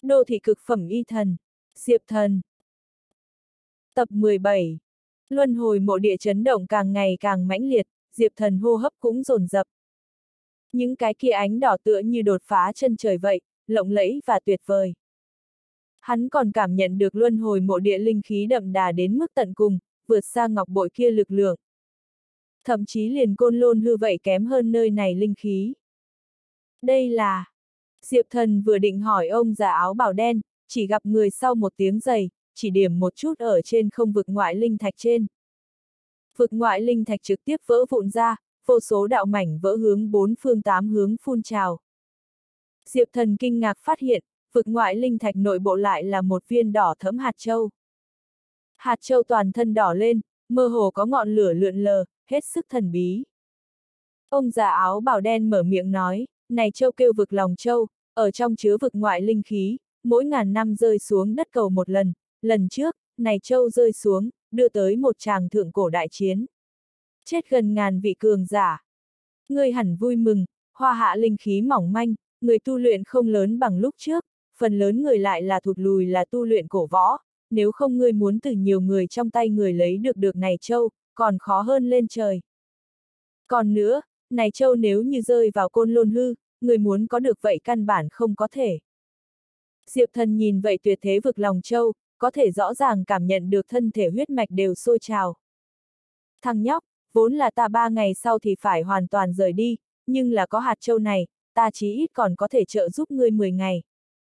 Đô thị cực phẩm y thần. Diệp Thần. Tập 17. Luân hồi mộ địa chấn động càng ngày càng mãnh liệt, Diệp Thần hô hấp cũng dồn dập. Những cái kia ánh đỏ tựa như đột phá chân trời vậy, lộng lẫy và tuyệt vời. Hắn còn cảm nhận được luân hồi mộ địa linh khí đậm đà đến mức tận cùng, vượt xa ngọc bội kia lực lượng. Thậm chí liền Côn Lôn hư vậy kém hơn nơi này linh khí. Đây là... Diệp Thần vừa định hỏi ông già áo bào đen, chỉ gặp người sau một tiếng giày, chỉ điểm một chút ở trên không vực ngoại linh thạch trên. Vực ngoại linh thạch trực tiếp vỡ vụn ra, vô số đạo mảnh vỡ hướng bốn phương tám hướng phun trào. Diệp Thần kinh ngạc phát hiện, vực ngoại linh thạch nội bộ lại là một viên đỏ thẫm hạt châu. Hạt châu toàn thân đỏ lên, mơ hồ có ngọn lửa lượn lờ, hết sức thần bí. Ông già áo bào đen mở miệng nói, này châu kêu vực lòng châu, ở trong chứa vực ngoại linh khí, mỗi ngàn năm rơi xuống đất cầu một lần, lần trước, này châu rơi xuống, đưa tới một tràng thượng cổ đại chiến. Chết gần ngàn vị cường giả. Ngươi hẳn vui mừng, hoa hạ linh khí mỏng manh, người tu luyện không lớn bằng lúc trước, phần lớn người lại là thụt lùi là tu luyện cổ võ, nếu không ngươi muốn từ nhiều người trong tay người lấy được này châu, còn khó hơn lên trời. Còn nữa, này châu nếu như rơi vào Côn Lôn hư, người muốn có được vậy căn bản không có thể. Diệp Thần nhìn vậy tuyệt thế vực lòng châu, có thể rõ ràng cảm nhận được thân thể huyết mạch đều sôi trào. Thằng nhóc, vốn là ta 3 ngày sau thì phải hoàn toàn rời đi, nhưng là có hạt châu này, ta chí ít còn có thể trợ giúp ngươi 10 ngày.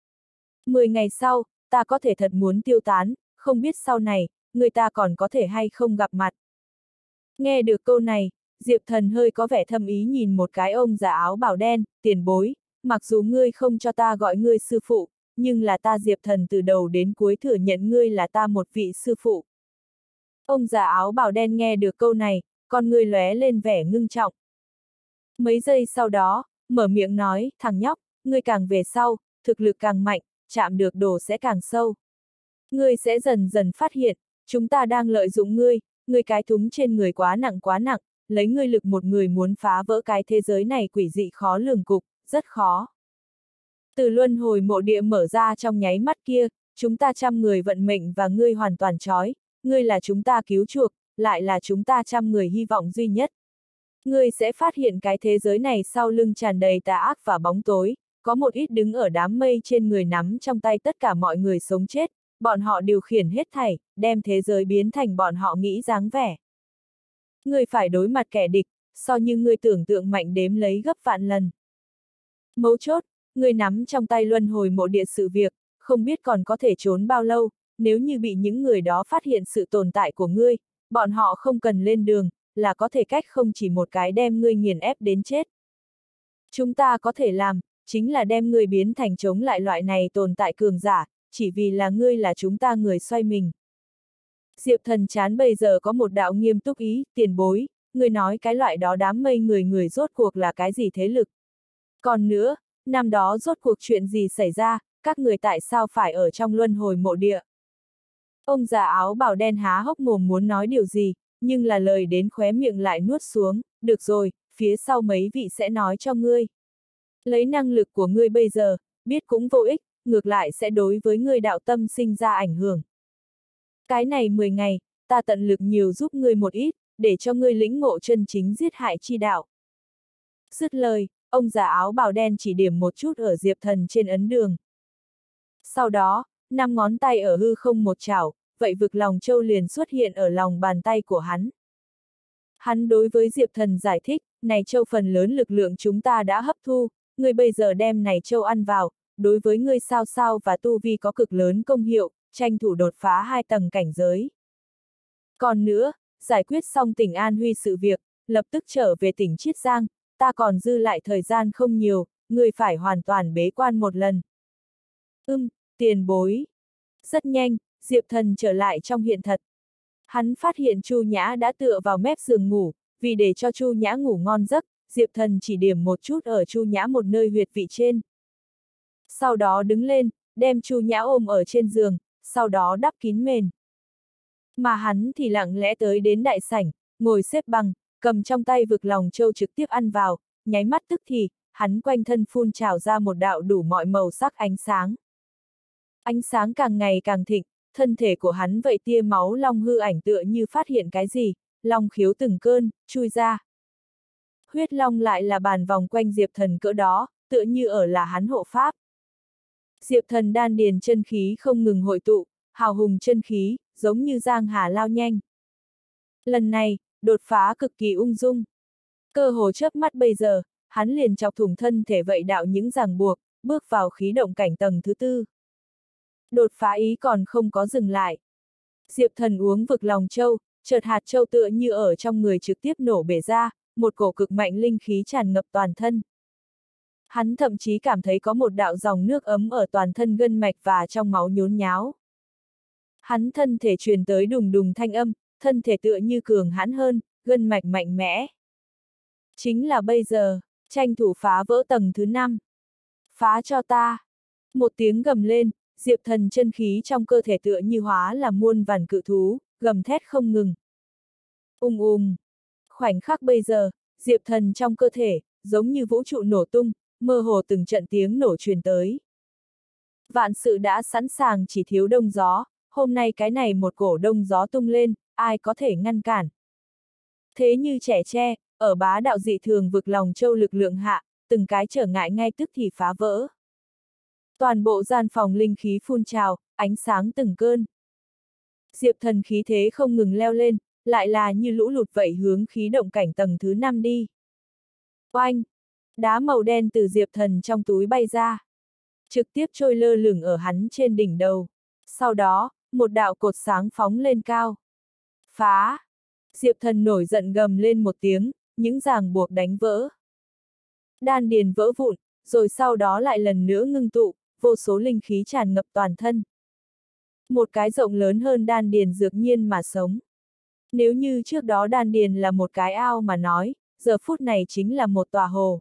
10 ngày sau, ta có thể thật muốn tiêu tán, không biết sau này, người ta còn có thể hay không gặp mặt. Nghe được câu này, Diệp Thần hơi có vẻ thâm ý nhìn một cái ông già áo bào đen, tiền bối, mặc dù ngươi không cho ta gọi ngươi sư phụ, nhưng là ta Diệp Thần từ đầu đến cuối thừa nhận ngươi là ta một vị sư phụ. Ông già áo bào đen nghe được câu này, con ngươi lóe lên vẻ ngưng trọng. Mấy giây sau đó, mở miệng nói, thằng nhóc, ngươi càng về sau, thực lực càng mạnh, chạm được đồ sẽ càng sâu. Ngươi sẽ dần dần phát hiện, chúng ta đang lợi dụng ngươi cái thúng trên người quá nặng, lấy ngươi lực một người muốn phá vỡ cái thế giới này quỷ dị khó lường cục, rất khó. Từ luân hồi mộ địa mở ra trong nháy mắt kia, chúng ta 100 người vận mệnh và ngươi hoàn toàn trói, ngươi là chúng ta cứu chuộc, lại là chúng ta 100 người hy vọng duy nhất. Ngươi sẽ phát hiện cái thế giới này sau lưng tràn đầy tà ác và bóng tối, có một ít đứng ở đám mây trên người nắm trong tay tất cả mọi người sống chết, bọn họ điều khiển hết thảy, đem thế giới biến thành bọn họ nghĩ dáng vẻ. Ngươi phải đối mặt kẻ địch, so như ngươi tưởng tượng mạnh đếm lấy gấp vạn lần. Mấu chốt, ngươi nắm trong tay luân hồi mộ địa sự việc, không biết còn có thể trốn bao lâu, nếu như bị những người đó phát hiện sự tồn tại của ngươi, bọn họ không cần lên đường, là có thể cách không chỉ một cái đem ngươi nghiền ép đến chết. Chúng ta có thể làm, chính là đem ngươi biến thành chống lại loại này tồn tại cường giả, chỉ vì là ngươi là chúng ta người xoay mình. Diệp Thần chán bây giờ có một đạo nghiêm túc ý, tiền bối, ngươi nói cái loại đó đám mây người rốt cuộc là cái gì thế lực. Còn nữa, năm đó rốt cuộc chuyện gì xảy ra, các người tại sao phải ở trong luân hồi mộ địa. Ông già áo bào đen há hốc mồm muốn nói điều gì, nhưng là lời đến khóe miệng lại nuốt xuống, được rồi, phía sau mấy vị sẽ nói cho ngươi. Lấy năng lực của ngươi bây giờ, biết cũng vô ích, ngược lại sẽ đối với ngươi đạo tâm sinh ra ảnh hưởng. Cái này 10 ngày, ta tận lực nhiều giúp ngươi một ít, để cho ngươi lĩnh ngộ chân chính giết hại chi đạo. Dứt lời, ông già áo bào đen chỉ điểm một chút ở Diệp Thần trên ấn đường. Sau đó, 5 ngón tay ở hư không một chảo, vậy vực lòng châu liền xuất hiện ở lòng bàn tay của hắn. Hắn đối với Diệp Thần giải thích, này châu phần lớn lực lượng chúng ta đã hấp thu, ngươi bây giờ đem này châu ăn vào, đối với ngươi sao sao và tu vi có cực lớn công hiệu, tranh thủ đột phá 2 tầng cảnh giới. Còn nữa, giải quyết xong tỉnh An Huy sự việc, lập tức trở về tỉnh Chiết Giang, ta còn dư lại thời gian không nhiều, ngươi phải hoàn toàn bế quan một lần. Tiền bối. Rất nhanh, Diệp Thần trở lại trong hiện thật. Hắn phát hiện Chu Nhã đã tựa vào mép giường ngủ, vì để cho Chu Nhã ngủ ngon giấc, Diệp Thần chỉ điểm một chút ở Chu Nhã một nơi huyệt vị trên. Sau đó đứng lên, đem Chu Nhã ôm ở trên giường, sau đó đắp kín mền. Mà hắn thì lặng lẽ tới đến đại sảnh, ngồi xếp bằng, cầm trong tay vực lòng châu trực tiếp ăn vào, nháy mắt tức thì, hắn quanh thân phun trào ra một đạo đủ mọi màu sắc ánh sáng. Ánh sáng càng ngày càng thịnh, thân thể của hắn vậy tia máu long hư ảnh tựa như phát hiện cái gì, long khiếu từng cơn, chui ra. Huyết long lại là bàn vòng quanh Diệp Thần cỡ đó, tựa như ở là hắn hộ pháp. Diệp Thần đan điền chân khí không ngừng hội tụ, hào hùng chân khí, giống như giang hà lao nhanh. Lần này, đột phá cực kỳ ung dung. Cơ hồ chớp mắt bây giờ, hắn liền chọc thủng thân thể vậy đạo những ràng buộc, bước vào khí động cảnh tầng thứ 4. Đột phá ý còn không có dừng lại. Diệp Thần uống vực lòng châu, chợt hạt châu tựa như ở trong người trực tiếp nổ bể ra, một cổ cực mạnh linh khí tràn ngập toàn thân. Hắn thậm chí cảm thấy có một đạo dòng nước ấm ở toàn thân gân mạch và trong máu nhốn nháo. Hắn thân thể truyền tới đùng đùng thanh âm, thân thể tựa như cường hãn hơn, gân mạch mạnh mẽ. Chính là bây giờ, tranh thủ phá vỡ tầng thứ 5. Phá cho ta. Một tiếng gầm lên, Diệp Thần chân khí trong cơ thể tựa như hóa là muôn vàn cự thú, gầm thét không ngừng. Khoảnh khắc bây giờ, Diệp Thần trong cơ thể, giống như vũ trụ nổ tung, mơ hồ từng trận tiếng nổ truyền tới. Vạn sự đã sẵn sàng chỉ thiếu đông gió, hôm nay cái này một cổ đông gió tung lên, ai có thể ngăn cản. Thế như trẻ tre, ở bá đạo dị thường vực lòng châu lực lượng hạ, từng cái trở ngại ngay tức thì phá vỡ. Toàn bộ gian phòng linh khí phun trào, ánh sáng từng cơn. Diệp Thần khí thế không ngừng leo lên, lại là như lũ lụt vậy hướng khí động cảnh tầng thứ 5 đi. Oanh! Đá màu đen từ Diệp Thần trong túi bay ra. Trực tiếp trôi lơ lửng ở hắn trên đỉnh đầu. Sau đó, một đạo cột sáng phóng lên cao. Phá! Diệp Thần nổi giận gầm lên một tiếng, những ràng buộc đánh vỡ. Đan điền vỡ vụn, rồi sau đó lại lần nữa ngưng tụ, vô số linh khí tràn ngập toàn thân. Một cái rộng lớn hơn đan điền dược nhiên mà sống. Nếu như trước đó đan điền là một cái ao mà nói, giờ phút này chính là một tòa hồ.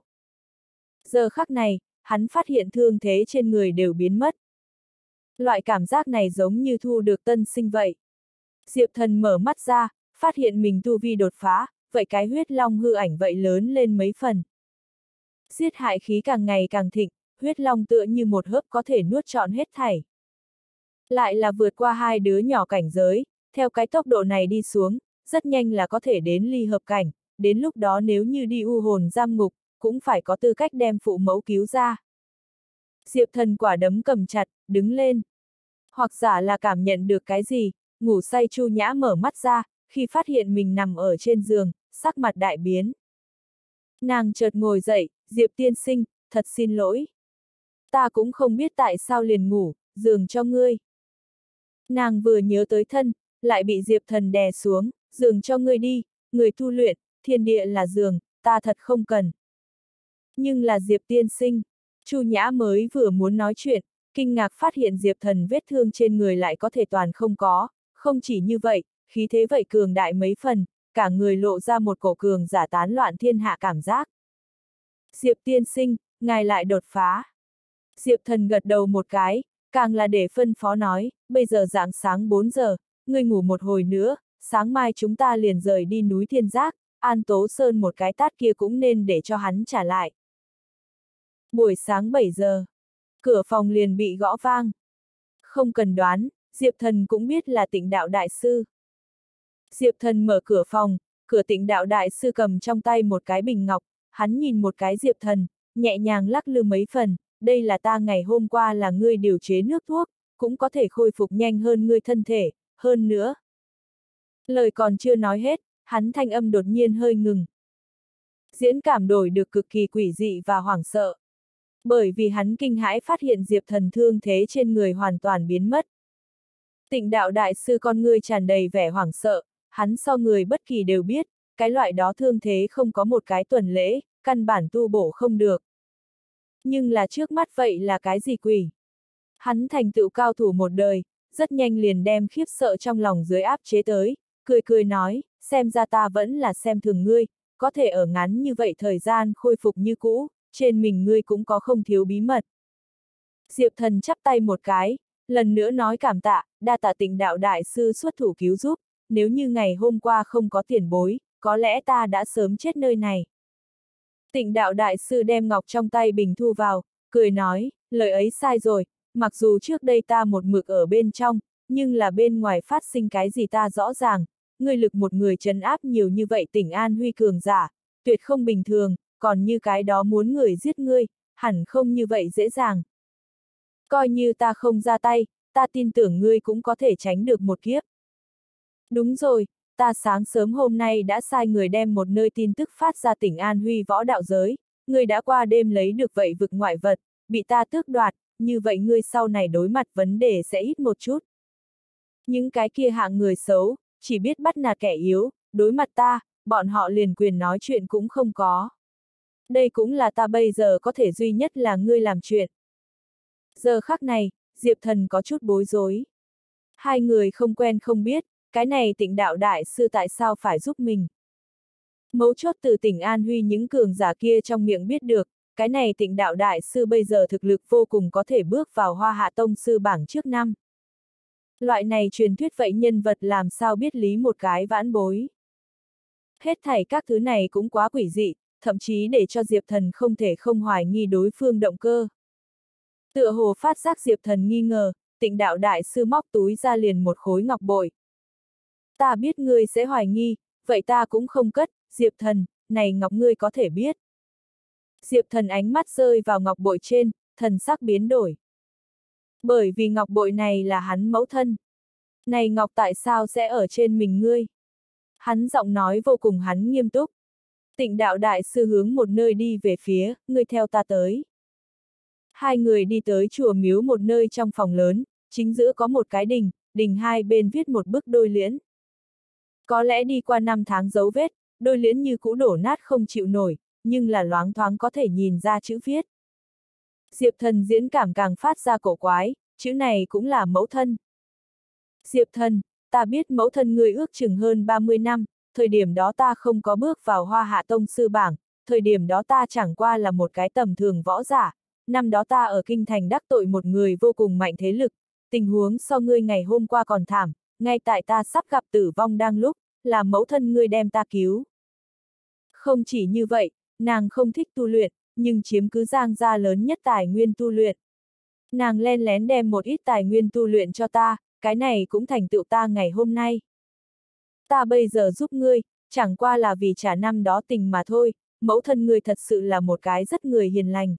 Giờ khắc này, hắn phát hiện thương thế trên người đều biến mất. Loại cảm giác này giống như thu được tân sinh vậy. Diệp Thần mở mắt ra, phát hiện mình tu vi đột phá, vậy cái huyết long hư ảnh vậy lớn lên mấy phần. Giết hại khí càng ngày càng thịnh, huyết long tựa như một hớp có thể nuốt trọn hết thảy. Lại là vượt qua hai đứa nhỏ cảnh giới, theo cái tốc độ này đi xuống, rất nhanh là có thể đến ly hợp cảnh, đến lúc đó nếu như đi u hồn giam ngục, cũng phải có tư cách đem phụ mẫu cứu ra. Diệp Thần quả đấm cầm chặt, đứng lên. Hoặc giả là cảm nhận được cái gì, ngủ say Chu Nhã mở mắt ra, khi phát hiện mình nằm ở trên giường, sắc mặt đại biến. Nàng chợt ngồi dậy, Diệp tiên sinh, thật xin lỗi. Ta cũng không biết tại sao liền ngủ, giường cho ngươi. Nàng vừa nhớ tới thân, lại bị Diệp Thần đè xuống, giường cho ngươi đi, người tu luyện, thiên địa là giường, ta thật không cần. Nhưng là Diệp tiên sinh, Chu Nhã mới vừa muốn nói chuyện, kinh ngạc phát hiện Diệp Thần vết thương trên người lại có thể toàn không có, không chỉ như vậy, khí thế vậy cường đại mấy phần, cả người lộ ra một cổ cường giả tán loạn thiên hạ cảm giác. Diệp tiên sinh, ngài lại đột phá. Diệp Thần gật đầu một cái, càng là để phân phó nói, bây giờ rạng sáng 4 giờ, ngươi ngủ một hồi nữa, sáng mai chúng ta liền rời đi núi Thiên Giác, An Tố Sơn một cái tát kia cũng nên để cho hắn trả lại. Buổi sáng 7 giờ, cửa phòng liền bị gõ vang. Không cần đoán, Diệp Thần cũng biết là Tịnh Đạo Đại Sư. Diệp Thần mở cửa phòng, cửa Tịnh Đạo Đại Sư cầm trong tay một cái bình ngọc, hắn nhìn một cái Diệp Thần, nhẹ nhàng lắc lư mấy phần, đây là ta ngày hôm qua là ngươi điều chế nước thuốc, cũng có thể khôi phục nhanh hơn ngươi thân thể, hơn nữa. Lời còn chưa nói hết, hắn thanh âm đột nhiên hơi ngừng. Diễn cảm đổi được cực kỳ quỷ dị và hoảng sợ. Bởi vì hắn kinh hãi phát hiện Diệp Thần thương thế trên người hoàn toàn biến mất. Tịnh Đạo Đại Sư con ngươi tràn đầy vẻ hoảng sợ, hắn so người bất kỳ đều biết, cái loại đó thương thế không có một cái tuần lễ, căn bản tu bổ không được. Nhưng là trước mắt vậy là cái gì quỷ? Hắn thành tựu cao thủ một đời, rất nhanh liền đem khiếp sợ trong lòng dưới áp chế tới, cười cười nói, xem ra ta vẫn là xem thường ngươi, có thể ở ngắn như vậy thời gian khôi phục như cũ, trên mình ngươi cũng có không thiếu bí mật. Diệp Thần chắp tay một cái, lần nữa nói cảm tạ, đa tạ Tịnh Đạo Đại Sư xuất thủ cứu giúp, nếu như ngày hôm qua không có tiền bối, có lẽ ta đã sớm chết nơi này. Tịnh Đạo Đại Sư đem ngọc trong tay bình thu vào, cười nói, lời ấy sai rồi, mặc dù trước đây ta một mực ở bên trong, nhưng là bên ngoài phát sinh cái gì ta rõ ràng, ngươi lực một người trấn áp nhiều như vậy Tỉnh An Huy cường giả, tuyệt không bình thường, còn như cái đó muốn người giết ngươi, hẳn không như vậy dễ dàng. Coi như ta không ra tay, ta tin tưởng ngươi cũng có thể tránh được một kiếp. Đúng rồi, ta sáng sớm hôm nay đã sai người đem một nơi tin tức phát ra Tỉnh An Huy võ đạo giới, ngươi đã qua đêm lấy được vậy vực ngoại vật, bị ta tước đoạt, như vậy ngươi sau này đối mặt vấn đề sẽ ít một chút. Những cái kia hạng người xấu, chỉ biết bắt nạt kẻ yếu, đối mặt ta, bọn họ liền quyền nói chuyện cũng không có. Đây cũng là ta bây giờ có thể duy nhất là ngươi làm chuyện. Giờ khắc này, Diệp Thần có chút bối rối. Hai người không quen không biết, cái này Tịnh đạo đại sư tại sao phải giúp mình. Mấu chốt từ Tỉnh An Huy những cường giả kia trong miệng biết được, cái này Tịnh đạo đại sư bây giờ thực lực vô cùng có thể bước vào Hoa Hạ Tông sư bảng trước năm. Loại này truyền thuyết vậy nhân vật làm sao biết lý một cái vãn bối. Hết thảy các thứ này cũng quá quỷ dị, thậm chí để cho Diệp Thần không thể không hoài nghi đối phương động cơ. Tựa hồ phát giác Diệp Thần nghi ngờ, Tịnh đạo đại sư móc túi ra liền một khối ngọc bội. Ta biết ngươi sẽ hoài nghi, vậy ta cũng không cất, Diệp Thần, này ngọc ngươi có thể biết. Diệp Thần ánh mắt rơi vào ngọc bội trên, thần sắc biến đổi. Bởi vì ngọc bội này là hắn mẫu thân. Này ngọc tại sao sẽ ở trên mình ngươi? Hắn giọng nói vô cùng hắn nghiêm túc. Tịnh đạo đại sư hướng một nơi đi về phía, ngươi theo ta tới. Hai người đi tới chùa miếu một nơi trong phòng lớn, chính giữa có một cái đình, đình hai bên viết một bức đôi liễn. Có lẽ đi qua 5 tháng dấu vết, đôi liễn như cũ đổ nát không chịu nổi, nhưng là loáng thoáng có thể nhìn ra chữ viết. Diệp Thần diễn cảm càng phát ra cổ quái, chữ này cũng là mẫu thân. Diệp Thần, ta biết mẫu thân ngươi ước chừng hơn 30 năm, thời điểm đó ta không có bước vào Hoa Hạ Tông sư bảng, thời điểm đó ta chẳng qua là một cái tầm thường võ giả, năm đó ta ở kinh thành đắc tội một người vô cùng mạnh thế lực, tình huống so ngươi ngày hôm qua còn thảm, ngay tại ta sắp gặp tử vong đang lúc, là mẫu thân ngươi đem ta cứu. Không chỉ như vậy, nàng không thích tu luyện, nhưng chiếm cứ Giang gia lớn nhất tài nguyên tu luyện. Nàng len lén đem một ít tài nguyên tu luyện cho ta, cái này cũng thành tựu ta ngày hôm nay. Ta bây giờ giúp ngươi, chẳng qua là vì trả năm đó tình mà thôi, mẫu thân ngươi thật sự là một cái rất người hiền lành.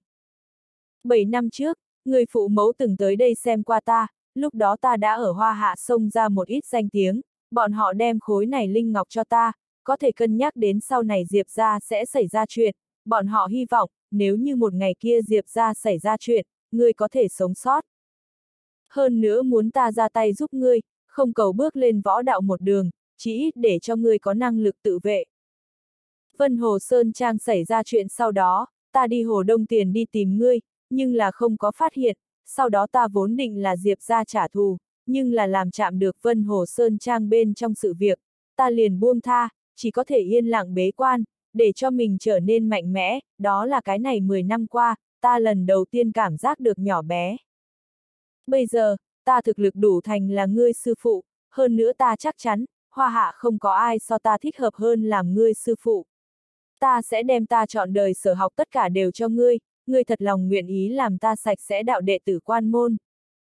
7 năm trước, người phụ mẫu từng tới đây xem qua ta, lúc đó ta đã ở Hoa Hạ xông ra một ít danh tiếng, bọn họ đem khối này linh ngọc cho ta, có thể cân nhắc đến sau này Diệp gia sẽ xảy ra chuyện, bọn họ hy vọng, nếu như một ngày kia Diệp gia xảy ra chuyện, ngươi có thể sống sót. Hơn nữa muốn ta ra tay giúp ngươi, không cầu bước lên võ đạo một đường, chỉ ít để cho ngươi có năng lực tự vệ. Vân Hồ Sơn Trang xảy ra chuyện sau đó, ta đi Hồ Đông Tiền đi tìm ngươi, nhưng là không có phát hiện, sau đó ta vốn định là Diệp gia trả thù, nhưng là làm chạm được Vân Hồ Sơn Trang bên trong sự việc, ta liền buông tha, chỉ có thể yên lặng bế quan, để cho mình trở nên mạnh mẽ, đó là cái này 10 năm qua, ta lần đầu tiên cảm giác được nhỏ bé. Bây giờ, ta thực lực đủ thành là ngươi sư phụ, hơn nữa ta chắc chắn, Hoa Hạ không có ai so ta thích hợp hơn làm ngươi sư phụ. Ta sẽ đem ta chọn đời sở học tất cả đều cho ngươi, ngươi thật lòng nguyện ý làm ta sạch sẽ đạo đệ tử quan môn.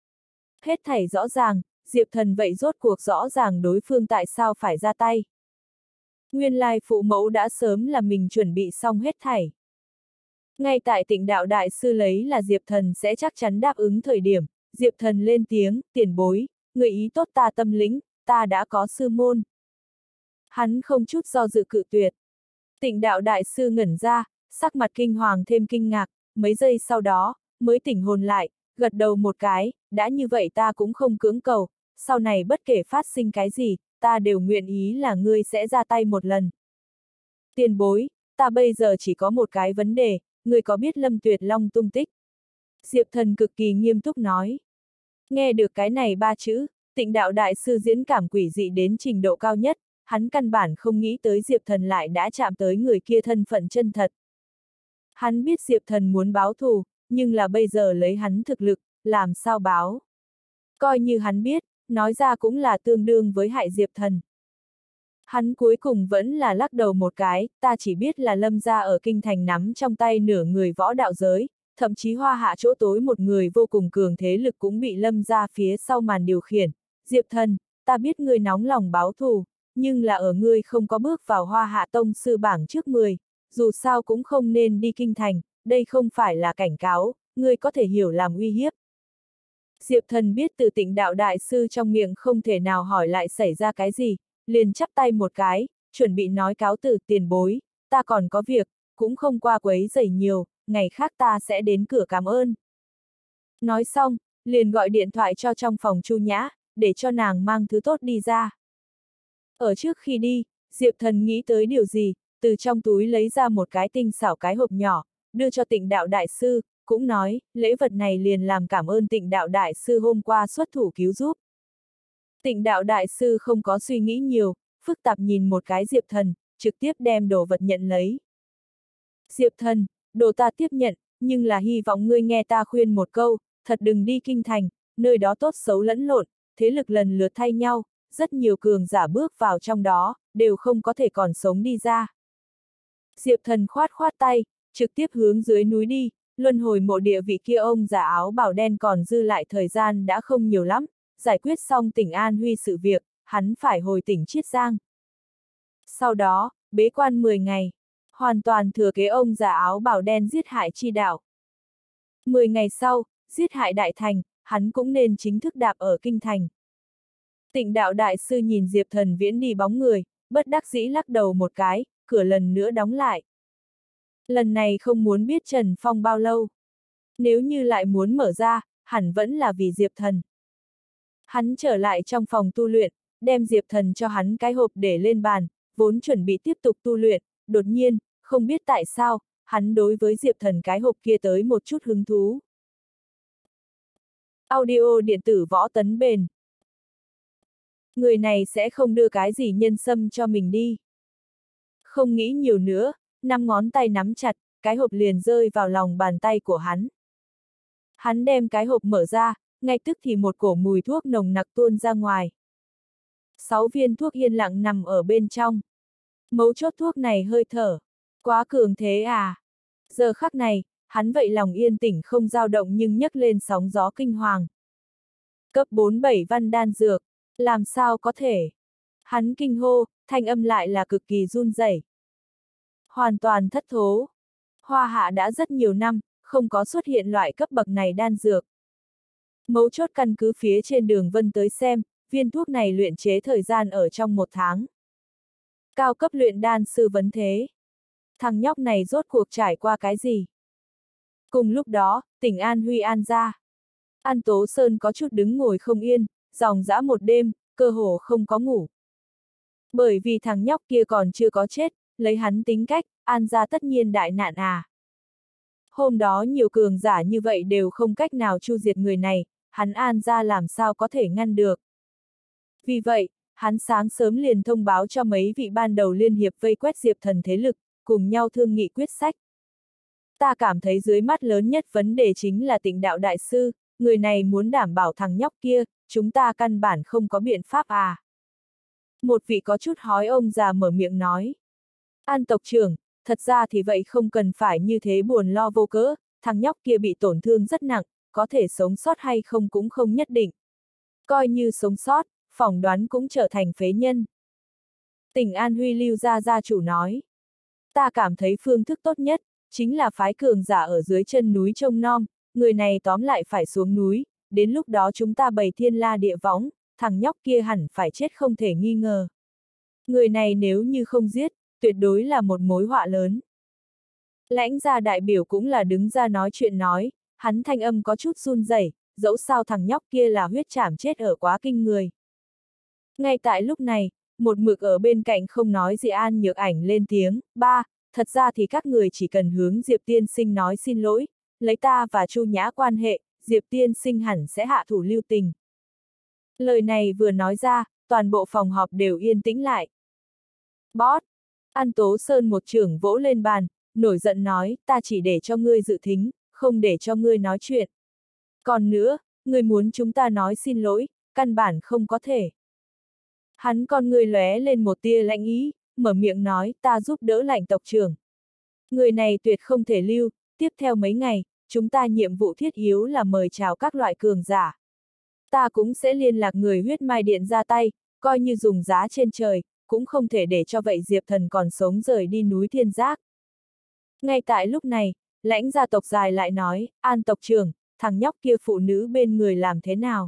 Hết thảy rõ ràng, Diệp Thần vậy rốt cuộc rõ ràng đối phương tại sao phải ra tay. Nguyên lai phụ mẫu đã sớm là mình chuẩn bị xong hết thảy. Ngay tại Tịnh đạo đại sư lấy là Diệp Thần sẽ chắc chắn đáp ứng thời điểm, Diệp Thần lên tiếng, tiền bối, người ý tốt ta tâm lĩnh, ta đã có sư môn. Hắn không chút do dự cự tuyệt. Tịnh đạo đại sư ngẩn ra, sắc mặt kinh hoàng thêm kinh ngạc, mấy giây sau đó, mới tỉnh hồn lại, gật đầu một cái, đã như vậy ta cũng không cưỡng cầu, sau này bất kể phát sinh cái gì, ta đều nguyện ý là ngươi sẽ ra tay một lần. Tiền bối, ta bây giờ chỉ có một cái vấn đề, ngươi có biết Lâm Tuyệt Long tung tích? Diệp Thần cực kỳ nghiêm túc nói. Nghe được cái này 3 chữ, Tịnh đạo đại sư diễn cảm quỷ dị đến trình độ cao nhất, hắn căn bản không nghĩ tới Diệp Thần lại đã chạm tới người kia thân phận chân thật. Hắn biết Diệp Thần muốn báo thù, nhưng là bây giờ lấy hắn thực lực, làm sao báo? Coi như hắn biết, nói ra cũng là tương đương với hại Diệp Thần. Hắn cuối cùng vẫn là lắc đầu một cái, ta chỉ biết là Lâm gia ở kinh thành nắm trong tay nửa người võ đạo giới, thậm chí Hoa Hạ chỗ tối một người vô cùng cường thế lực cũng bị lâm ra phía sau màn điều khiển. Diệp Thần, ta biết ngươi nóng lòng báo thù, nhưng là ở ngươi không có bước vào Hoa Hạ tông sư bảng trước 10, dù sao cũng không nên đi kinh thành, đây không phải là cảnh cáo, ngươi có thể hiểu làm uy hiếp. Diệp Thần biết từ Tịnh Đạo đại sư trong miệng không thể nào hỏi lại xảy ra cái gì, liền chắp tay một cái, chuẩn bị nói cáo từ tiền bối, ta còn có việc, cũng không qua quấy rầy nhiều, ngày khác ta sẽ đến cửa cảm ơn. Nói xong, liền gọi điện thoại cho trong phòng Chu Nhã, để cho nàng mang thứ tốt đi ra. Ở trước khi đi, Diệp Thần nghĩ tới điều gì, từ trong túi lấy ra một cái tinh xảo cái hộp nhỏ, đưa cho Tịnh Đạo đại sư, cũng nói, lễ vật này liền làm cảm ơn Tịnh Đạo đại sư hôm qua xuất thủ cứu giúp. Tịnh Đạo đại sư không có suy nghĩ nhiều, phức tạp nhìn một cái Diệp Thần, trực tiếp đem đồ vật nhận lấy. Diệp Thần, đồ ta tiếp nhận, nhưng là hy vọng ngươi nghe ta khuyên một câu, thật đừng đi kinh thành, nơi đó tốt xấu lẫn lộn, thế lực lần lượt thay nhau, rất nhiều cường giả bước vào trong đó, đều không có thể còn sống đi ra. Diệp Thần khoát khoát tay, trực tiếp hướng dưới núi đi, luân hồi mộ địa vị kia ông già áo bào đen còn dư lại thời gian đã không nhiều lắm, giải quyết xong tỉnh An Huy sự việc, hắn phải hồi tỉnh Chiết Giang. Sau đó, bế quan 10 ngày, hoàn toàn thừa kế ông già áo bào đen giết hại chi đạo. 10 ngày sau, giết hại đại thành, hắn cũng nên chính thức đạp ở kinh thành. Tịnh Đạo đại sư nhìn Diệp Thần viễn đi bóng người, bất đắc dĩ lắc đầu một cái, cửa lần nữa đóng lại. Lần này không muốn biết Trần Phong bao lâu. Nếu như lại muốn mở ra, hẳn vẫn là vì Diệp Thần. Hắn trở lại trong phòng tu luyện, đem Diệp Thần cho hắn cái hộp để lên bàn, vốn chuẩn bị tiếp tục tu luyện, đột nhiên, không biết tại sao, hắn đối với Diệp Thần cái hộp kia tới một chút hứng thú. Audio điện tử Võ Tấn Bền. Người này sẽ không đưa cái gì nhân sâm cho mình đi. Không nghĩ nhiều nữa, 5 ngón tay nắm chặt, cái hộp liền rơi vào lòng bàn tay của hắn. Hắn đem cái hộp mở ra, ngay tức thì một cổ mùi thuốc nồng nặc tuôn ra ngoài. 6 viên thuốc yên lặng nằm ở bên trong. Mấu chốt thuốc này hơi thở. Quá cường thế à? Giờ khắc này, hắn vậy lòng yên tĩnh không dao động nhưng nhấc lên sóng gió kinh hoàng. Cấp 47 văn đan dược, làm sao có thể? Hắn kinh hô, thanh âm lại là cực kỳ run rẩy. Hoàn toàn thất thố. Hoa Hạ đã rất nhiều năm, không có xuất hiện loại cấp bậc này đan dược. Mấu chốt căn cứ phía trên đường vân tới xem, viên thuốc này luyện chế thời gian ở trong 1 tháng. Cao cấp luyện đan sư vấn thế. Thằng nhóc này rốt cuộc trải qua cái gì? Cùng lúc đó, tỉnh An Huy An ra. An Tố Sơn có chút đứng ngồi không yên, dòng dã một đêm, cơ hồ không có ngủ. Bởi vì thằng nhóc kia còn chưa có chết, lấy hắn tính cách, An ra tất nhiên đại nạn à. Hôm đó nhiều cường giả như vậy đều không cách nào chu diệt người này, hắn An ra làm sao có thể ngăn được. Vì vậy, hắn sáng sớm liền thông báo cho mấy vị ban đầu liên hiệp vây quét Diệp Thần thế lực, cùng nhau thương nghị quyết sách. Ta cảm thấy dưới mắt lớn nhất vấn đề chính là Tịnh Đạo đại sư, người này muốn đảm bảo thằng nhóc kia, chúng ta căn bản không có biện pháp à. Một vị có chút hói ông già mở miệng nói. An tộc trưởng, thật ra thì vậy không cần phải như thế buồn lo vô cớ, thằng nhóc kia bị tổn thương rất nặng, có thể sống sót hay không cũng không nhất định. Coi như sống sót, phỏng đoán cũng trở thành phế nhân. Tỉnh An Huy lưu gia chủ nói. Ta cảm thấy phương thức tốt nhất, chính là phái cường giả ở dưới chân núi trông nom, người này tóm lại phải xuống núi, đến lúc đó chúng ta bày thiên la địa võng, thằng nhóc kia hẳn phải chết không thể nghi ngờ. Người này nếu như không giết, tuyệt đối là một mối họa lớn. Lãnh gia đại biểu cũng là đứng ra nói chuyện nói, hắn thanh âm có chút run rẩy, dẫu sao thằng nhóc kia là huyết trảm chết ở quá kinh người. Ngay tại lúc này, một mực ở bên cạnh không nói gì An Nhược Ảnh lên tiếng, ba, thật ra thì các người chỉ cần hướng Diệp tiên sinh nói xin lỗi, lấy ta và Chu Nhã quan hệ, Diệp tiên sinh hẳn sẽ hạ thủ lưu tình. Lời này vừa nói ra, toàn bộ phòng họp đều yên tĩnh lại. Boss! An Tố Sơn một chưởng vỗ lên bàn, nổi giận nói, ta chỉ để cho ngươi dự thính, không để cho ngươi nói chuyện. Còn nữa, ngươi muốn chúng ta nói xin lỗi, căn bản không có thể. Hắn con người lóe lên một tia lãnh ý, mở miệng nói, ta giúp đỡ Lãnh tộc trưởng. Người này tuyệt không thể lưu, tiếp theo mấy ngày, chúng ta nhiệm vụ thiết yếu là mời chào các loại cường giả. Ta cũng sẽ liên lạc người huyết mai điện ra tay, coi như dùng giá trên trời, cũng không thể để cho vậy Diệp Thần còn sống rời đi núi Thiên Giác. Ngay tại lúc này, lãnh gia tộc dài lại nói, An tộc trưởng, thằng nhóc kia phụ nữ bên người làm thế nào?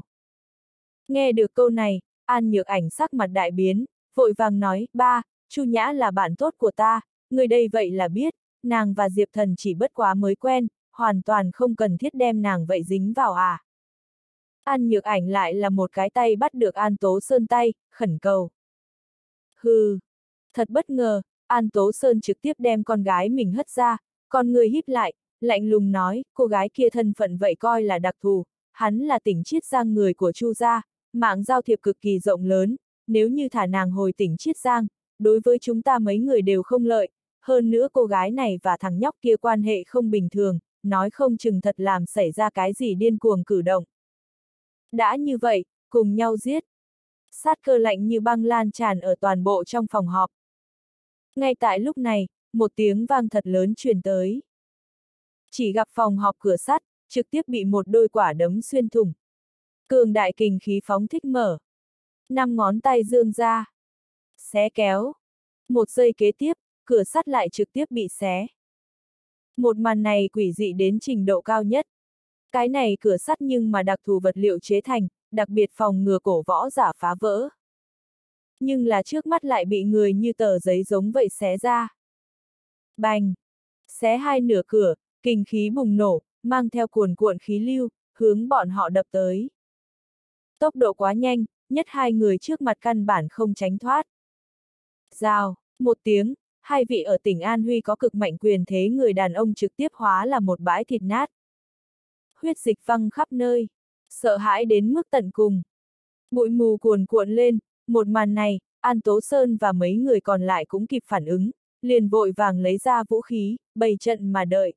Nghe được câu này, An Nhược Ảnh sắc mặt đại biến, vội vàng nói, ba, Chu Nhã là bạn tốt của ta, người đây vậy là biết, nàng và Diệp Thần chỉ bất quá mới quen, hoàn toàn không cần thiết đem nàng vậy dính vào à. An Nhược Ảnh lại là một cái tay bắt được An Tố Sơn tay, khẩn cầu. Hừ, thật bất ngờ, An Tố Sơn trực tiếp đem con gái mình hất ra, con người híp lại, lạnh lùng nói, cô gái kia thân phận vậy coi là đặc thù, hắn là tỉnh Chiết Giang người của Chu gia, mạng giao thiệp cực kỳ rộng lớn, nếu như thả nàng hồi tỉnh Chiết Giang, đối với chúng ta mấy người đều không lợi, hơn nữa cô gái này và thằng nhóc kia quan hệ không bình thường, nói không chừng thật làm xảy ra cái gì điên cuồng cử động. Đã như vậy, cùng nhau giết. Sát cơ lạnh như băng lan tràn ở toàn bộ trong phòng họp. Ngay tại lúc này, một tiếng vang thật lớn truyền tới. Chỉ gặp phòng họp cửa sắt, trực tiếp bị một đôi quả đấm xuyên thủng. Cường đại kình khí phóng thích mở. 5 ngón tay dương ra. Xé kéo. Một giây kế tiếp, cửa sắt lại trực tiếp bị xé. Một màn này quỷ dị đến trình độ cao nhất. Cái này cửa sắt nhưng mà đặc thù vật liệu chế thành, đặc biệt phòng ngừa cổ võ giả phá vỡ. Nhưng là trước mắt lại bị người như tờ giấy giống vậy xé ra. Bành! Xé hai nửa cửa, kình khí bùng nổ, mang theo cuồn cuộn khí lưu, hướng bọn họ đập tới. Tốc độ quá nhanh, nhất hai người trước mặt căn bản không tránh thoát. Rào, một tiếng, hai vị ở tỉnh An Huy có cực mạnh quyền thế người đàn ông trực tiếp hóa là một bãi thịt nát. Huyết dịch văng khắp nơi, sợ hãi đến mức tận cùng. Bụi mù cuồn cuộn lên, một màn này, An Tố Sơn và mấy người còn lại cũng kịp phản ứng, liền vội vàng lấy ra vũ khí, bày trận mà đợi.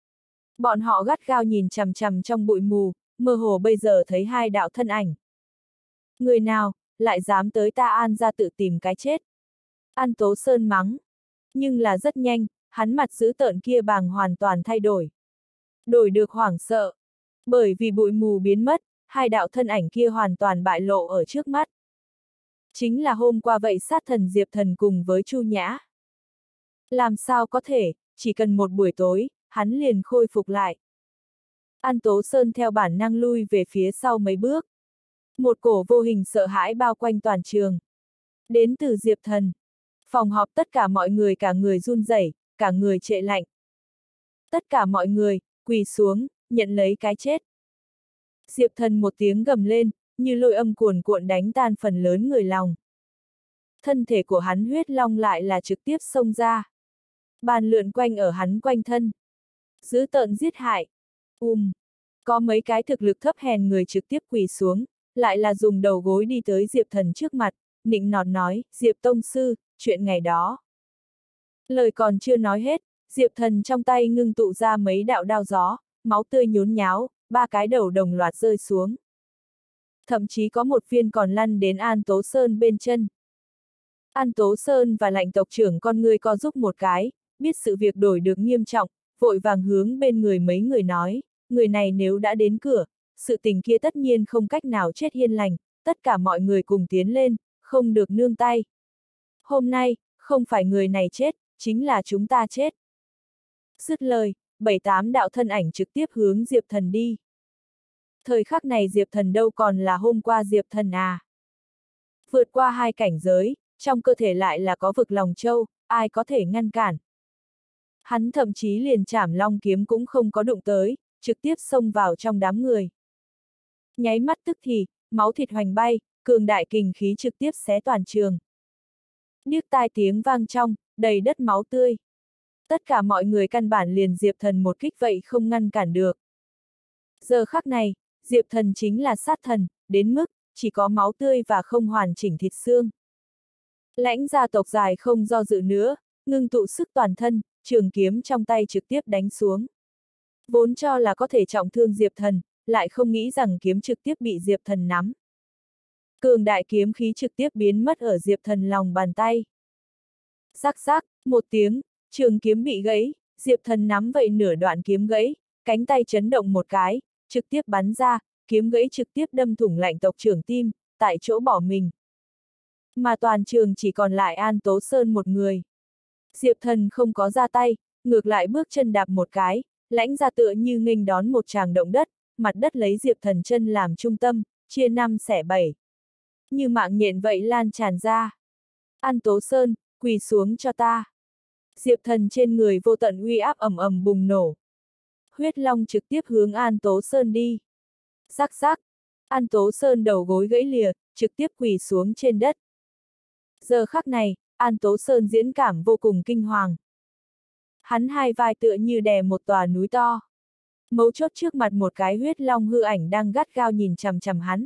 Bọn họ gắt gao nhìn chằm chằm trong bụi mù, mơ hồ bây giờ thấy hai đạo thân ảnh. Người nào, lại dám tới ta An ra tự tìm cái chết. An Tố Sơn mắng. Nhưng là rất nhanh, hắn mặt dữ tợn kia bàng hoàn toàn thay đổi. Đổi được hoảng sợ. Bởi vì bụi mù biến mất, hai đạo thân ảnh kia hoàn toàn bại lộ ở trước mắt. Chính là hôm qua vậy sát thần Diệp Thần cùng với Chu Nhã. Làm sao có thể, chỉ cần một buổi tối, hắn liền khôi phục lại. An Tố Sơn theo bản năng lui về phía sau mấy bước. Một cổ vô hình sợ hãi bao quanh toàn trường. Đến từ Diệp Thần. Phòng họp tất cả mọi người cả người run rẩy, cả người trệ lạnh. Tất cả mọi người, quỳ xuống, nhận lấy cái chết. Diệp Thần một tiếng gầm lên, như lôi âm cuồn cuộn đánh tan phần lớn người lòng. Thân thể của hắn huyết long lại là trực tiếp xông ra. Bàn lượn quanh ở hắn quanh thân. Dữ tợn giết hại. Có mấy cái thực lực thấp hèn người trực tiếp quỳ xuống, lại là dùng đầu gối đi tới Diệp Thần trước mặt, nịnh nọt nói, Diệp Tông Sư, chuyện ngày đó. Lời còn chưa nói hết, Diệp Thần trong tay ngưng tụ ra mấy đạo đao gió, máu tươi nhốn nháo, 3 cái đầu đồng loạt rơi xuống. Thậm chí có một viên còn lăn đến An Tố Sơn bên chân. An Tố Sơn và Lạnh tộc trưởng con người co giúp một cái, biết sự việc đổi được nghiêm trọng, vội vàng hướng bên người mấy người nói, người này nếu đã đến cửa, sự tình kia tất nhiên không cách nào chết hiên lành, tất cả mọi người cùng tiến lên, không được nương tay. Hôm nay, không phải người này chết, chính là chúng ta chết. Dứt lời, 7-8 đạo thân ảnh trực tiếp hướng Diệp Thần đi. Thời khắc này Diệp Thần đâu còn là hôm qua Diệp Thần à. Vượt qua 2 cảnh giới, trong cơ thể lại là có vực lòng châu, ai có thể ngăn cản. Hắn thậm chí liền chảm long kiếm cũng không có đụng tới, trực tiếp xông vào trong đám người. Nháy mắt tức thì, máu thịt hoành bay, cường đại kình khí trực tiếp xé toàn trường. Điếc tai tiếng vang trong, đầy đất máu tươi. Tất cả mọi người căn bản liền Diệp Thần một kích vậy không ngăn cản được. Giờ khắc này, Diệp Thần chính là sát thần, đến mức, chỉ có máu tươi và không hoàn chỉnh thịt xương. Lãnh gia tộc dài không do dự nữa, ngưng tụ sức toàn thân, trường kiếm trong tay trực tiếp đánh xuống. Vốn cho là có thể trọng thương Diệp Thần, lại không nghĩ rằng kiếm trực tiếp bị Diệp Thần nắm. Cường đại kiếm khí trực tiếp biến mất ở Diệp Thần lòng bàn tay. Rắc rắc, một tiếng, trường kiếm bị gãy, Diệp Thần nắm vậy nửa đoạn kiếm gãy, cánh tay chấn động một cái, trực tiếp bắn ra, kiếm gãy trực tiếp đâm thủng lạnh tộc trưởng tim, tại chỗ bỏ mình. Mà toàn trường chỉ còn lại An Tố Sơn một người. Diệp Thần không có ra tay, ngược lại bước chân đạp một cái, lãnh ra tựa như nghênh đón một tràng động đất, mặt đất lấy Diệp Thần chân làm trung tâm, chia 5 xẻ 7. Như mạng nhện vậy lan tràn ra. An Tố Sơn, quỳ xuống cho ta. Diệp Thần trên người vô tận uy áp ầm ầm bùng nổ. Huyết long trực tiếp hướng An Tố Sơn đi. Rắc rắc, An Tố Sơn đầu gối gãy lìa, trực tiếp quỳ xuống trên đất. Giờ khắc này, An Tố Sơn diễn cảm vô cùng kinh hoàng. Hắn hai vai tựa như đè một tòa núi to. Mấu chốt trước mặt một cái huyết long hư ảnh đang gắt gao nhìn chằm chằm hắn.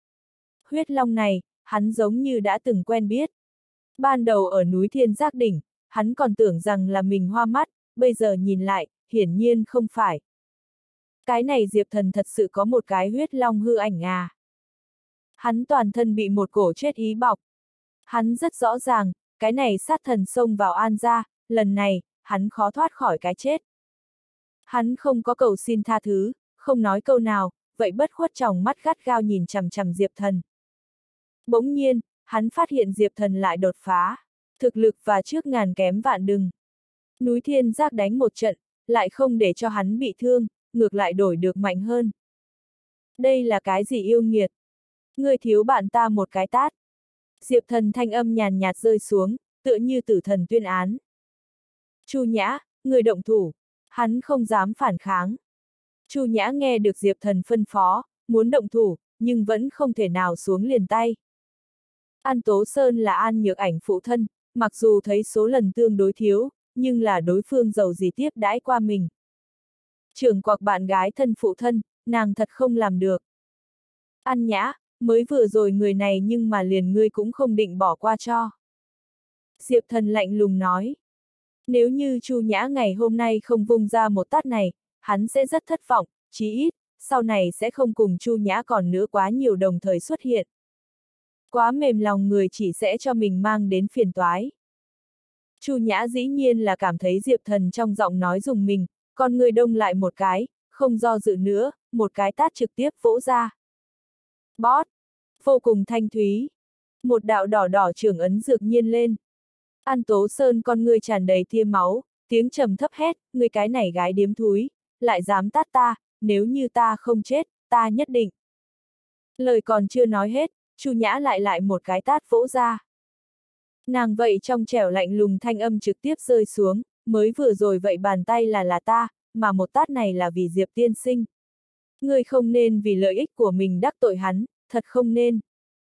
Huyết long này, hắn giống như đã từng quen biết. Ban đầu ở núi Thiên Giác Đỉnh, hắn còn tưởng rằng là mình hoa mắt, bây giờ nhìn lại, hiển nhiên không phải. Cái này Diệp Thần thật sự có một cái huyết long hư ảnh à. Hắn toàn thân bị một cổ chết ý bọc. Hắn rất rõ ràng, cái này sát thần xông vào An gia, lần này, hắn khó thoát khỏi cái chết. Hắn không có cầu xin tha thứ, không nói câu nào, vậy bất khuất tròng mắt gắt gao nhìn chằm chằm Diệp Thần. Bỗng nhiên, hắn phát hiện Diệp Thần lại đột phá, thực lực và trước ngàn kém vạn đừng. Núi Thiên Giác đánh một trận, lại không để cho hắn bị thương, ngược lại đổi được mạnh hơn. Đây là cái gì yêu nghiệt? Ngươi thiếu bạn ta một cái tát. Diệp Thần thanh âm nhàn nhạt rơi xuống, tựa như tử thần tuyên án. Chu Nhã, người động thủ. Hắn không dám phản kháng. Chu Nhã nghe được Diệp Thần phân phó, muốn động thủ, nhưng vẫn không thể nào xuống liền tay. An Tố Sơn là An Nhược Ảnh phụ thân, mặc dù thấy số lần tương đối thiếu, nhưng là đối phương giàu gì tiếp đãi qua mình. Trưởng quặc bạn gái thân phụ thân, nàng thật không làm được. An Nhã, mới vừa rồi người này nhưng mà liền ngươi cũng không định bỏ qua cho. Diệp Thần lạnh lùng nói. Nếu như Chu Nhã ngày hôm nay không vung ra một tát này, hắn sẽ rất thất vọng, chí ít, sau này sẽ không cùng Chu Nhã còn nữa quá nhiều đồng thời xuất hiện. Quá mềm lòng người chỉ sẽ cho mình mang đến phiền toái. Chu Nhã dĩ nhiên là cảm thấy Diệp Thần trong giọng nói dùng mình, con người đông lại một cái, không do dự nữa, một cái tát trực tiếp vỗ ra. Bót! Vô cùng thanh thúy. Một đạo đỏ đỏ trưởng ấn dược nhiên lên. An Tố Sơn con ngươi tràn đầy tia máu, tiếng trầm thấp hét, ngươi cái này gái điếm thúi, lại dám tát ta, nếu như ta không chết, ta nhất định. Lời còn chưa nói hết, Chu Nhã lại một cái tát vỗ ra. Nàng vậy trong trẻo lạnh lùng thanh âm trực tiếp rơi xuống, mới vừa rồi vậy bàn tay là ta, mà một tát này là vì Diệp tiên sinh. Ngươi không nên vì lợi ích của mình đắc tội hắn, thật không nên.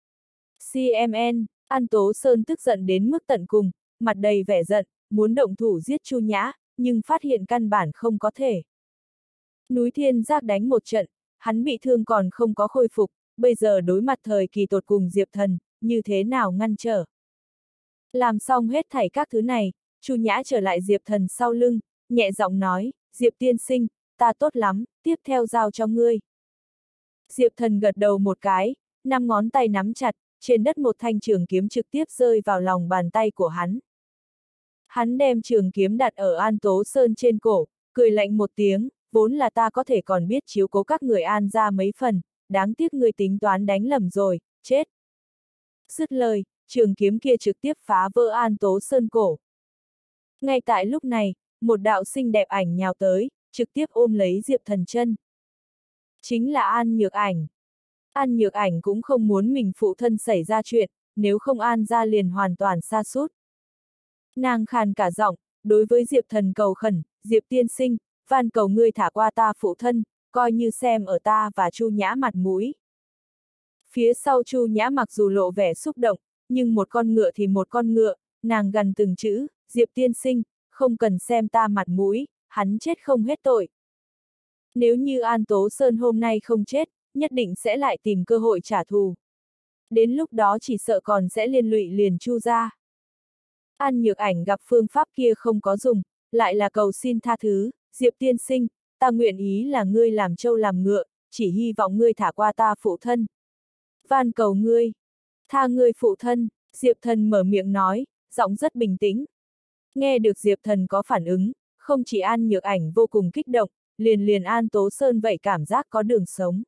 CMN, An Tố Sơn tức giận đến mức tận cùng, mặt đầy vẻ giận, muốn động thủ giết Chu Nhã, nhưng phát hiện căn bản không có thể. Núi Thiên Giác đánh một trận, hắn bị thương còn không có khôi phục, bây giờ đối mặt thời kỳ tột cùng Diệp Thần, như thế nào ngăn trở. Làm xong hết thảy các thứ này, Chu Nhã trở lại Diệp Thần sau lưng, nhẹ giọng nói, Diệp tiên sinh, ta tốt lắm, tiếp theo giao cho ngươi. Diệp Thần gật đầu một cái, 5 ngón tay nắm chặt, trên đất một thanh trường kiếm trực tiếp rơi vào lòng bàn tay của hắn. Hắn đem trường kiếm đặt ở An Tố Sơn trên cổ, cười lạnh một tiếng, vốn là ta có thể còn biết chiếu cố các người An ra mấy phần, đáng tiếc ngươi tính toán đánh lầm rồi, chết. Dứt lời, trường kiếm kia trực tiếp phá vỡ An Tố Sơn cổ. Ngay tại lúc này, một đạo xinh đẹp ảnh nhào tới, trực tiếp ôm lấy Diệp Thần chân. Chính là An Nhược Ảnh. An Nhược Ảnh cũng không muốn mình phụ thân xảy ra chuyện, nếu không An ra liền hoàn toàn sa sút. Nàng khàn cả giọng, đối với Diệp Thần cầu khẩn, Diệp tiên sinh, van cầu ngươi thả qua ta phụ thân, coi như xem ở ta và Chu Nhã mặt mũi. Phía sau Chu Nhã mặc dù lộ vẻ xúc động, nhưng một con ngựa thì một con ngựa, nàng gần từng chữ, Diệp tiên sinh, không cần xem ta mặt mũi, hắn chết không hết tội. Nếu như An Tố Sơn hôm nay không chết, nhất định sẽ lại tìm cơ hội trả thù. Đến lúc đó chỉ sợ còn sẽ liên lụy liền Chu ra. An Nhược Ảnh gặp phương pháp kia không có dùng, lại là cầu xin tha thứ, Diệp tiên sinh, ta nguyện ý là ngươi làm trâu làm ngựa, chỉ hy vọng ngươi thả qua ta phụ thân. Van cầu ngươi, tha ngươi phụ thân, Diệp Thần mở miệng nói, giọng rất bình tĩnh. Nghe được Diệp Thần có phản ứng, không chỉ An Nhược Ảnh vô cùng kích động, liền liền An Tố Sơn vậy cảm giác có đường sống.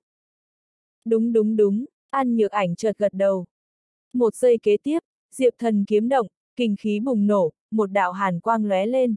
Đúng, An Nhược Ảnh chợt gật đầu. Một giây kế tiếp, Diệp Thần kiếm động, kinh khí bùng nổ, một đạo hàn quang lóe lên.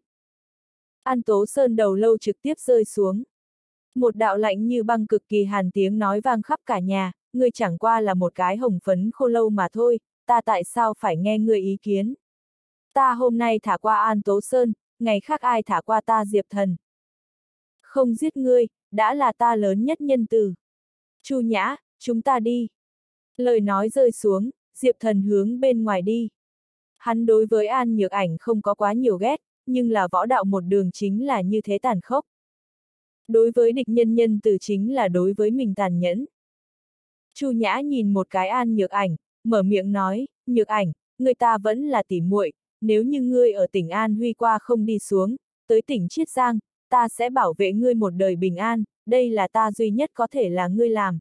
An Tố Sơn đầu lâu trực tiếp rơi xuống. Một đạo lạnh như băng cực kỳ hàn tiếng nói vang khắp cả nhà, ngươi chẳng qua là một cái hồng phấn khô lâu mà thôi, ta tại sao phải nghe ngươi ý kiến? Ta hôm nay thả qua An Tố Sơn, ngày khác ai thả qua ta Diệp Thần? Không giết ngươi, đã là ta lớn nhất nhân từ. Chu Nhã, chúng ta đi. Lời nói rơi xuống, Diệp Thần hướng bên ngoài đi. Hắn đối với An Nhược Ảnh không có quá nhiều ghét, nhưng là võ đạo một đường chính là như thế tàn khốc. Đối với địch nhân nhân từ chính là đối với mình tàn nhẫn. Chu Nhã nhìn một cái An Nhược Ảnh, mở miệng nói, Nhược Ảnh, người ta vẫn là tỉ muội, nếu như ngươi ở tỉnh An Huy qua không đi xuống, tới tỉnh Chiết Giang, ta sẽ bảo vệ ngươi một đời bình an, đây là ta duy nhất có thể là ngươi làm.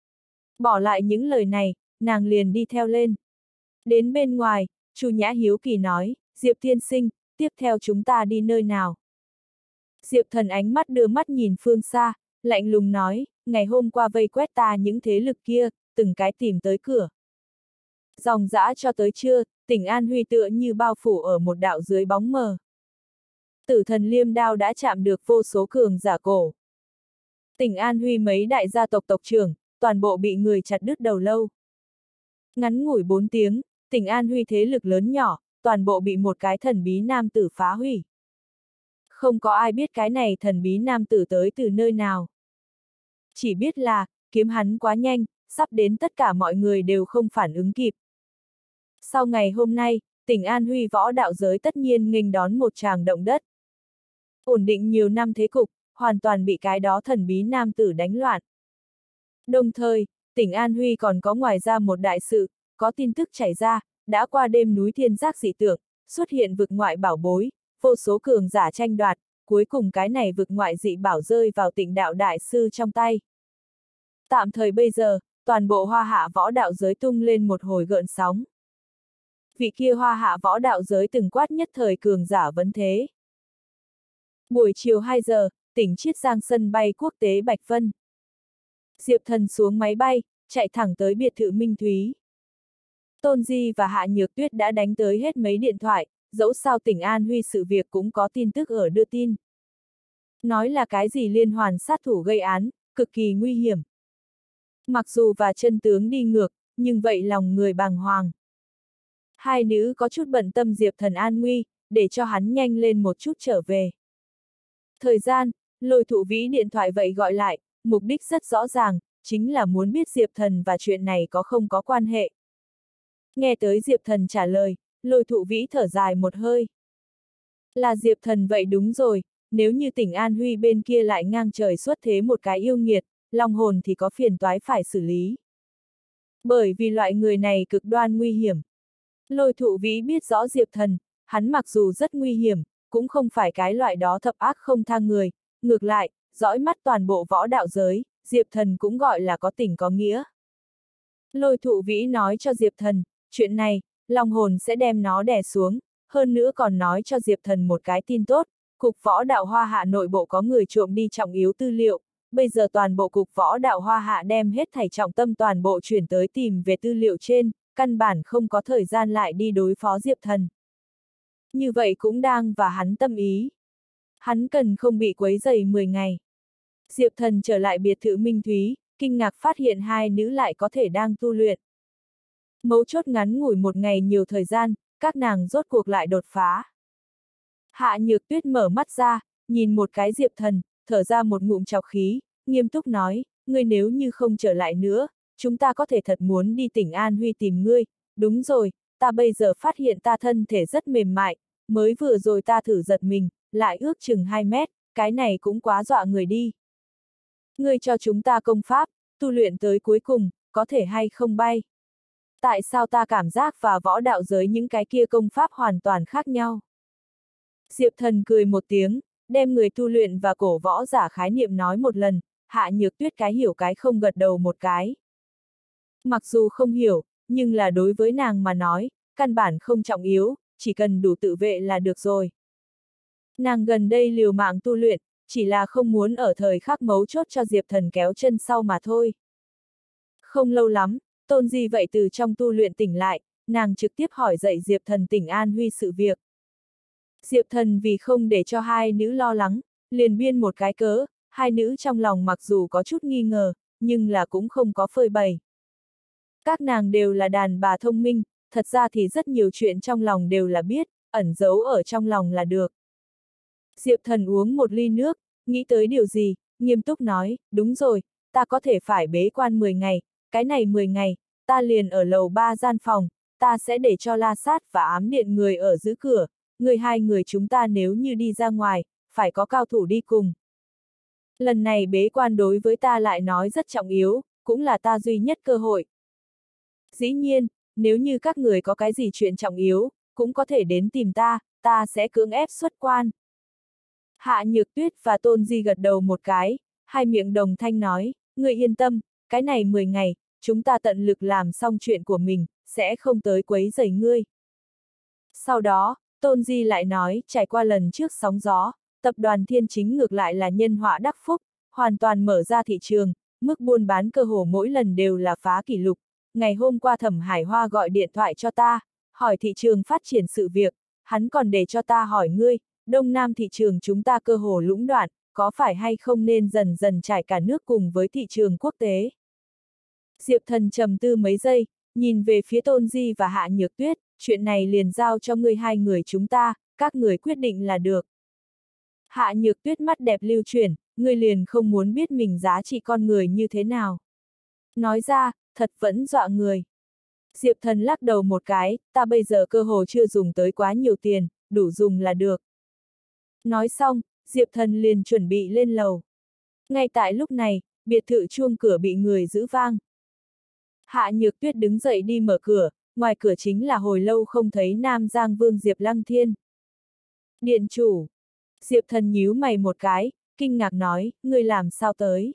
Bỏ lại những lời này, nàng liền đi theo lên. Đến bên ngoài, Chu Nhã hiếu kỳ nói, Diệp tiên sinh, tiếp theo chúng ta đi nơi nào? Diệp Thần ánh mắt đưa mắt nhìn phương xa, lạnh lùng nói, ngày hôm qua vây quét ta những thế lực kia, từng cái tìm tới cửa. Dòng dã cho tới trưa, tỉnh An Huy tựa như bao phủ ở một đạo dưới bóng mờ. Tử thần liêm đao đã chạm được vô số cường giả cổ. Tỉnh An Huy mấy đại gia tộc tộc trưởng, toàn bộ bị người chặt đứt đầu lâu. Ngắn ngủi 4 tiếng, tỉnh An Huy thế lực lớn nhỏ, toàn bộ bị một cái thần bí nam tử phá hủy. Không có ai biết cái này thần bí nam tử tới từ nơi nào. Chỉ biết là, kiếm hắn quá nhanh, sắp đến tất cả mọi người đều không phản ứng kịp. Sau ngày hôm nay, tỉnh An Huy võ đạo giới tất nhiên nghênh đón một tràng động đất. Ổn định nhiều năm thế cục, hoàn toàn bị cái đó thần bí nam tử đánh loạn. Đồng thời, tỉnh An Huy còn có ngoài ra một đại sự, có tin tức chảy ra, đã qua đêm núi thiên giác dị tượng, xuất hiện vực ngoại bảo bối, vô số cường giả tranh đoạt, cuối cùng cái này vực ngoại dị bảo rơi vào Tịnh Đạo đại sư trong tay. Tạm thời bây giờ, toàn bộ hoa hạ võ đạo giới tung lên một hồi gợn sóng. Vị kia hoa hạ võ đạo giới từng quát nhất thời cường giả vấn thế. Buổi chiều 2 giờ, tỉnh Chiết Giang sân bay quốc tế Bạch Vân. Diệp Thần xuống máy bay, chạy thẳng tới biệt thự Minh Thúy. Tôn Di và Hạ Nhược Tuyết đã đánh tới hết mấy điện thoại, dẫu sao tỉnh An Huy sự việc cũng có tin tức ở đưa tin. Nói là cái gì liên hoàn sát thủ gây án, cực kỳ nguy hiểm. Mặc dù và chân tướng đi ngược, nhưng vậy lòng người bàng hoàng. Hai nữ có chút bận tâm Diệp Thần an nguy, để cho hắn nhanh lên một chút trở về. Thời gian, Lôi Thụ Vĩ điện thoại vậy gọi lại, mục đích rất rõ ràng, chính là muốn biết Diệp Thần và chuyện này có không có quan hệ. Nghe tới Diệp Thần trả lời, Lôi Thụ Vĩ thở dài một hơi. Là Diệp Thần vậy đúng rồi, nếu như tỉnh An Huy bên kia lại ngang trời xuất thế một cái yêu nghiệt, long hồn thì có phiền toái phải xử lý. Bởi vì loại người này cực đoan nguy hiểm. Lôi Thụ Vĩ biết rõ Diệp Thần, hắn mặc dù rất nguy hiểm, cũng không phải cái loại đó thập ác không tha người, ngược lại, dõi mắt toàn bộ võ đạo giới, Diệp Thần cũng gọi là có tình có nghĩa. Lôi Thụ Vĩ nói cho Diệp Thần, chuyện này, long hồn sẽ đem nó đè xuống, hơn nữa còn nói cho Diệp Thần một cái tin tốt, cục võ đạo Hoa Hạ nội bộ có người trộm đi trọng yếu tư liệu, bây giờ toàn bộ cục võ đạo Hoa Hạ đem hết thảy trọng tâm toàn bộ chuyển tới tìm về tư liệu trên, căn bản không có thời gian lại đi đối phó Diệp Thần. Như vậy cũng đang và hắn tâm ý. Hắn cần không bị quấy rầy 10 ngày. Diệp Thần trở lại biệt thự Minh Thúy, kinh ngạc phát hiện hai nữ lại có thể đang tu luyện. Mấu chốt ngắn ngủi một ngày nhiều thời gian, các nàng rốt cuộc lại đột phá. Hạ Nhược Tuyết mở mắt ra, nhìn một cái Diệp Thần, thở ra một ngụm trọc khí, nghiêm túc nói, ngươi nếu như không trở lại nữa, chúng ta có thể thật muốn đi tỉnh An Huy tìm ngươi, đúng rồi, ta bây giờ phát hiện ta thân thể rất mềm mại, mới vừa rồi ta thử giật mình, lại ước chừng 2 mét, cái này cũng quá dọa người đi. Ngươi cho chúng ta công pháp, tu luyện tới cuối cùng, có thể hay không bay? Tại sao ta cảm giác và võ đạo giới những cái kia công pháp hoàn toàn khác nhau? Diệp Thần cười một tiếng, đem người tu luyện và cổ võ giả khái niệm nói một lần, Hạ Nhược Tuyết cái hiểu cái không gật đầu một cái. Mặc dù không hiểu, nhưng là đối với nàng mà nói, căn bản không trọng yếu, chỉ cần đủ tự vệ là được rồi. Nàng gần đây liều mạng tu luyện, chỉ là không muốn ở thời khắc mấu chốt cho Diệp Thần kéo chân sau mà thôi. Không lâu lắm, Tôn Di vậy từ trong tu luyện tỉnh lại, nàng trực tiếp hỏi dậy Diệp Thần tỉnh an nguy sự việc. Diệp Thần vì không để cho hai nữ lo lắng, liền biên một cái cớ, hai nữ trong lòng mặc dù có chút nghi ngờ, nhưng là cũng không có phơi bày. Các nàng đều là đàn bà thông minh, thật ra thì rất nhiều chuyện trong lòng đều là biết, ẩn giấu ở trong lòng là được. Diệp Thần uống một ly nước, nghĩ tới điều gì, nghiêm túc nói, đúng rồi, ta có thể phải bế quan 10 ngày, cái này 10 ngày, ta liền ở lầu 3 gian phòng, ta sẽ để cho La Sát và Ám Điện người ở giữ cửa, hai người chúng ta nếu như đi ra ngoài, phải có cao thủ đi cùng. Lần này bế quan đối với ta lại nói rất trọng yếu, cũng là ta duy nhất cơ hội. Dĩ nhiên, nếu như các người có cái gì chuyện trọng yếu, cũng có thể đến tìm ta, ta sẽ cưỡng ép xuất quan. Hạ Nhược Tuyết và Tôn Di gật đầu một cái, hai miệng đồng thanh nói, ngươi yên tâm, cái này 10 ngày, chúng ta tận lực làm xong chuyện của mình, sẽ không tới quấy rầy ngươi. Sau đó, Tôn Di lại nói, trải qua lần trước sóng gió, tập đoàn Thiên Chính ngược lại là nhân họa đắc phúc, hoàn toàn mở ra thị trường, mức buôn bán cơ hồ mỗi lần đều là phá kỷ lục. Ngày hôm qua Thẩm Hải Hoa gọi điện thoại cho ta, hỏi thị trường phát triển sự việc, hắn còn để cho ta hỏi ngươi, Đông Nam thị trường chúng ta cơ hồ lũng đoạn, có phải hay không nên dần dần trải cả nước cùng với thị trường quốc tế. Diệp Thần trầm tư mấy giây, nhìn về phía Tôn Di và Hạ Nhược Tuyết, chuyện này liền giao cho hai người chúng ta, các người quyết định là được. Hạ Nhược Tuyết mắt đẹp lưu chuyển, ngươi liền không muốn biết mình giá trị con người như thế nào. Nói ra, thật vẫn dọa người. Diệp Thần lắc đầu một cái, ta bây giờ cơ hồ chưa dùng tới quá nhiều tiền, đủ dùng là được. Nói xong, Diệp Thần liền chuẩn bị lên lầu. Ngay tại lúc này, biệt thự chuông cửa bị người giữ vang. Hạ Nhược Tuyết đứng dậy đi mở cửa, ngoài cửa chính là hồi lâu không thấy Nam Giang Vương Diệp Lăng Thiên. Điện chủ. Diệp Thần nhíu mày một cái, kinh ngạc nói, ngươi làm sao tới?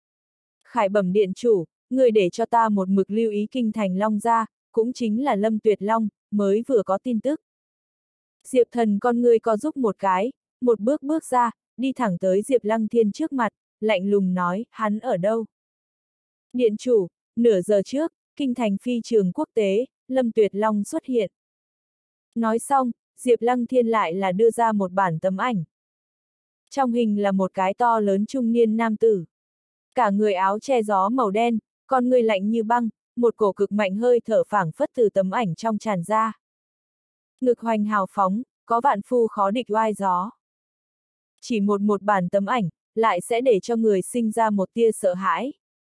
Khải bẩm điện chủ, ngươi để cho ta một mực lưu ý kinh thành Long gia, cũng chính là Lâm Tuyệt Long, mới vừa có tin tức. Diệp Thần con ngươi co giúp một cái, một bước bước ra, đi thẳng tới Diệp Lăng Thiên trước mặt, lạnh lùng nói, hắn ở đâu? Điện chủ, nửa giờ trước, kinh thành phi trường quốc tế, Lâm Tuyệt Long xuất hiện. Nói xong, Diệp Lăng Thiên lại là đưa ra một bản tấm ảnh. Trong hình là một cái to lớn trung niên nam tử. Cả người áo che gió màu đen, con người lạnh như băng, một cổ cực mạnh hơi thở phảng phất từ tấm ảnh trong tràn ra. Ngực hoành hào phóng, có vạn phu khó địch oai gió. Chỉ một bản tấm ảnh, lại sẽ để cho người sinh ra một tia sợ hãi.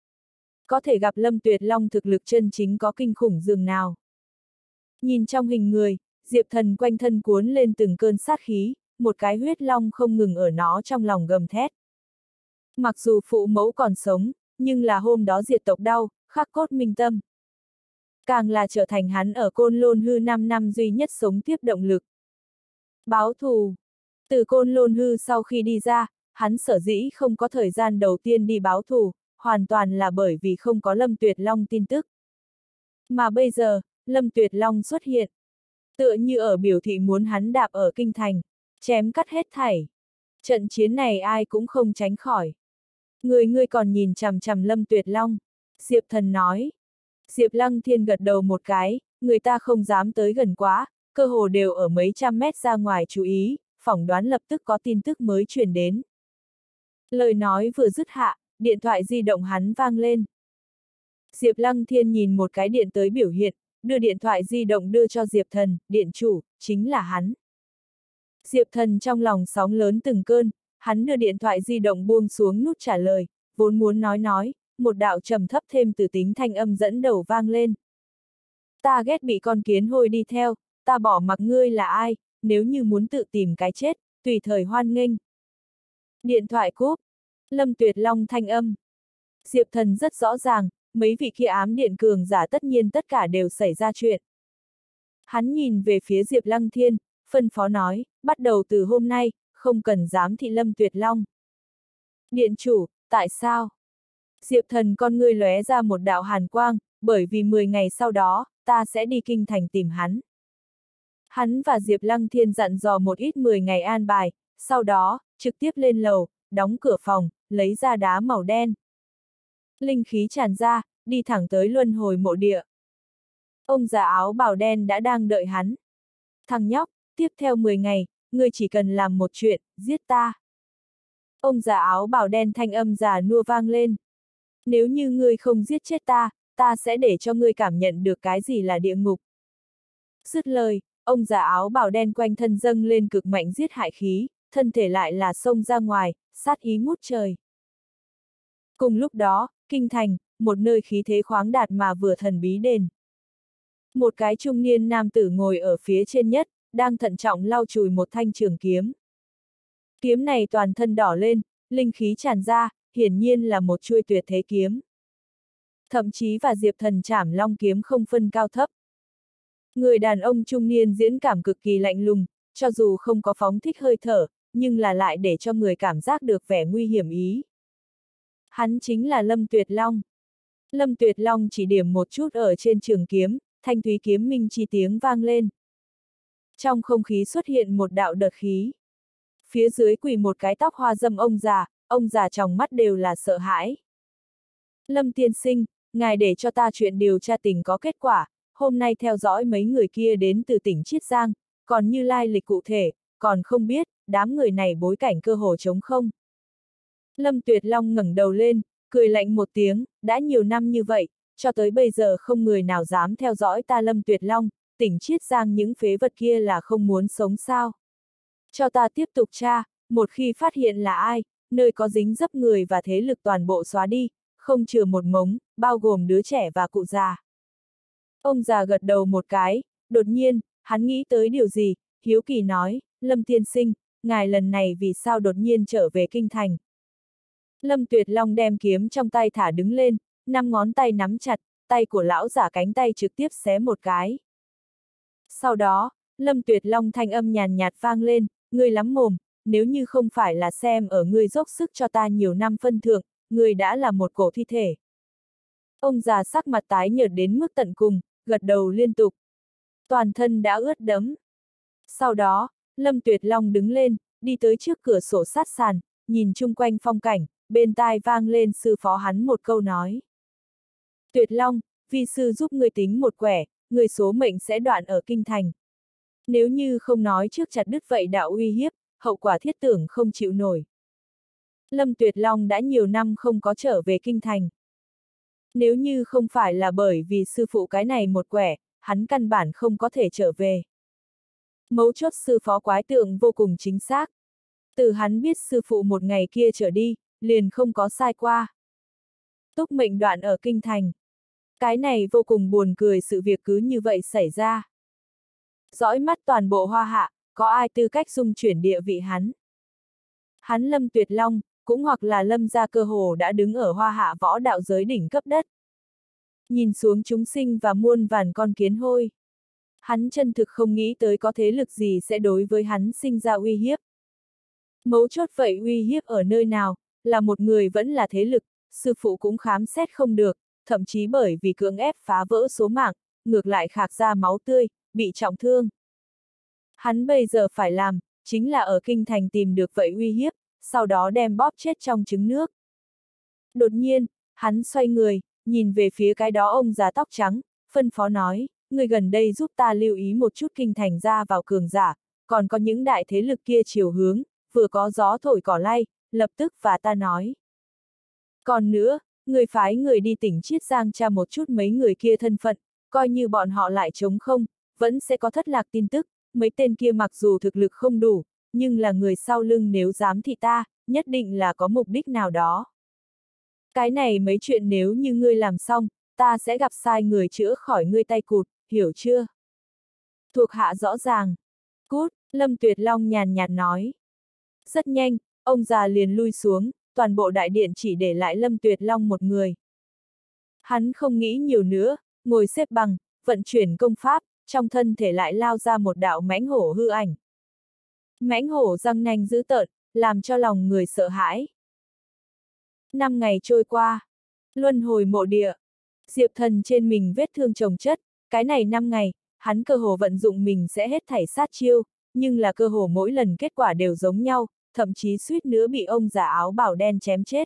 Có thể gặp Lâm Tuyệt Long thực lực chân chính có kinh khủng dường nào. Nhìn trong hình người, Diệp Thần quanh thân cuốn lên từng cơn sát khí, một cái huyết long không ngừng ở nó trong lòng gầm thét. Mặc dù phụ mẫu còn sống, nhưng là hôm đó diệt tộc đau, khắc cốt minh tâm. Càng là trở thành hắn ở Côn Lôn Hư 5 năm duy nhất sống tiếp động lực. Báo thù. Từ Côn Lôn Hư sau khi đi ra, hắn sở dĩ không có thời gian đầu tiên đi báo thù, hoàn toàn là bởi vì không có Lâm Tuyệt Long tin tức. Mà bây giờ, Lâm Tuyệt Long xuất hiện. Tựa như ở biểu thị muốn hắn đạp ở kinh thành, chém cắt hết thảy. Trận chiến này ai cũng không tránh khỏi. Ngươi còn nhìn chằm chằm Lâm Tuyệt Long. Diệp Thần nói. Diệp Lăng Thiên gật đầu một cái, người ta không dám tới gần quá, cơ hồ đều ở mấy trăm mét ra ngoài chú ý, phỏng đoán lập tức có tin tức mới truyền đến. Lời nói vừa dứt hạ, điện thoại di động hắn vang lên. Diệp Lăng Thiên nhìn một cái điện tới biểu hiện, đưa điện thoại di động đưa cho Diệp Thần, điện chủ, chính là hắn. Diệp Thần trong lòng sóng lớn từng cơn, hắn đưa điện thoại di động buông xuống nút trả lời, vốn muốn nói, một đạo trầm thấp thêm từ tính thanh âm dẫn đầu vang lên. Ta ghét bị con kiến hôi đi theo, ta bỏ mặc ngươi là ai, nếu như muốn tự tìm cái chết, tùy thời hoan nghênh. Điện thoại cúp, Lâm Tuyệt Long thanh âm. Diệp Thần rất rõ ràng, mấy vị kia ám điện cường giả tất nhiên tất cả đều xảy ra chuyện. Hắn nhìn về phía Diệp Lăng Thiên, phân phó nói, bắt đầu từ hôm nay, không cần giám thị Lâm Tuyệt Long. Điện chủ, tại sao? Diệp Thần con ngươi lóe ra một đạo hàn quang, bởi vì 10 ngày sau đó, ta sẽ đi kinh thành tìm hắn. Hắn và Diệp Lăng Thiên dặn dò một ít 10 ngày an bài, sau đó, trực tiếp lên lầu, đóng cửa phòng, lấy ra đá màu đen. Linh khí tràn ra, đi thẳng tới luân hồi mộ địa. Ông già áo bào đen đã đang đợi hắn. Thằng nhóc, tiếp theo 10 ngày, ngươi chỉ cần làm một chuyện, giết ta. Ông già áo bào đen thanh âm già nua vang lên. Nếu như ngươi không giết chết ta, ta sẽ để cho ngươi cảm nhận được cái gì là địa ngục. Dứt lời, ông già áo bào đen quanh thân dâng lên cực mạnh giết hại khí, thân thể lại là xông ra ngoài, sát ý ngút trời. Cùng lúc đó, kinh thành, một nơi khí thế khoáng đạt mà vừa thần bí đền. Một cái trung niên nam tử ngồi ở phía trên nhất, đang thận trọng lau chùi một thanh trường kiếm. Kiếm này toàn thân đỏ lên, linh khí tràn ra, hiển nhiên là một chuôi tuyệt thế kiếm. Thậm chí và Diệp Thần chảm long kiếm không phân cao thấp. Người đàn ông trung niên diễn cảm cực kỳ lạnh lùng, cho dù không có phóng thích hơi thở, nhưng là lại để cho người cảm giác được vẻ nguy hiểm ý. Hắn chính là Lâm Tuyệt Long. Lâm Tuyệt Long chỉ điểm một chút ở trên trường kiếm, thanh thúy kiếm minh chi tiếng vang lên. Trong không khí xuất hiện một đạo đợt khí. Phía dưới quỳ một cái tóc hoa dâm ông già trong mắt đều là sợ hãi. Lâm tiên sinh, ngài để cho ta chuyện điều tra tình có kết quả, hôm nay theo dõi mấy người kia đến từ tỉnh Chiết Giang, còn như lai lịch cụ thể, còn không biết, đám người này bối cảnh cơ hồ trống không. Lâm Tuyệt Long ngẩng đầu lên, cười lạnh một tiếng, đã nhiều năm như vậy, cho tới bây giờ không người nào dám theo dõi ta Lâm Tuyệt Long, tỉnh Chiết Giang những phế vật kia là không muốn sống sao. Cho ta tiếp tục tra, một khi phát hiện là ai, nơi có dính dấp người và thế lực toàn bộ xóa đi, không chừa một mống, bao gồm đứa trẻ và cụ già. Ông già gật đầu một cái, đột nhiên, hắn nghĩ tới điều gì, hiếu kỳ nói, Lâm tiên sinh, ngài lần này vì sao đột nhiên trở về kinh thành. Lâm Tuyệt Long đem kiếm trong tay thả đứng lên, 5 ngón tay nắm chặt, tay của lão giả cánh tay trực tiếp xé một cái. Sau đó, Lâm Tuyệt Long thanh âm nhàn nhạt vang lên, ngươi lắm mồm, nếu như không phải là xem ở ngươi dốc sức cho ta nhiều năm phân thưởng, ngươi đã là một cổ thi thể. Ông già sắc mặt tái nhợt đến mức tận cùng, gật đầu liên tục. Toàn thân đã ướt đẫm. Sau đó, Lâm Tuyệt Long đứng lên, đi tới trước cửa sổ sát sàn, nhìn chung quanh phong cảnh, bên tai vang lên sư phó hắn một câu nói. Tuyệt Long, vi sư giúp ngươi tính một quẻ, người số mệnh sẽ đoạn ở kinh thành. Nếu như không nói trước chặt đứt vậy đạo uy hiếp, hậu quả thiết tưởng không chịu nổi. Lâm Tuyệt Long đã nhiều năm không có trở về kinh thành. Nếu như không phải là bởi vì sư phụ cái này một quẻ, hắn căn bản không có thể trở về. Mấu chốt sư phó quái tượng vô cùng chính xác. Từ hắn biết sư phụ một ngày kia trở đi, liền không có sai qua. Túc mệnh đoạn ở kinh thành. Cái này vô cùng buồn cười, sự việc cứ như vậy xảy ra. Dõi mắt toàn bộ Hoa Hạ, có ai tư cách dung chuyển địa vị hắn? Hắn Lâm Tuyệt Long, cũng hoặc là Lâm gia cơ hồ đã đứng ở Hoa Hạ võ đạo giới đỉnh cấp đất. Nhìn xuống chúng sinh và muôn vàn con kiến hôi. Hắn chân thực không nghĩ tới có thế lực gì sẽ đối với hắn sinh ra uy hiếp. Mấu chốt vậy uy hiếp ở nơi nào, là một người vẫn là thế lực, sư phụ cũng khám xét không được, thậm chí bởi vì cưỡng ép phá vỡ số mạng, ngược lại khạc ra máu tươi, bị trọng thương. Hắn bây giờ phải làm, chính là ở kinh thành tìm được vậy uy hiếp, sau đó đem bóp chết trong trứng nước. Đột nhiên, hắn xoay người, nhìn về phía cái đó ông già tóc trắng, phân phó nói, người gần đây giúp ta lưu ý một chút kinh thành ra vào cường giả, còn có những đại thế lực kia chiều hướng, vừa có gió thổi cỏ lay, lập tức và ta nói. Còn nữa, người phái người đi tỉnh Chiết Giang tra một chút mấy người kia thân phận, coi như bọn họ lại trống không, vẫn sẽ có thất lạc tin tức, mấy tên kia mặc dù thực lực không đủ, nhưng là người sau lưng nếu dám thị ta, nhất định là có mục đích nào đó. Cái này mấy chuyện nếu như ngươi làm xong, ta sẽ gặp sai người chữa khỏi ngươi tay cụt, hiểu chưa? Thuộc hạ rõ ràng. Cút, Lâm Tuyệt Long nhàn nhạt nói. Rất nhanh, ông già liền lui xuống, toàn bộ đại điện chỉ để lại Lâm Tuyệt Long một người. Hắn không nghĩ nhiều nữa, ngồi xếp bằng, vận chuyển công pháp, trong thân thể lại lao ra một đạo mãnh hổ hư ảnh. Mãnh hổ răng nanh dữ tợn, làm cho lòng người sợ hãi. 5 ngày trôi qua, luân hồi mộ địa. Diệp Thần trên mình vết thương chồng chất, cái này 5 ngày, hắn cơ hồ vận dụng mình sẽ hết thảy sát chiêu, nhưng là cơ hồ mỗi lần kết quả đều giống nhau, thậm chí suýt nữa bị ông già áo bảo đen chém chết.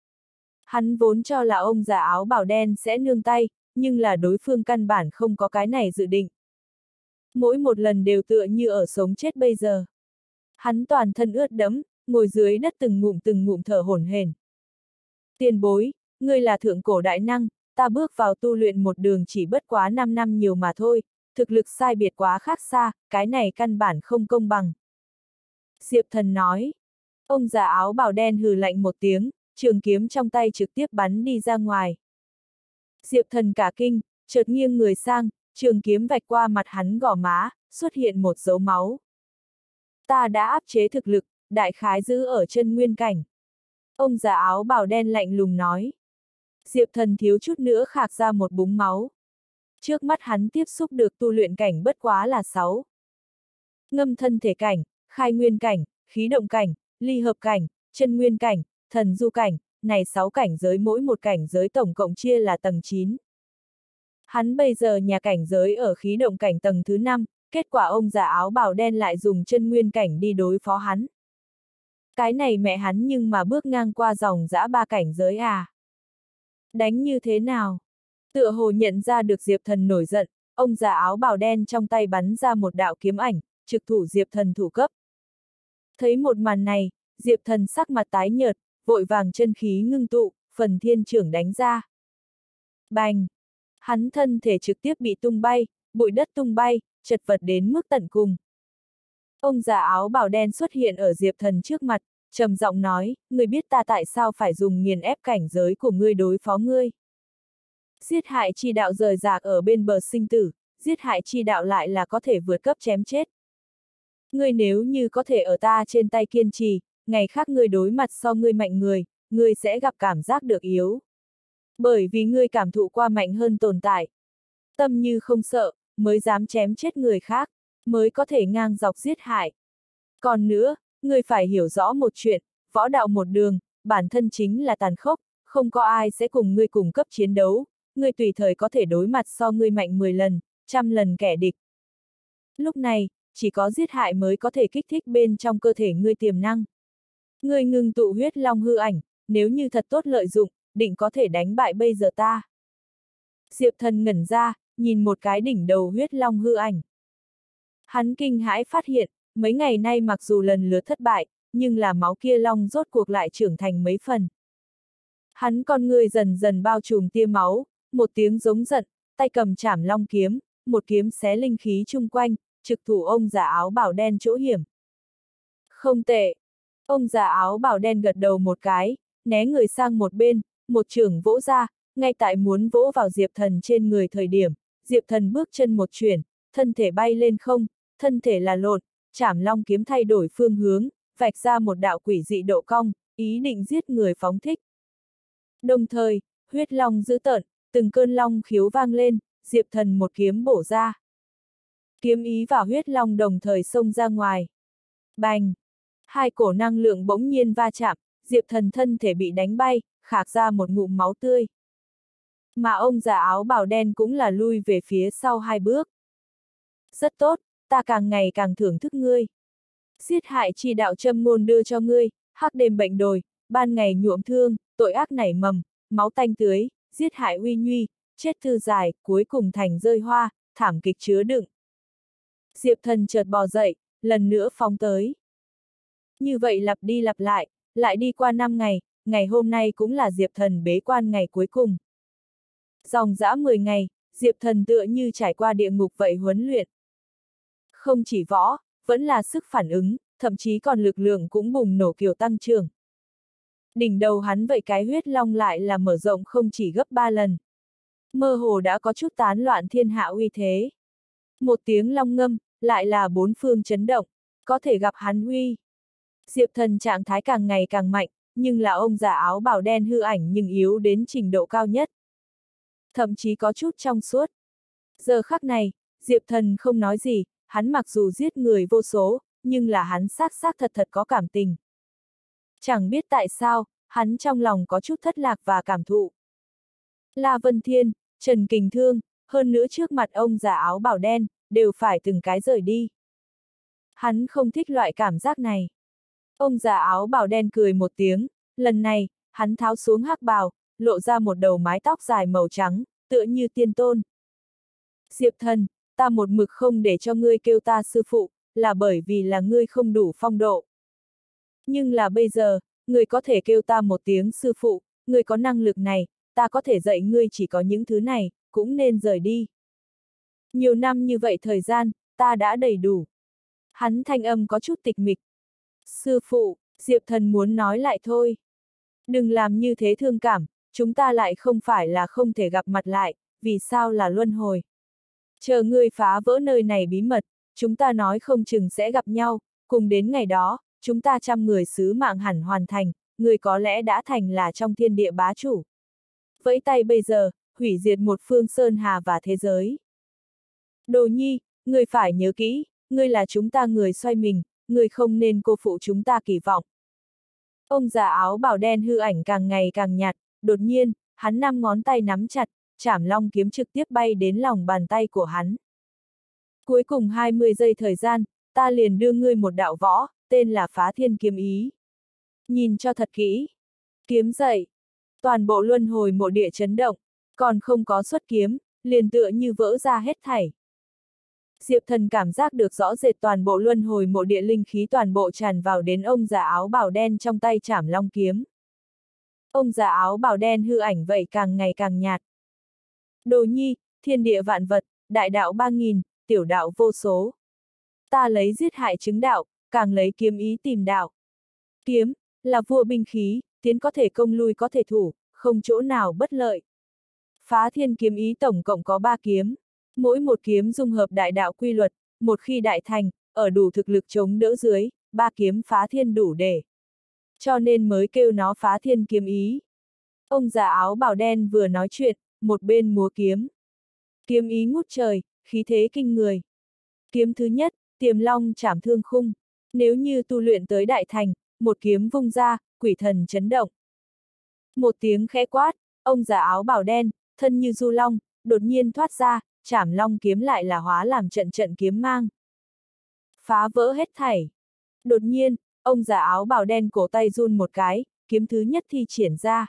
Hắn vốn cho là ông già áo bảo đen sẽ nương tay, nhưng là đối phương căn bản không có cái này dự định. Mỗi một lần đều tựa như ở sống chết bây giờ. Hắn toàn thân ướt đẫm, ngồi dưới đất từng ngụm thở hổn hển. Tiền bối, ngươi là thượng cổ đại năng, ta bước vào tu luyện một đường chỉ bất quá 5 năm nhiều mà thôi, thực lực sai biệt quá khác xa, cái này căn bản không công bằng. Diệp Thần nói. Ông già áo bào đen hừ lạnh một tiếng, trường kiếm trong tay trực tiếp bắn đi ra ngoài. Diệp Thần cả kinh, chợt nghiêng người sang, trường kiếm vạch qua mặt hắn gò má, xuất hiện một dấu máu. Ta đã áp chế thực lực, đại khái giữ ở chân nguyên cảnh. Ông già áo bào đen lạnh lùng nói. Diệp Thần thiếu chút nữa khạc ra một búng máu. Trước mắt hắn tiếp xúc được tu luyện cảnh bất quá là 6. Ngâm thân thể cảnh, khai nguyên cảnh, khí động cảnh, ly hợp cảnh, chân nguyên cảnh, thần du cảnh, này 6 cảnh giới mỗi một cảnh giới tổng cộng chia là tầng 9. Hắn bây giờ nhà cảnh giới ở khí động cảnh tầng thứ 5, kết quả ông già áo bào đen lại dùng chân nguyên cảnh đi đối phó hắn. Cái này mẹ hắn nhưng mà bước ngang qua dòng dã 3 cảnh giới à. Đánh như thế nào? Tựa hồ nhận ra được Diệp Thần nổi giận, ông già áo bào đen trong tay bắn ra một đạo kiếm ảnh, trực thủ Diệp Thần thủ cấp. Thấy một màn này, Diệp Thần sắc mặt tái nhợt, vội vàng chân khí ngưng tụ, phần thiên trưởng đánh ra. Bành! Hắn thân thể trực tiếp bị tung bay, bụi đất tung bay, chật vật đến mức tận cùng. Ông già áo bào đen xuất hiện ở Diệp Thần trước mặt, trầm giọng nói, ngươi biết ta tại sao phải dùng nghiền ép cảnh giới của ngươi đối phó ngươi. Giết hại chi đạo rời rạc ở bên bờ sinh tử, giết hại chi đạo lại là có thể vượt cấp chém chết. Ngươi nếu như có thể ở ta trên tay kiên trì, ngày khác ngươi đối mặt so ngươi mạnh người, ngươi sẽ gặp cảm giác được yếu. Bởi vì ngươi cảm thụ qua mạnh hơn tồn tại. Tâm như không sợ, mới dám chém chết người khác, mới có thể ngang dọc giết hại. Còn nữa, ngươi phải hiểu rõ một chuyện, võ đạo một đường, bản thân chính là tàn khốc, không có ai sẽ cùng ngươi cùng cấp chiến đấu, ngươi tùy thời có thể đối mặt so ngươi mạnh 10 lần, 100 lần kẻ địch. Lúc này, chỉ có giết hại mới có thể kích thích bên trong cơ thể ngươi tiềm năng. Ngươi ngưng tụ huyết long hư ảnh, nếu như thật tốt lợi dụng, định có thể đánh bại bây giờ ta. Diệp Thần ngẩn ra, nhìn một cái đỉnh đầu huyết long hư ảnh. Hắn kinh hãi phát hiện, mấy ngày nay mặc dù lần lượt thất bại, nhưng là máu kia long rốt cuộc lại trưởng thành mấy phần. Hắn con người dần dần bao trùm tia máu, một tiếng giống giận, tay cầm chảm long kiếm, một kiếm xé linh khí chung quanh, trực thủ ông già áo bảo đen chỗ hiểm. Không tệ. Ông già áo bảo đen gật đầu một cái, né người sang một bên, một chưởng vỗ ra, ngay tại muốn vỗ vào Diệp Thần trên người thời điểm, Diệp Thần bước chân một chuyển, thân thể bay lên không, thân thể là lộn, chảm long kiếm thay đổi phương hướng, vạch ra một đạo quỷ dị độ cong, ý định giết người phóng thích. Đồng thời, huyết long dữ tợn, từng cơn long khiếu vang lên, Diệp Thần một kiếm bổ ra. Kiếm ý và huyết long đồng thời xông ra ngoài. Bành! Hai cổ năng lượng bỗng nhiên va chạm, Diệp Thần thân thể bị đánh bay, khạc ra một ngụm máu tươi. Mà ông già áo bào đen cũng là lui về phía sau 2 bước. Rất tốt, ta càng ngày càng thưởng thức ngươi. Giết hại chi đạo châm ngôn đưa cho ngươi, hắc đêm bệnh đồi, ban ngày nhuộm thương, tội ác nảy mầm, máu tanh tưới, giết hại uy nguy, chết thư dài, cuối cùng thành rơi hoa, thảm kịch chứa đựng. Diệp Thần chợt bò dậy, lần nữa phóng tới. Như vậy lặp đi lặp lại đi qua 5 ngày, ngày hôm nay cũng là Diệp Thần bế quan ngày cuối cùng. Dòng dã 10 ngày, Diệp Thần tựa như trải qua địa ngục vậy huấn luyện. Không chỉ võ, vẫn là sức phản ứng, thậm chí còn lực lượng cũng bùng nổ kiểu tăng trưởng. Đỉnh đầu hắn vậy cái huyết long lại là mở rộng không chỉ gấp 3 lần. Mơ hồ đã có chút tán loạn thiên hạ uy thế. Một tiếng long ngâm, lại là 4 phương chấn động, có thể gặp hắn uy. Diệp Thần trạng thái càng ngày càng mạnh, nhưng là ông già áo bào đen hư ảnh nhưng yếu đến trình độ cao nhất. Thậm chí có chút trong suốt. Giờ khắc này, Diệp Thần không nói gì, hắn mặc dù giết người vô số, nhưng là hắn xác thật thật có cảm tình. Chẳng biết tại sao, hắn trong lòng có chút thất lạc và cảm thụ. La Vân Thiên, Trần Kình Thương, hơn nữa trước mặt ông già áo bào đen, đều phải từng cái rời đi. Hắn không thích loại cảm giác này. Ông già áo bào đen cười một tiếng, lần này, hắn tháo xuống hắc bào, lộ ra một đầu mái tóc dài màu trắng, tựa như tiên tôn. Diệp Thần, ta một mực không để cho ngươi kêu ta sư phụ, là bởi vì là ngươi không đủ phong độ. Nhưng là bây giờ, ngươi có thể kêu ta một tiếng sư phụ, ngươi có năng lực này, ta có thể dạy ngươi chỉ có những thứ này, cũng nên rời đi. Nhiều năm như vậy thời gian, ta đã đầy đủ. Hắn thanh âm có chút tịch mịch. Sư phụ, Diệp Thần muốn nói lại thôi. Đừng làm như thế thương cảm, chúng ta lại không phải là không thể gặp mặt lại, vì sao là luân hồi. Chờ ngươi phá vỡ nơi này bí mật, chúng ta nói không chừng sẽ gặp nhau, cùng đến ngày đó, chúng ta 100 người sứ mạng hẳn hoàn thành, ngươi có lẽ đã thành là trong thiên địa bá chủ. Vẫy tay bây giờ, hủy diệt một phương sơn hà và thế giới. Đồ Nhi, ngươi phải nhớ kỹ, ngươi là chúng ta người xoay mình, ngươi không nên cô phụ chúng ta kỳ vọng. Ông già áo bào đen hư ảnh càng ngày càng nhạt, đột nhiên, hắn 5 ngón tay nắm chặt, Trảm Long kiếm trực tiếp bay đến lòng bàn tay của hắn. Cuối cùng 20 giây thời gian, ta liền đưa ngươi một đạo võ, tên là Phá Thiên Kiếm Ý. Nhìn cho thật kỹ. Kiếm dậy. Toàn bộ luân hồi mộ địa chấn động, còn không có xuất kiếm, liền tựa như vỡ ra hết thảy. Diệp Thần cảm giác được rõ rệt toàn bộ luân hồi mộ địa linh khí toàn bộ tràn vào đến ông già áo bào đen trong tay Trảm Long kiếm. Ông già áo bào đen hư ảnh vậy càng ngày càng nhạt. Đồ Nhi, thiên địa vạn vật, đại đạo 3000, tiểu đạo vô số. Ta lấy giết hại chứng đạo, càng lấy kiếm ý tìm đạo. Kiếm, là vua binh khí, tiến có thể công lui có thể thủ, không chỗ nào bất lợi. Phá Thiên Kiếm Ý tổng cộng có 3 kiếm. Mỗi một kiếm dung hợp đại đạo quy luật, một khi đại thành, ở đủ thực lực chống đỡ dưới, 3 kiếm phá thiên đủ để. Cho nên mới kêu nó Phá Thiên Kiếm Ý. Ông già áo bào đen vừa nói chuyện, một bên múa kiếm. Kiếm ý ngút trời, khí thế kinh người. Kiếm thứ nhất, Tiềm Long Trảm Thương Khung. Nếu như tu luyện tới đại thành, một kiếm vung ra, quỷ thần chấn động. Một tiếng khẽ quát, ông già áo bào đen, thân như du long, đột nhiên thoát ra, Trảm Long kiếm lại là hóa làm trận trận kiếm mang. Phá vỡ hết thảy. Đột nhiên, ông già áo bào đen cổ tay run một cái, kiếm thứ nhất thi triển ra.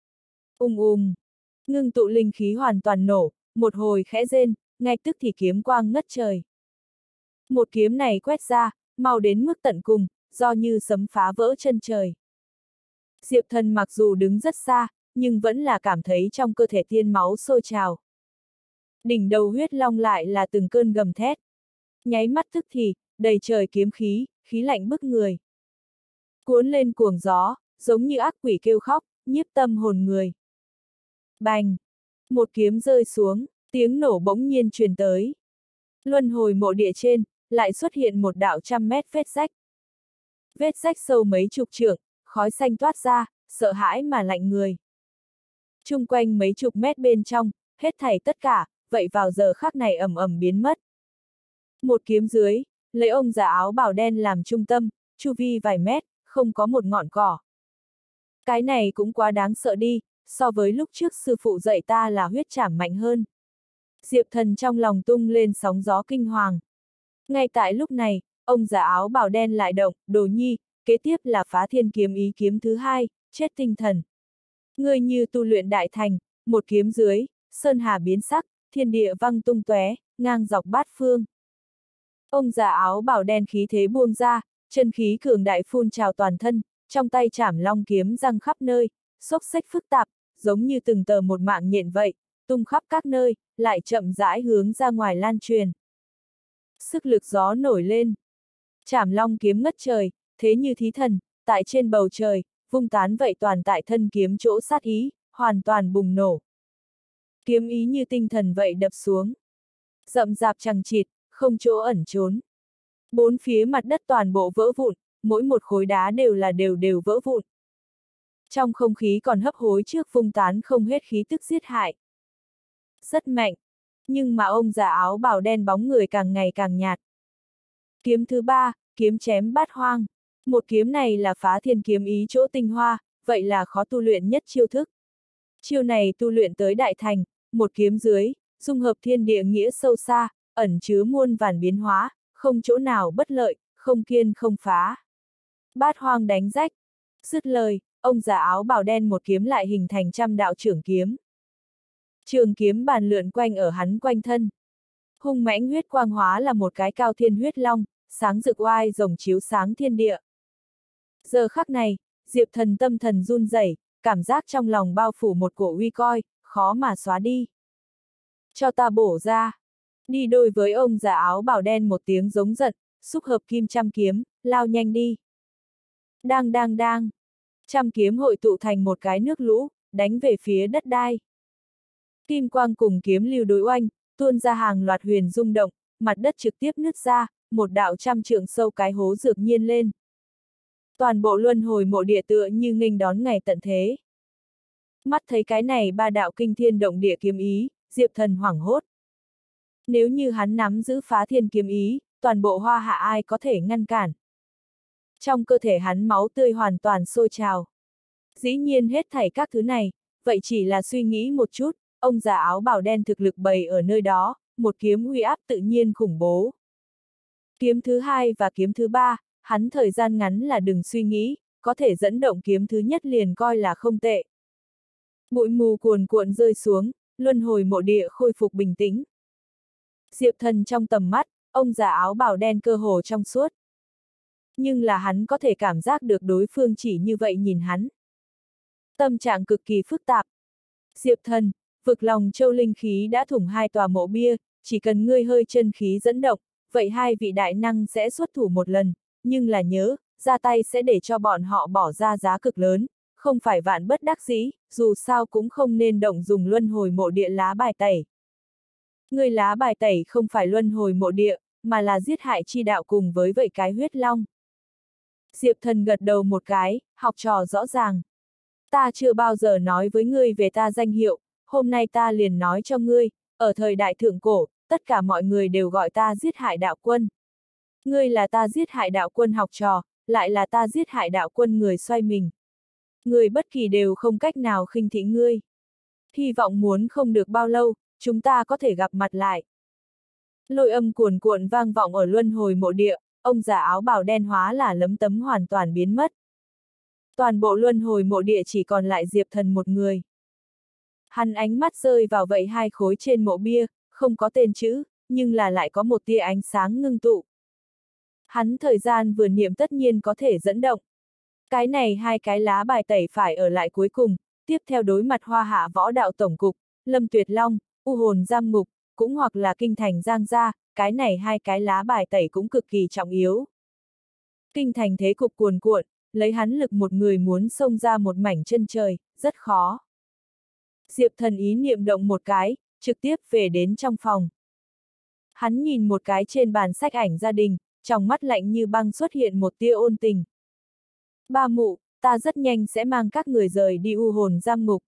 Ngưng tụ linh khí hoàn toàn nổ, một hồi khẽ rên, ngay tức thì kiếm quang ngất trời. Một kiếm này quét ra, mau đến mức tận cùng, do như sấm phá vỡ chân trời. Diệp Thần mặc dù đứng rất xa, nhưng vẫn là cảm thấy trong cơ thể tiên máu sôi trào. Đỉnh đầu huyết long lại là từng cơn gầm thét. Nháy mắt tức thì, đầy trời kiếm khí, khí lạnh bức người. Cuốn lên cuồng gió, giống như ác quỷ kêu khóc, nhiếp tâm hồn người. Bành! Một kiếm rơi xuống, tiếng nổ bỗng nhiên truyền tới. Luân hồi mộ địa trên, lại xuất hiện một đạo 100 mét vết rách. Vết rách sâu mấy chục trượng, khói xanh toát ra, sợ hãi mà lạnh người. Chung quanh mấy chục mét bên trong, hết thảy tất cả, vậy vào giờ khắc này ầm ầm biến mất. Một kiếm dưới, lấy ông già áo bào đen làm trung tâm, chu vi vài mét, không có một ngọn cỏ. Cái này cũng quá đáng sợ đi, so với lúc trước sư phụ dạy ta là huyết trảm mạnh hơn. Diệp Thần trong lòng tung lên sóng gió kinh hoàng. Ngay tại lúc này, ông già áo bào đen lại động, Đồ Nhi, kế tiếp là Phá Thiên Kiếm Ý kiếm thứ hai, chết tinh thần. Ngươi như tu luyện đại thành, một kiếm dưới, sơn hà biến sắc, thiên địa văng tung tóe, ngang dọc bát phương. Ông già áo bào đen khí thế buông ra, chân khí cường đại phun trào toàn thân, trong tay Trảm Long kiếm răng khắp nơi, xốc xếch phức tạp, giống như từng tờ một mạng nhện vậy, tung khắp các nơi, lại chậm rãi hướng ra ngoài lan truyền. Sức lực gió nổi lên. Trảm Long kiếm ngất trời, thế như thí thần, tại trên bầu trời, vung tán vậy toàn tại thân kiếm chỗ sát ý, hoàn toàn bùng nổ. Kiếm ý như tinh thần vậy đập xuống. Rậm rạp chằng chịt, không chỗ ẩn trốn. Bốn phía mặt đất toàn bộ vỡ vụn, mỗi một khối đá đều đều vỡ vụn. Trong không khí còn hấp hối trước vung tán không hết khí tức giết hại. Rất mạnh, nhưng mà ông già áo bào đen bóng người càng ngày càng nhạt. Kiếm thứ ba, kiếm chém bát hoang. Một kiếm này là Phá Thiên Kiếm Ý chỗ tinh hoa, vậy là khó tu luyện nhất chiêu thức. Chiêu này tu luyện tới đại thành, một kiếm dưới, dung hợp thiên địa nghĩa sâu xa, ẩn chứa muôn vàn biến hóa, không chỗ nào bất lợi, không kiên không phá. Bát hoang đánh rách. Dứt lời, ông già áo bào đen một kiếm lại hình thành trăm đạo trưởng kiếm. Trường kiếm bàn lượn quanh ở hắn quanh thân. Hung mãnh huyết quang hóa là một cái cao thiên huyết long, sáng rực oai rồng chiếu sáng thiên địa. Giờ khắc này, Diệp Thần tâm thần run rẩy, cảm giác trong lòng bao phủ một cổ uy coi, khó mà xóa đi. Cho ta bổ ra. Đi đôi với ông già áo bào đen một tiếng giống giận, xúc hợp kim trăm kiếm, lao nhanh đi. Đang đang đang. Trăm kiếm hội tụ thành một cái nước lũ, đánh về phía đất đai. Kim quang cùng kiếm lưu đối oanh, tuôn ra hàng loạt huyền rung động, mặt đất trực tiếp nứt ra, một đạo trăm trượng sâu cái hố dược nhiên lên. Toàn bộ luân hồi mộ địa tựa như nghênh đón ngày tận thế. Mắt thấy cái này ba đạo kinh thiên động địa kiếm ý, Diệp Thần hoảng hốt. Nếu như hắn nắm giữ phá thiên kiếm ý, toàn bộ hoa hạ ai có thể ngăn cản. Trong cơ thể hắn máu tươi hoàn toàn sôi trào. Dĩ nhiên hết thảy các thứ này, vậy chỉ là suy nghĩ một chút, ông già áo bào đen thực lực bày ở nơi đó, một kiếm uy áp tự nhiên khủng bố. Kiếm thứ hai và kiếm thứ ba, hắn thời gian ngắn là đừng suy nghĩ, có thể dẫn động kiếm thứ nhất liền coi là không tệ. Bụi mù cuồn cuộn rơi xuống, luân hồi mộ địa khôi phục bình tĩnh. Diệp Thần trong tầm mắt, ông già áo bào đen cơ hồ trong suốt. Nhưng là hắn có thể cảm giác được đối phương chỉ như vậy nhìn hắn. Tâm trạng cực kỳ phức tạp. Diệp Thần, vực lòng châu linh khí đã thủng hai tòa mộ bia, chỉ cần ngươi hơi chân khí dẫn động, vậy hai vị đại năng sẽ xuất thủ một lần, nhưng là nhớ, ra tay sẽ để cho bọn họ bỏ ra giá cực lớn, không phải vạn bất đắc dĩ, dù sao cũng không nên động dùng luân hồi mộ địa lá bài tẩy. Ngươi lá bài tẩy không phải luân hồi mộ địa, mà là giết hại chi đạo cùng với vậy cái huyết long. Diệp Thần gật đầu một cái, học trò rõ ràng. Ta chưa bao giờ nói với ngươi về ta danh hiệu, hôm nay ta liền nói cho ngươi, ở thời đại thượng cổ, tất cả mọi người đều gọi ta giết hại đạo quân. Ngươi là ta giết hại đạo quân học trò, lại là ta giết hại đạo quân người xoay mình. Người bất kỳ đều không cách nào khinh thị ngươi. Hy vọng muốn không được bao lâu, chúng ta có thể gặp mặt lại. Lôi âm cuồn cuộn vang vọng ở luân hồi mộ địa, ông già áo bào đen hóa là lấm tấm hoàn toàn biến mất. Toàn bộ luân hồi mộ địa chỉ còn lại Diệp Thần một người. Hắn ánh mắt rơi vào vậy hai khối trên mộ bia, không có tên chữ, nhưng là lại có một tia ánh sáng ngưng tụ. Hắn thời gian vừa niệm tất nhiên có thể dẫn động. Cái này hai cái lá bài tẩy phải ở lại cuối cùng, tiếp theo đối mặt Hoa Hạ Võ Đạo Tổng cục, Lâm Tuyệt Long, U Hồn Giam Ngục, cũng hoặc là Kinh Thành Giang Gia, cái này hai cái lá bài tẩy cũng cực kỳ trọng yếu. Kinh Thành thế cục cuồn cuộn, lấy hắn lực một người muốn xông ra một mảnh chân trời, rất khó. Diệp Thần ý niệm động một cái, trực tiếp về đến trong phòng. Hắn nhìn một cái trên bàn sách ảnh gia đình, trong mắt lạnh như băng xuất hiện một tia ôn tình. Ba mụ, ta rất nhanh sẽ mang các người rời đi U Hồn Giam Ngục.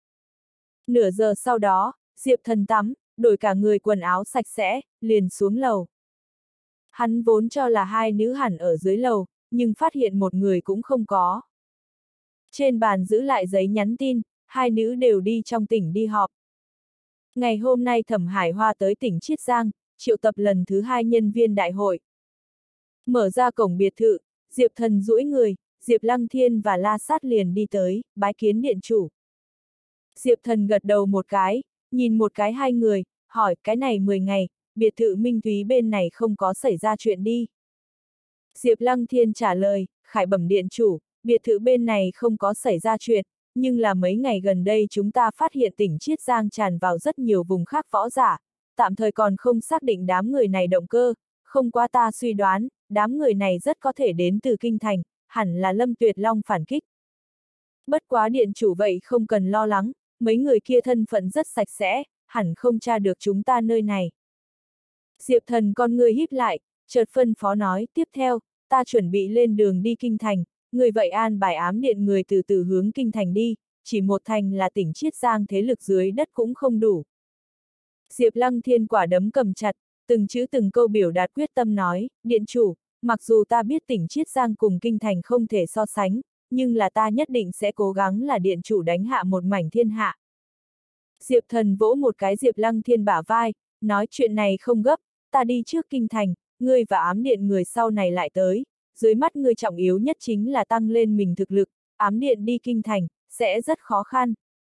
Nửa giờ sau đó, Diệp Thần tắm, đổi cả người quần áo sạch sẽ, liền xuống lầu. Hắn vốn cho là hai nữ hẳn ở dưới lầu, nhưng phát hiện một người cũng không có. Trên bàn giữ lại giấy nhắn tin, hai nữ đều đi trong tỉnh đi họp. Ngày hôm nay Thẩm Hải Hoa tới tỉnh Chiết Giang, triệu tập lần thứ hai nhân viên đại hội. Mở ra cổng biệt thự, Diệp Thần duỗi người, Diệp Lăng Thiên và La Sát liền đi tới, bái kiến điện chủ. Diệp Thần gật đầu một cái, nhìn một cái hai người, hỏi cái này 10 ngày, biệt thự Minh Thúy bên này không có xảy ra chuyện đi. Diệp Lăng Thiên trả lời, khải bẩm điện chủ, biệt thự bên này không có xảy ra chuyện, nhưng là mấy ngày gần đây chúng ta phát hiện tỉnh Chiết Giang tràn vào rất nhiều vùng khác võ giả, tạm thời còn không xác định đám người này động cơ, không qua ta suy đoán, đám người này rất có thể đến từ Kinh Thành, hẳn là Lâm Tuyệt Long phản kích. Bất quá điện chủ vậy không cần lo lắng, mấy người kia thân phận rất sạch sẽ, hẳn không tra được chúng ta nơi này. Diệp Thần con người híp lại, chợt phân phó nói, tiếp theo, ta chuẩn bị lên đường đi Kinh Thành, người vậy an bài ám điện người từ từ hướng Kinh Thành đi, chỉ một thành là tỉnh Chiết Giang thế lực dưới đất cũng không đủ. Diệp Lăng Thiên quả đấm cầm chặt, từng chữ từng câu biểu đạt quyết tâm nói, điện chủ, mặc dù ta biết tỉnh Chiết Giang cùng Kinh Thành không thể so sánh, nhưng là ta nhất định sẽ cố gắng là điện chủ đánh hạ một mảnh thiên hạ. Diệp Thần vỗ một cái Diệp Lăng Thiên bả vai, nói chuyện này không gấp, ta đi trước Kinh Thành, ngươi và ám điện người sau này lại tới, dưới mắt ngươi trọng yếu nhất chính là tăng lên mình thực lực, ám điện đi kinh thành, sẽ rất khó khăn.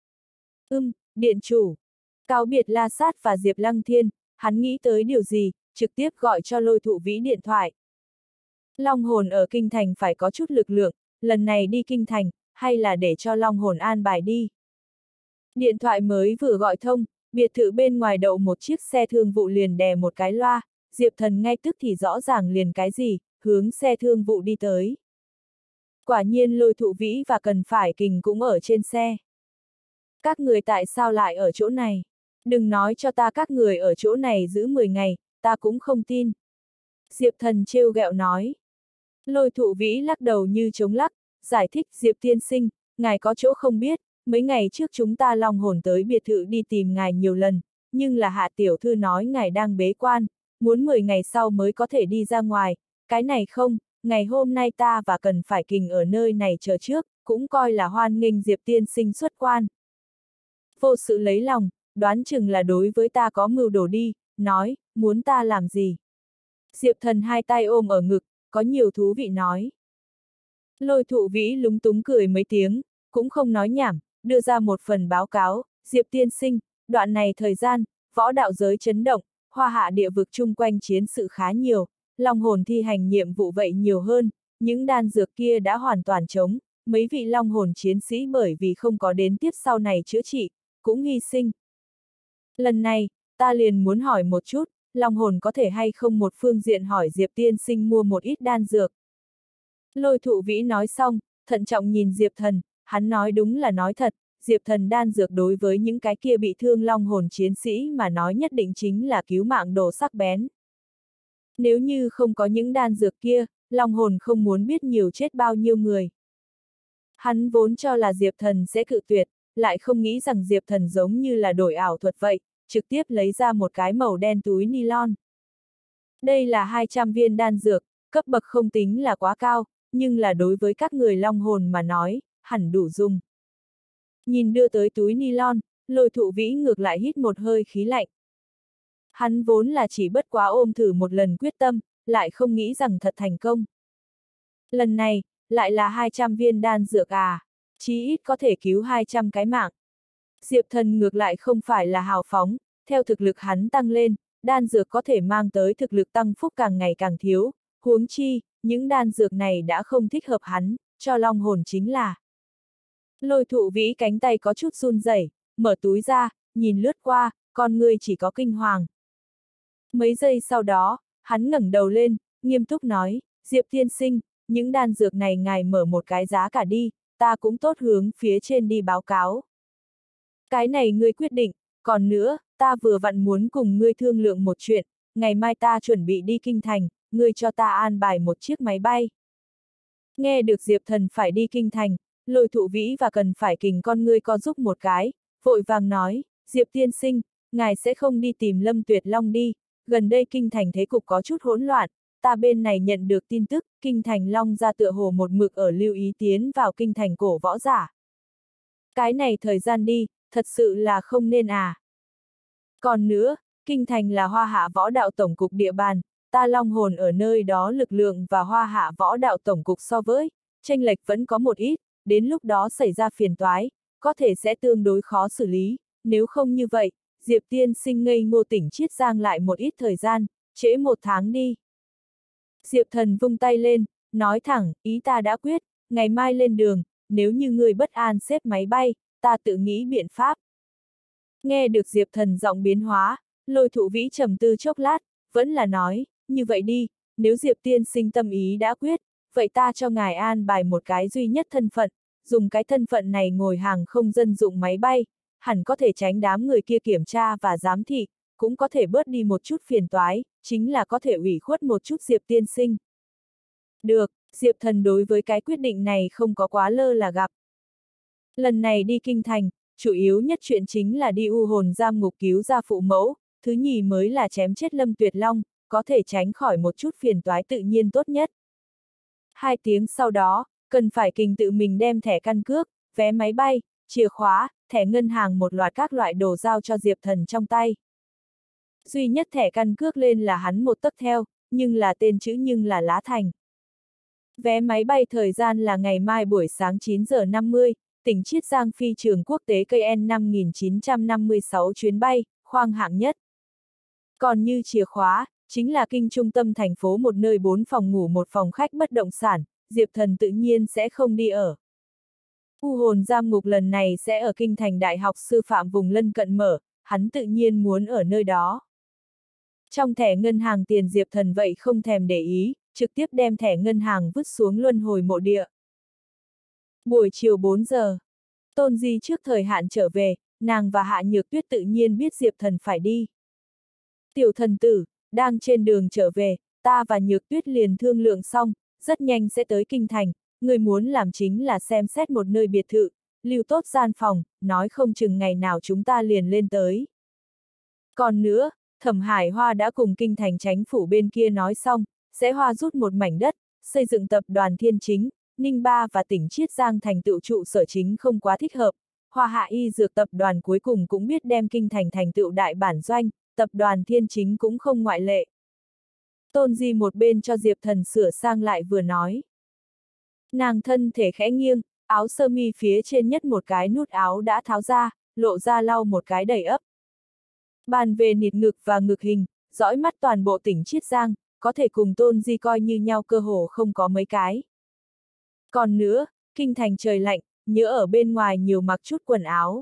Điện chủ. Cáo biệt La Sát và Diệp Lăng Thiên, hắn nghĩ tới điều gì, trực tiếp gọi cho Lôi Thụ Vĩ điện thoại. Long hồn ở kinh thành phải có chút lực lượng, lần này đi kinh thành, hay là để cho long hồn an bài đi. Điện thoại mới vừa gọi thông, biệt thự bên ngoài đậu một chiếc xe thương vụ liền đè một cái loa, Diệp Thần ngay tức thì rõ ràng liền cái gì, hướng xe thương vụ đi tới. Quả nhiên Lôi Thụ Vĩ và Cần Phải Kình cũng ở trên xe. Các người tại sao lại ở chỗ này? Đừng nói cho ta các người ở chỗ này giữ 10 ngày, ta cũng không tin. Diệp Thần trêu ghẹo nói. Lôi Thụ Vĩ lắc đầu như chống lắc, giải thích Diệp tiên sinh, ngài có chỗ không biết, mấy ngày trước chúng ta long hồn tới biệt thự đi tìm ngài nhiều lần, nhưng là Hạ tiểu thư nói ngài đang bế quan, muốn 10 ngày sau mới có thể đi ra ngoài, cái này không, ngày hôm nay ta và Cần Phải Kình ở nơi này chờ trước, cũng coi là hoan nghênh Diệp tiên sinh xuất quan. Vô sự lấy lòng, đoán chừng là đối với ta có mưu đồ đi, nói, muốn ta làm gì? Diệp Thần hai tay ôm ở ngực, có nhiều thú vị nói. Lôi Thụ Vĩ lúng túng cười mấy tiếng, cũng không nói nhảm, đưa ra một phần báo cáo, Diệp tiên sinh, đoạn này thời gian, võ đạo giới chấn động, hoa hạ địa vực chung quanh chiến sự khá nhiều, long hồn thi hành nhiệm vụ vậy nhiều hơn, những đan dược kia đã hoàn toàn trống, mấy vị long hồn chiến sĩ bởi vì không có đến tiếp sau này chữa trị, cũng hy sinh. Lần này, ta liền muốn hỏi một chút, long hồn có thể hay không một phương diện hỏi Diệp tiên sinh mua một ít đan dược. Lôi Thụ Vĩ nói xong, thận trọng nhìn Diệp Thần, hắn nói đúng là nói thật, Diệp Thần đan dược đối với những cái kia bị thương long hồn chiến sĩ mà nói nhất định chính là cứu mạng đồ sắc bén. Nếu như không có những đan dược kia, long hồn không muốn biết nhiều chết bao nhiêu người. Hắn vốn cho là Diệp Thần sẽ cự tuyệt, lại không nghĩ rằng Diệp Thần giống như là đổi ảo thuật vậy, trực tiếp lấy ra một cái màu đen túi nylon. Đây là 200 viên đan dược, cấp bậc không tính là quá cao, nhưng là đối với các người long hồn mà nói, hẳn đủ dùng. Nhìn đưa tới túi nylon, Lôi Thụ Vĩ ngược lại hít một hơi khí lạnh. Hắn vốn là chỉ bất quá ôm thử một lần quyết tâm, lại không nghĩ rằng thật thành công. Lần này, lại là 200 viên đan dược à, chí ít có thể cứu 200 cái mạng. Diệp Thần ngược lại không phải là hào phóng, theo thực lực hắn tăng lên, đan dược có thể mang tới thực lực tăng phúc càng ngày càng thiếu, huống chi, những đan dược này đã không thích hợp hắn, cho long hồn chính là. Lôi Thụ Vĩ cánh tay có chút run rẩy, mở túi ra, nhìn lướt qua, con ngươi chỉ có kinh hoàng. Mấy giây sau đó, hắn ngẩng đầu lên, nghiêm túc nói, Diệp tiên sinh, những đan dược này ngài mở một cái giá cả đi, ta cũng tốt hướng phía trên đi báo cáo. Cái này ngươi quyết định, còn nữa, ta vừa vặn muốn cùng ngươi thương lượng một chuyện, ngày mai ta chuẩn bị đi kinh thành, ngươi cho ta an bài một chiếc máy bay. Nghe được Diệp Thần phải đi kinh thành, Lôi Thụ Vĩ và Cần Phải Kình con ngươi co giúp một cái, vội vàng nói, Diệp tiên sinh, ngài sẽ không đi tìm Lâm Tuyệt Long đi, gần đây kinh thành thế cục có chút hỗn loạn, ta bên này nhận được tin tức, kinh thành Long gia tựa hồ một mực ở lưu ý tiến vào kinh thành cổ võ giả. Cái này thời gian đi, thật sự là không nên à. Còn nữa, kinh thành là Hoa Hạ Võ Đạo Tổng cục địa bàn, ta long hồn ở nơi đó lực lượng và Hoa Hạ Võ Đạo Tổng cục so với, chênh lệch vẫn có một ít, đến lúc đó xảy ra phiền toái, có thể sẽ tương đối khó xử lý, nếu không như vậy, Diệp tiên sinh ngây ngô tỉnh Chiết Giang lại một ít thời gian, trễ 1 tháng đi. Diệp Thần vung tay lên, nói thẳng, ý ta đã quyết, ngày mai lên đường, nếu như người bất an xếp máy bay, ta tự nghĩ biện pháp. Nghe được Diệp Thần giọng biến hóa, Lôi Thụ Vĩ trầm tư chốc lát, vẫn là nói, như vậy đi, nếu Diệp tiên sinh tâm ý đã quyết, vậy ta cho ngài an bài một cái duy nhất thân phận, dùng cái thân phận này ngồi hàng không dân dụng máy bay, hẳn có thể tránh đám người kia kiểm tra và giám thị, cũng có thể bớt đi một chút phiền toái, chính là có thể ủy khuất một chút Diệp tiên sinh. Được, Diệp Thần đối với cái quyết định này không có quá lơ là gặp. Lần này đi kinh thành, chủ yếu nhất chuyện chính là đi u hồn giam ngục cứu ra phụ mẫu, thứ nhì mới là chém chết Lâm Tuyệt Long, có thể tránh khỏi một chút phiền toái tự nhiên tốt nhất. 2 tiếng sau đó, Cần Phải Kình tự mình đem thẻ căn cước, vé máy bay, chìa khóa, thẻ ngân hàng một loạt các loại đồ giao cho Diệp Thần trong tay. Duy nhất thẻ căn cước lên là hắn một tấc theo, nhưng là tên chữ nhưng là lá thành. Vé máy bay thời gian là ngày mai buổi sáng 9 giờ 50, tỉnh Chiết Giang phi trường quốc tế KN 5956 chuyến bay, khoang hạng nhất. Còn như chìa khóa, chính là kinh trung tâm thành phố một nơi 4 phòng ngủ một phòng khách bất động sản, Diệp Thần tự nhiên sẽ không đi ở. U hồn giam ngục lần này sẽ ở kinh thành Đại học Sư phạm vùng lân cận mở, hắn tự nhiên muốn ở nơi đó. Trong thẻ ngân hàng tiền Diệp Thần vậy không thèm để ý, trực tiếp đem thẻ ngân hàng vứt xuống luân hồi mộ địa. Buổi chiều 4 giờ, Tôn Di trước thời hạn trở về, nàng và Hạ Nhược Tuyết tự nhiên biết Diệp Thần phải đi. Tiểu thần tử, đang trên đường trở về, ta và Nhược Tuyết liền thương lượng xong, rất nhanh sẽ tới kinh thành, người muốn làm chính là xem xét một nơi biệt thự, lưu tốt gian phòng, nói không chừng ngày nào chúng ta liền lên tới. Còn nữa, Thẩm Hải Hoa đã cùng kinh thành chánh phủ bên kia nói xong, sẽ hoa rút một mảnh đất, xây dựng tập đoàn Thiên Chính, Ninh Ba và tỉnh Chiết Giang thành tựu trụ sở chính không quá thích hợp. Hoa Hạ Y Dược tập đoàn cuối cùng cũng biết đem kinh thành thành tựu đại bản doanh, tập đoàn Thiên Chính cũng không ngoại lệ. Tôn Di một bên cho Diệp Thần sửa sang lại vừa nói. Nàng thân thể khẽ nghiêng, áo sơ mi phía trên nhất một cái nút áo đã tháo ra, lộ ra lau một cái đầy ấp. Bàn về nịt ngực và ngực hình, dõi mắt toàn bộ tỉnh Chiết Giang, có thể cùng Tôn Di coi như nhau cơ hồ không có mấy cái. Còn nữa, kinh thành trời lạnh, nhớ ở bên ngoài nhiều mặc chút quần áo.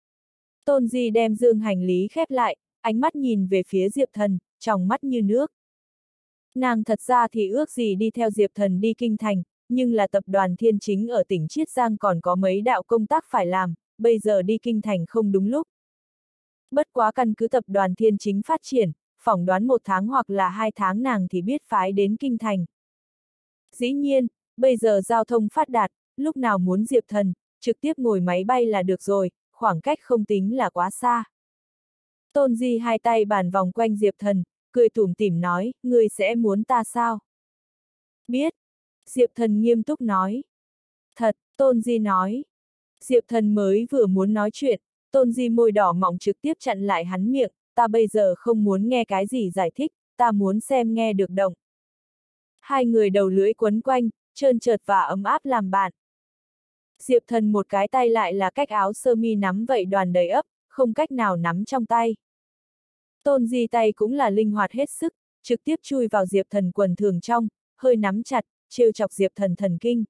Tôn Di đem dương hành lý khép lại, ánh mắt nhìn về phía Diệp Thần, tròng mắt như nước. Nàng thật ra thì ước gì đi theo Diệp Thần đi kinh thành, nhưng là tập đoàn Thiên Chính ở tỉnh Chiết Giang còn có mấy đạo công tác phải làm, bây giờ đi kinh thành không đúng lúc. Bất quá căn cứ tập đoàn Thiên Chính phát triển, phỏng đoán 1 tháng hoặc là 2 tháng nàng thì biết phái đến kinh thành. Dĩ nhiên, bây giờ giao thông phát đạt, lúc nào muốn Diệp Thần, trực tiếp ngồi máy bay là được rồi, khoảng cách không tính là quá xa. Tôn Di hai tay bàn vòng quanh Diệp Thần, cười tủm tỉm nói, ngươi sẽ muốn ta sao? Biết. Diệp Thần nghiêm túc nói. Thật, Tôn Di nói. Diệp Thần mới vừa muốn nói chuyện, Tôn Di môi đỏ mọng trực tiếp chặn lại hắn miệng, ta bây giờ không muốn nghe cái gì giải thích, ta muốn xem nghe được động. Hai người đầu lưỡi quấn quanh, trơn trượt và ấm áp làm bạn. Diệp Thần một cái tay lại là cách áo sơ mi nắm vậy đoàn đầy ấp, không cách nào nắm trong tay. Tôn Di tay cũng là linh hoạt hết sức, trực tiếp chui vào Diệp Thần quần thường trong, hơi nắm chặt, trêu chọc Diệp Thần thần kinh.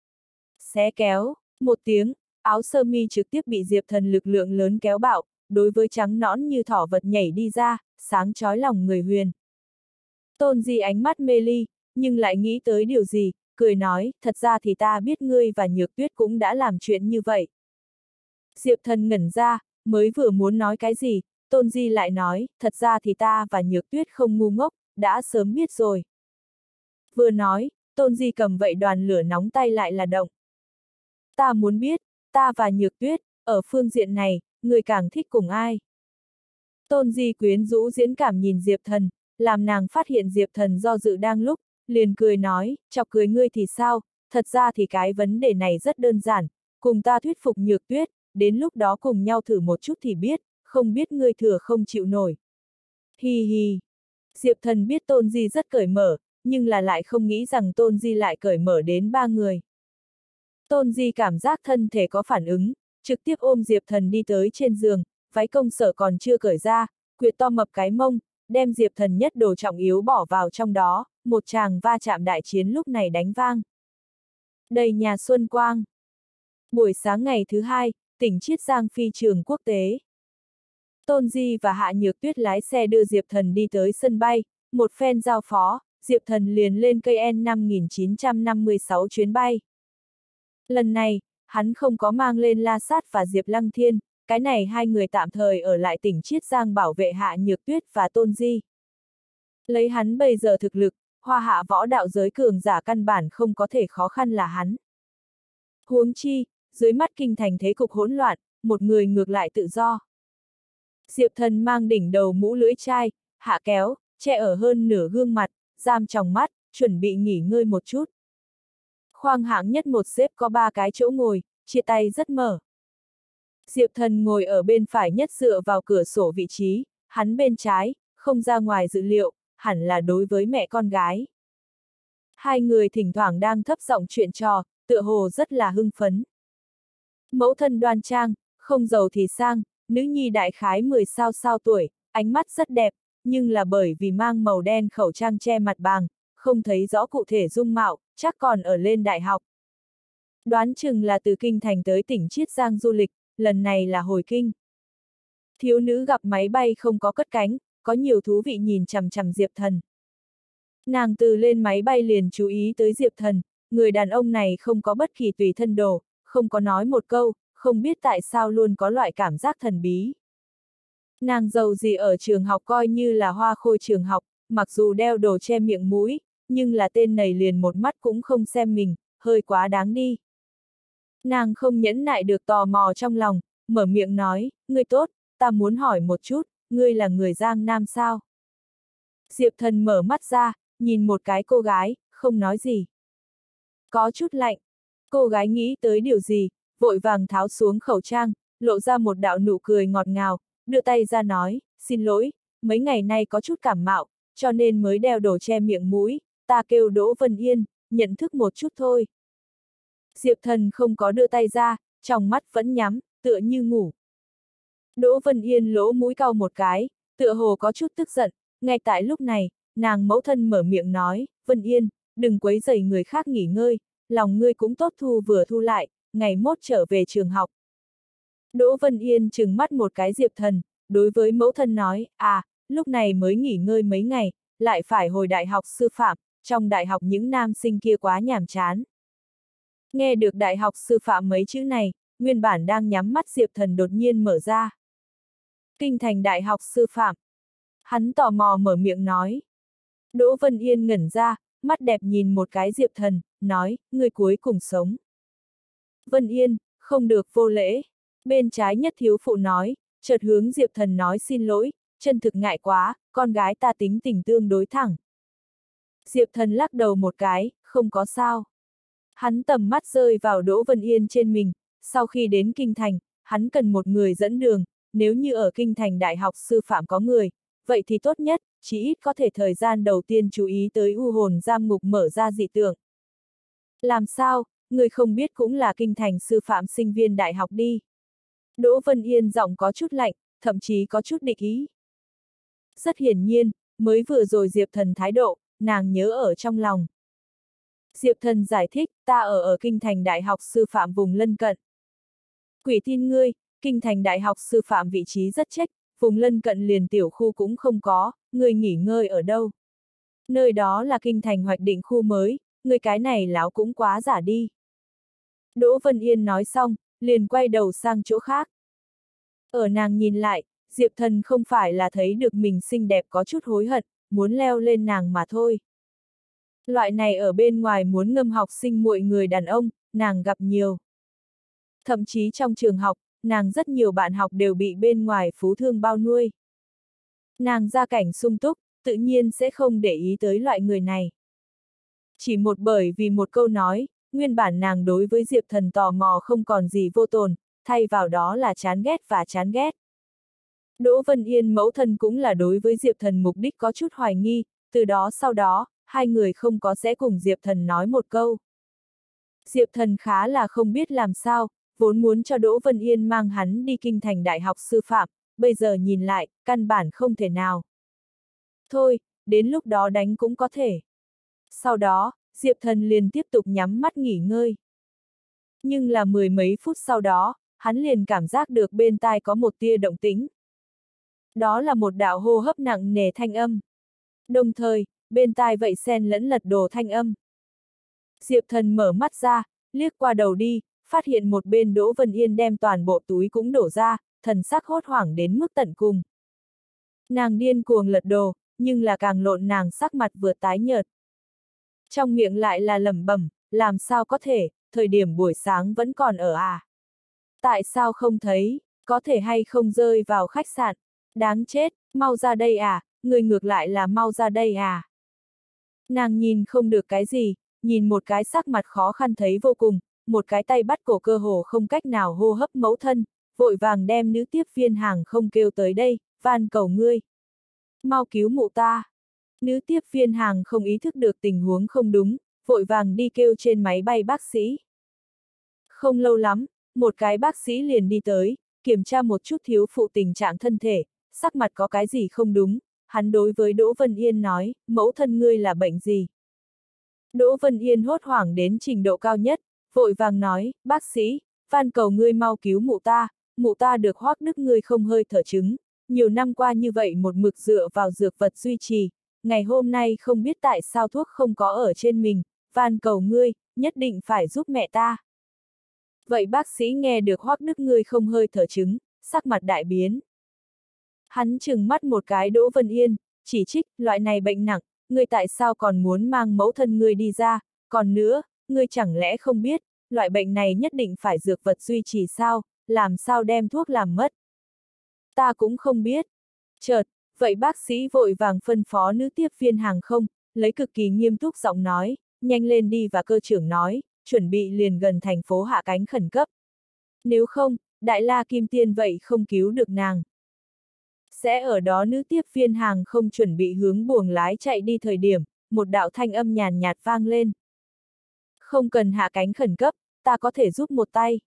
Xé kéo, một tiếng, áo sơ mi trực tiếp bị Diệp Thần lực lượng lớn kéo bạo, đối với trắng nõn như thỏ vật nhảy đi ra, sáng chói lòng người huyền. Tôn Di ánh mắt mê ly, nhưng lại nghĩ tới điều gì, cười nói, thật ra thì ta biết ngươi và Nhược Tuyết cũng đã làm chuyện như vậy. Diệp Thần ngẩn ra, mới vừa muốn nói cái gì, Tôn Di lại nói, thật ra thì ta và Nhược Tuyết không ngu ngốc, đã sớm biết rồi. Vừa nói, Tôn Di cầm vậy đoàn lửa nóng tay lại là động. Ta muốn biết, ta và Nhược Tuyết, ở phương diện này, người càng thích cùng ai? Tôn Di quyến rũ diễn cảm nhìn Diệp Thần, làm nàng phát hiện Diệp Thần do dự đang lúc, liền cười nói, chọc cười ngươi thì sao, thật ra thì cái vấn đề này rất đơn giản, cùng ta thuyết phục Nhược Tuyết, đến lúc đó cùng nhau thử một chút thì biết, không biết ngươi thừa không chịu nổi. Hi hi. Diệp Thần biết Tôn Di rất cởi mở, nhưng là lại không nghĩ rằng Tôn Di lại cởi mở đến 3 người. Tôn Di cảm giác thân thể có phản ứng, trực tiếp ôm Diệp Thần đi tới trên giường, váy công sở còn chưa cởi ra, quyệt to mập cái mông, đem Diệp Thần nhất đồ trọng yếu bỏ vào trong đó, một tràng va chạm đại chiến lúc này đánh vang. Đầy nhà xuân quang. Buổi sáng ngày thứ 2, tỉnh Chiết Giang phi trường quốc tế. Tôn Di và Hạ Nhược Tuyết lái xe đưa Diệp Thần đi tới sân bay, một phen giao phó, Diệp Thần liền lên KN 5956 chuyến bay. Lần này, hắn không có mang lên La Sát và Diệp Lăng Thiên, cái này hai người tạm thời ở lại tỉnh Chiết Giang bảo vệ Hạ Nhược Tuyết và Tôn Di. Lấy hắn bây giờ thực lực, Hoa Hạ võ đạo giới cường giả căn bản không có thể khó khăn là hắn. Huống chi, dưới mắt kinh thành thế cục hỗn loạn, một người ngược lại tự do. Diệp Thần mang đỉnh đầu mũ lưỡi chai, hạ kéo, che ở hơn nửa gương mặt, giam tròng mắt, chuẩn bị nghỉ ngơi một chút. Khoang hạng nhất một xếp có 3 cái chỗ ngồi, chia tay rất mở. Diệp Thần ngồi ở bên phải nhất dựa vào cửa sổ vị trí, hắn bên trái, không ra ngoài dự liệu, hẳn là đối với mẹ con gái. Hai người thỉnh thoảng đang thấp giọng chuyện trò, tựa hồ rất là hưng phấn. Mẫu thân đoan trang, không giàu thì sang, nữ nhi đại khái 10 sao tuổi, ánh mắt rất đẹp, nhưng là bởi vì mang màu đen khẩu trang che mặt bàng, không thấy rõ cụ thể dung mạo, chắc còn ở lên đại học. Đoán chừng là từ kinh thành tới tỉnh Chiết Giang du lịch, lần này là hồi kinh. Thiếu nữ gặp máy bay không có cất cánh, có nhiều thú vị nhìn chằm chằm Diệp Thần. Nàng từ lên máy bay liền chú ý tới Diệp Thần, người đàn ông này không có bất kỳ tùy thân đồ, không có nói một câu, không biết tại sao luôn có loại cảm giác thần bí. Nàng giàu gì ở trường học coi như là hoa khôi trường học, mặc dù đeo đồ che miệng mũi, nhưng là tên này liền một mắt cũng không xem mình, hơi quá đáng đi. Nàng không nhẫn nại được tò mò trong lòng, mở miệng nói, ngươi tốt, ta muốn hỏi một chút, ngươi là người Giang Nam sao? Diệp Thần mở mắt ra, nhìn một cái cô gái, không nói gì. Có chút lạnh. Cô gái nghĩ tới điều gì, vội vàng tháo xuống khẩu trang, lộ ra một đạo nụ cười ngọt ngào, đưa tay ra nói, xin lỗi, mấy ngày nay có chút cảm mạo, cho nên mới đeo đồ che miệng mũi, ta kêu Đỗ Vân Yên, nhận thức một chút thôi. Diệp Thần không có đưa tay ra, trong mắt vẫn nhắm, tựa như ngủ. Đỗ Vân Yên lỗ mũi cau một cái, tựa hồ có chút tức giận, ngay tại lúc này, nàng mẫu thân mở miệng nói, Vân Yên, đừng quấy rầy người khác nghỉ ngơi, lòng ngươi cũng tốt thu vừa thu lại, ngày mốt trở về trường học. Đỗ Vân Yên trừng mắt một cái Diệp Thần, đối với mẫu thân nói, à, lúc này mới nghỉ ngơi mấy ngày, lại phải hồi đại học sư phạm, trong đại học những nam sinh kia quá nhàm chán. Nghe được đại học sư phạm mấy chữ này, nguyên bản đang nhắm mắt Diệp Thần đột nhiên mở ra. Kinh thành đại học sư phạm. Hắn tò mò mở miệng nói. Đỗ Vân Yên ngẩn ra, mắt đẹp nhìn một cái Diệp Thần, nói, người cuối cùng sống. Vân Yên, không được vô lễ. Bên trái nhất thiếu phụ nói, chợt hướng Diệp Thần nói xin lỗi, chân thực ngại quá, con gái ta tính tình tương đối thẳng. Diệp Thần lắc đầu một cái, không có sao. Hắn tầm mắt rơi vào Đỗ Vân Yên trên mình, sau khi đến Kinh Thành, hắn cần một người dẫn đường, nếu như ở Kinh Thành Đại học sư phạm có người, vậy thì tốt nhất, chỉ ít có thể thời gian đầu tiên chú ý tới u hồn giam ngục mở ra dị tượng. Làm sao, người không biết cũng là Kinh Thành sư phạm sinh viên đại học đi. Đỗ Vân Yên giọng có chút lạnh, thậm chí có chút địch ý. Rất hiển nhiên, mới vừa rồi Diệp Thần thái độ, nàng nhớ ở trong lòng. Diệp Thần giải thích, ta ở Kinh Thành Đại học sư phạm vùng lân cận. Quỷ tin ngươi, Kinh Thành Đại học sư phạm vị trí rất trách, vùng lân cận liền tiểu khu cũng không có, ngươi nghỉ ngơi ở đâu? Nơi đó là Kinh Thành hoạch định khu mới, ngươi cái này láo cũng quá giả đi. Đỗ Vân Yên nói xong, liền quay đầu sang chỗ khác. Ở nàng nhìn lại, Diệp Thần không phải là thấy được mình xinh đẹp có chút hối hận, muốn leo lên nàng mà thôi. Loại này ở bên ngoài muốn ngâm học sinh muội người đàn ông, nàng gặp nhiều. Thậm chí trong trường học, nàng rất nhiều bạn học đều bị bên ngoài phú thương bao nuôi. Nàng gia cảnh sung túc, tự nhiên sẽ không để ý tới loại người này. Chỉ bởi vì một câu nói, nguyên bản nàng đối với Diệp Thần tò mò không còn gì vô tồn, thay vào đó là chán ghét và chán ghét. Đỗ Vân Yên mẫu thân cũng là đối với Diệp Thần mục đích có chút hoài nghi, từ đó sau đó, hai người không có sẽ cùng Diệp Thần nói một câu. Diệp Thần khá là không biết làm sao, vốn muốn cho Đỗ Vân Yên mang hắn đi Kinh Thành Đại học sư phạm, bây giờ nhìn lại, căn bản không thể nào. Thôi, đến lúc đó đánh cũng có thể. Sau đó, Diệp Thần liền tiếp tục nhắm mắt nghỉ ngơi. Nhưng là mười mấy phút sau đó, hắn liền cảm giác được bên tai có một tia động tĩnh. Đó là một đạo hô hấp nặng nề thanh âm. Đồng thời, bên tai vậy xen lẫn lật đổ thanh âm. Diệp Thần mở mắt ra, liếc qua đầu đi, phát hiện một bên Đỗ Vân Yên đem toàn bộ túi cũng đổ ra, thần sắc hốt hoảng đến mức tận cùng. Nàng điên cuồng lật đồ, nhưng là càng lộn nàng sắc mặt vừa tái nhợt. Trong miệng lại là lẩm bẩm, làm sao có thể, thời điểm buổi sáng vẫn còn ở à? Tại sao không thấy, có thể hay không rơi vào khách sạn? Đáng chết, mau ra đây à, người ngược lại là mau ra đây à? Nàng nhìn không được cái gì, nhìn một cái sắc mặt khó khăn thấy vô cùng, một cái tay bắt cổ cơ hồ không cách nào hô hấp mẫu thân, vội vàng đem nữ tiếp viên hàng không kêu tới đây, van cầu ngươi. Mau cứu mụ ta. Nữ tiếp viên hàng không ý thức được tình huống không đúng, vội vàng đi kêu trên máy bay bác sĩ. Không lâu lắm, một cái bác sĩ liền đi tới, kiểm tra một chút thiếu phụ tình trạng thân thể, sắc mặt có cái gì không đúng, hắn đối với Đỗ Vân Yên nói, mẫu thân ngươi là bệnh gì? Đỗ Vân Yên hốt hoảng đến trình độ cao nhất, vội vàng nói, bác sĩ, van cầu ngươi mau cứu mụ ta được Hoắc Đức ngươi không hơi thở chứng, nhiều năm qua như vậy một mực dựa vào dược vật duy trì, ngày hôm nay không biết tại sao thuốc không có ở trên mình, van cầu ngươi, nhất định phải giúp mẹ ta. Vậy bác sĩ nghe được Hoắc Đức ngươi không hơi thở chứng, sắc mặt đại biến. Hắn trừng mắt một cái Đỗ Vân Yên, chỉ trích, loại này bệnh nặng, ngươi tại sao còn muốn mang mẫu thân ngươi đi ra, còn nữa, ngươi chẳng lẽ không biết, loại bệnh này nhất định phải dược vật duy trì sao, làm sao đem thuốc làm mất. Ta cũng không biết. Chợt, vậy bác sĩ vội vàng phân phó nữ tiếp viên hàng không, lấy cực kỳ nghiêm túc giọng nói, nhanh lên đi và cơ trưởng nói, chuẩn bị liền gần thành phố hạ cánh khẩn cấp. Nếu không, Đại La Kim Tiên vậy không cứu được nàng. Sẽ ở đó nữ tiếp viên hàng không chuẩn bị hướng buồng lái chạy đi thời điểm, một đạo thanh âm nhàn nhạt vang lên. Không cần hạ cánh khẩn cấp, ta có thể giúp một tay.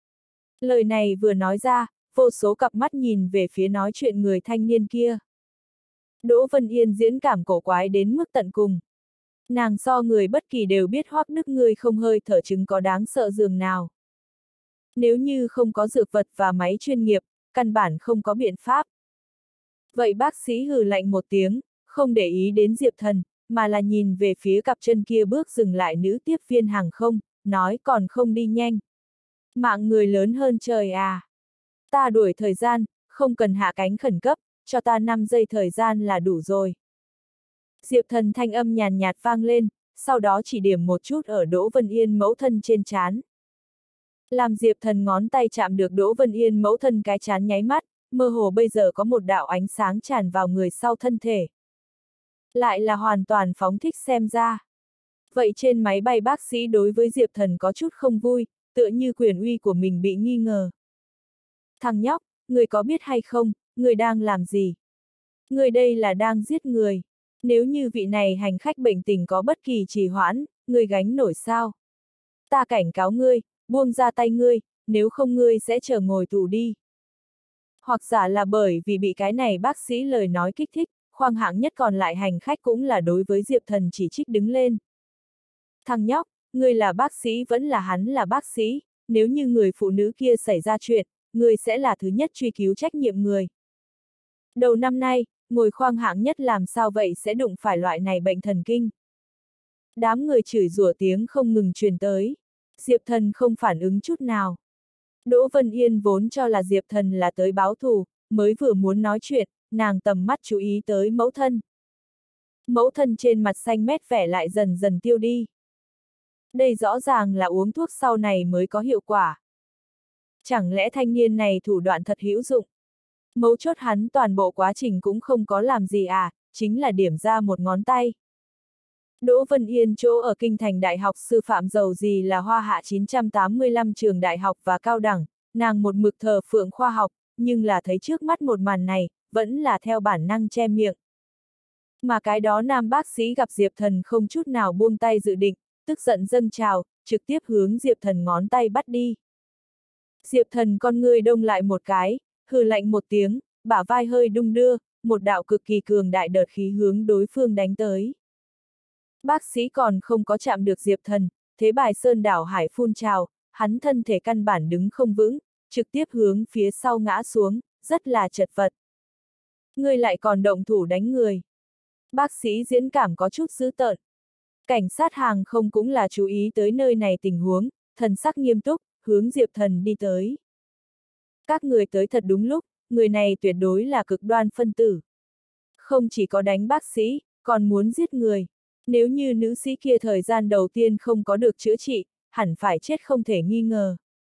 Lời này vừa nói ra, vô số cặp mắt nhìn về phía nói chuyện người thanh niên kia. Đỗ Vân Yên diễn cảm cổ quái đến mức tận cùng. Nàng so người bất kỳ đều biết Hoắc Đức ngươi không hơi thở chứng có đáng sợ dường nào. Nếu như không có dược vật và máy chuyên nghiệp, căn bản không có biện pháp. Vậy bác sĩ hừ lạnh một tiếng, không để ý đến Diệp Thần, mà là nhìn về phía cặp chân kia bước dừng lại nữ tiếp viên hàng không, nói còn không đi nhanh. Mạng người lớn hơn trời à. Ta đuổi thời gian, không cần hạ cánh khẩn cấp, cho ta 5 giây thời gian là đủ rồi. Diệp Thần thanh âm nhàn nhạt vang lên, sau đó chỉ điểm một chút ở Đỗ Vân Yên mẫu thân trên trán. Làm Diệp Thần ngón tay chạm được Đỗ Vân Yên mẫu thân cái trán nháy mắt, mơ hồ bây giờ có một đạo ánh sáng tràn vào người sau thân thể. Lại là hoàn toàn phóng thích xem ra. Vậy trên máy bay bác sĩ đối với Diệp Thần có chút không vui, tựa như quyền uy của mình bị nghi ngờ. Thằng nhóc, người có biết hay không, người đang làm gì? Người đây là đang giết người. Nếu như vị này hành khách bệnh tình có bất kỳ trì hoãn, người gánh nổi sao? Ta cảnh cáo ngươi, buông ra tay ngươi, nếu không ngươi sẽ chờ ngồi tù đi. Hoặc giả là bởi vì bị cái này bác sĩ lời nói kích thích, khoang hạng nhất còn lại hành khách cũng là đối với Diệp Thần chỉ trích đứng lên. Thằng nhóc, ngươi là bác sĩ vẫn là hắn là bác sĩ, nếu như người phụ nữ kia xảy ra chuyện, ngươi sẽ là thứ nhất truy cứu trách nhiệm người. Đầu năm nay, ngồi khoang hạng nhất làm sao vậy sẽ đụng phải loại này bệnh thần kinh. Đám người chửi rủa tiếng không ngừng truyền tới. Diệp Thần không phản ứng chút nào. Đỗ Vân Yên vốn cho là Diệp Thần là tới báo thù, mới vừa muốn nói chuyện, nàng tầm mắt chú ý tới mẫu thân. Mẫu thân trên mặt xanh mét vẻ lại dần dần tiêu đi. Đây rõ ràng là uống thuốc sau này mới có hiệu quả. Chẳng lẽ thanh niên này thủ đoạn thật hữu dụng? Mấu chốt hắn toàn bộ quá trình cũng không có làm gì à, chính là điểm ra một ngón tay. Đỗ Vân Yên chỗ ở Kinh Thành Đại học Sư phạm giàu gì là Hoa Hạ 985 trường đại học và cao đẳng, nàng một mực thờ phượng khoa học, nhưng là thấy trước mắt một màn này, vẫn là theo bản năng che miệng. Mà cái đó nam bác sĩ gặp Diệp Thần không chút nào buông tay dự định, tức giận dâng trào, trực tiếp hướng Diệp Thần ngón tay bắt đi. Diệp Thần con ngươi đông lại một cái, hừ lạnh một tiếng, bả vai hơi đung đưa, một đạo cực kỳ cường đại đợt khí hướng đối phương đánh tới. Bác sĩ còn không có chạm được Diệp Thần, thế bài sơn đảo hải phun trào, hắn thân thể căn bản đứng không vững, trực tiếp hướng phía sau ngã xuống, rất là chật vật. Ngươi lại còn động thủ đánh người. Bác sĩ diễn cảm có chút dữ tợn. Cảnh sát hàng không cũng là chú ý tới nơi này tình huống, thần sắc nghiêm túc, hướng Diệp Thần đi tới. Các người tới thật đúng lúc, người này tuyệt đối là cực đoan phân tử. Không chỉ có đánh bác sĩ, còn muốn giết người. Nếu như nữ sĩ kia thời gian đầu tiên không có được chữa trị, hẳn phải chết không thể nghi ngờ.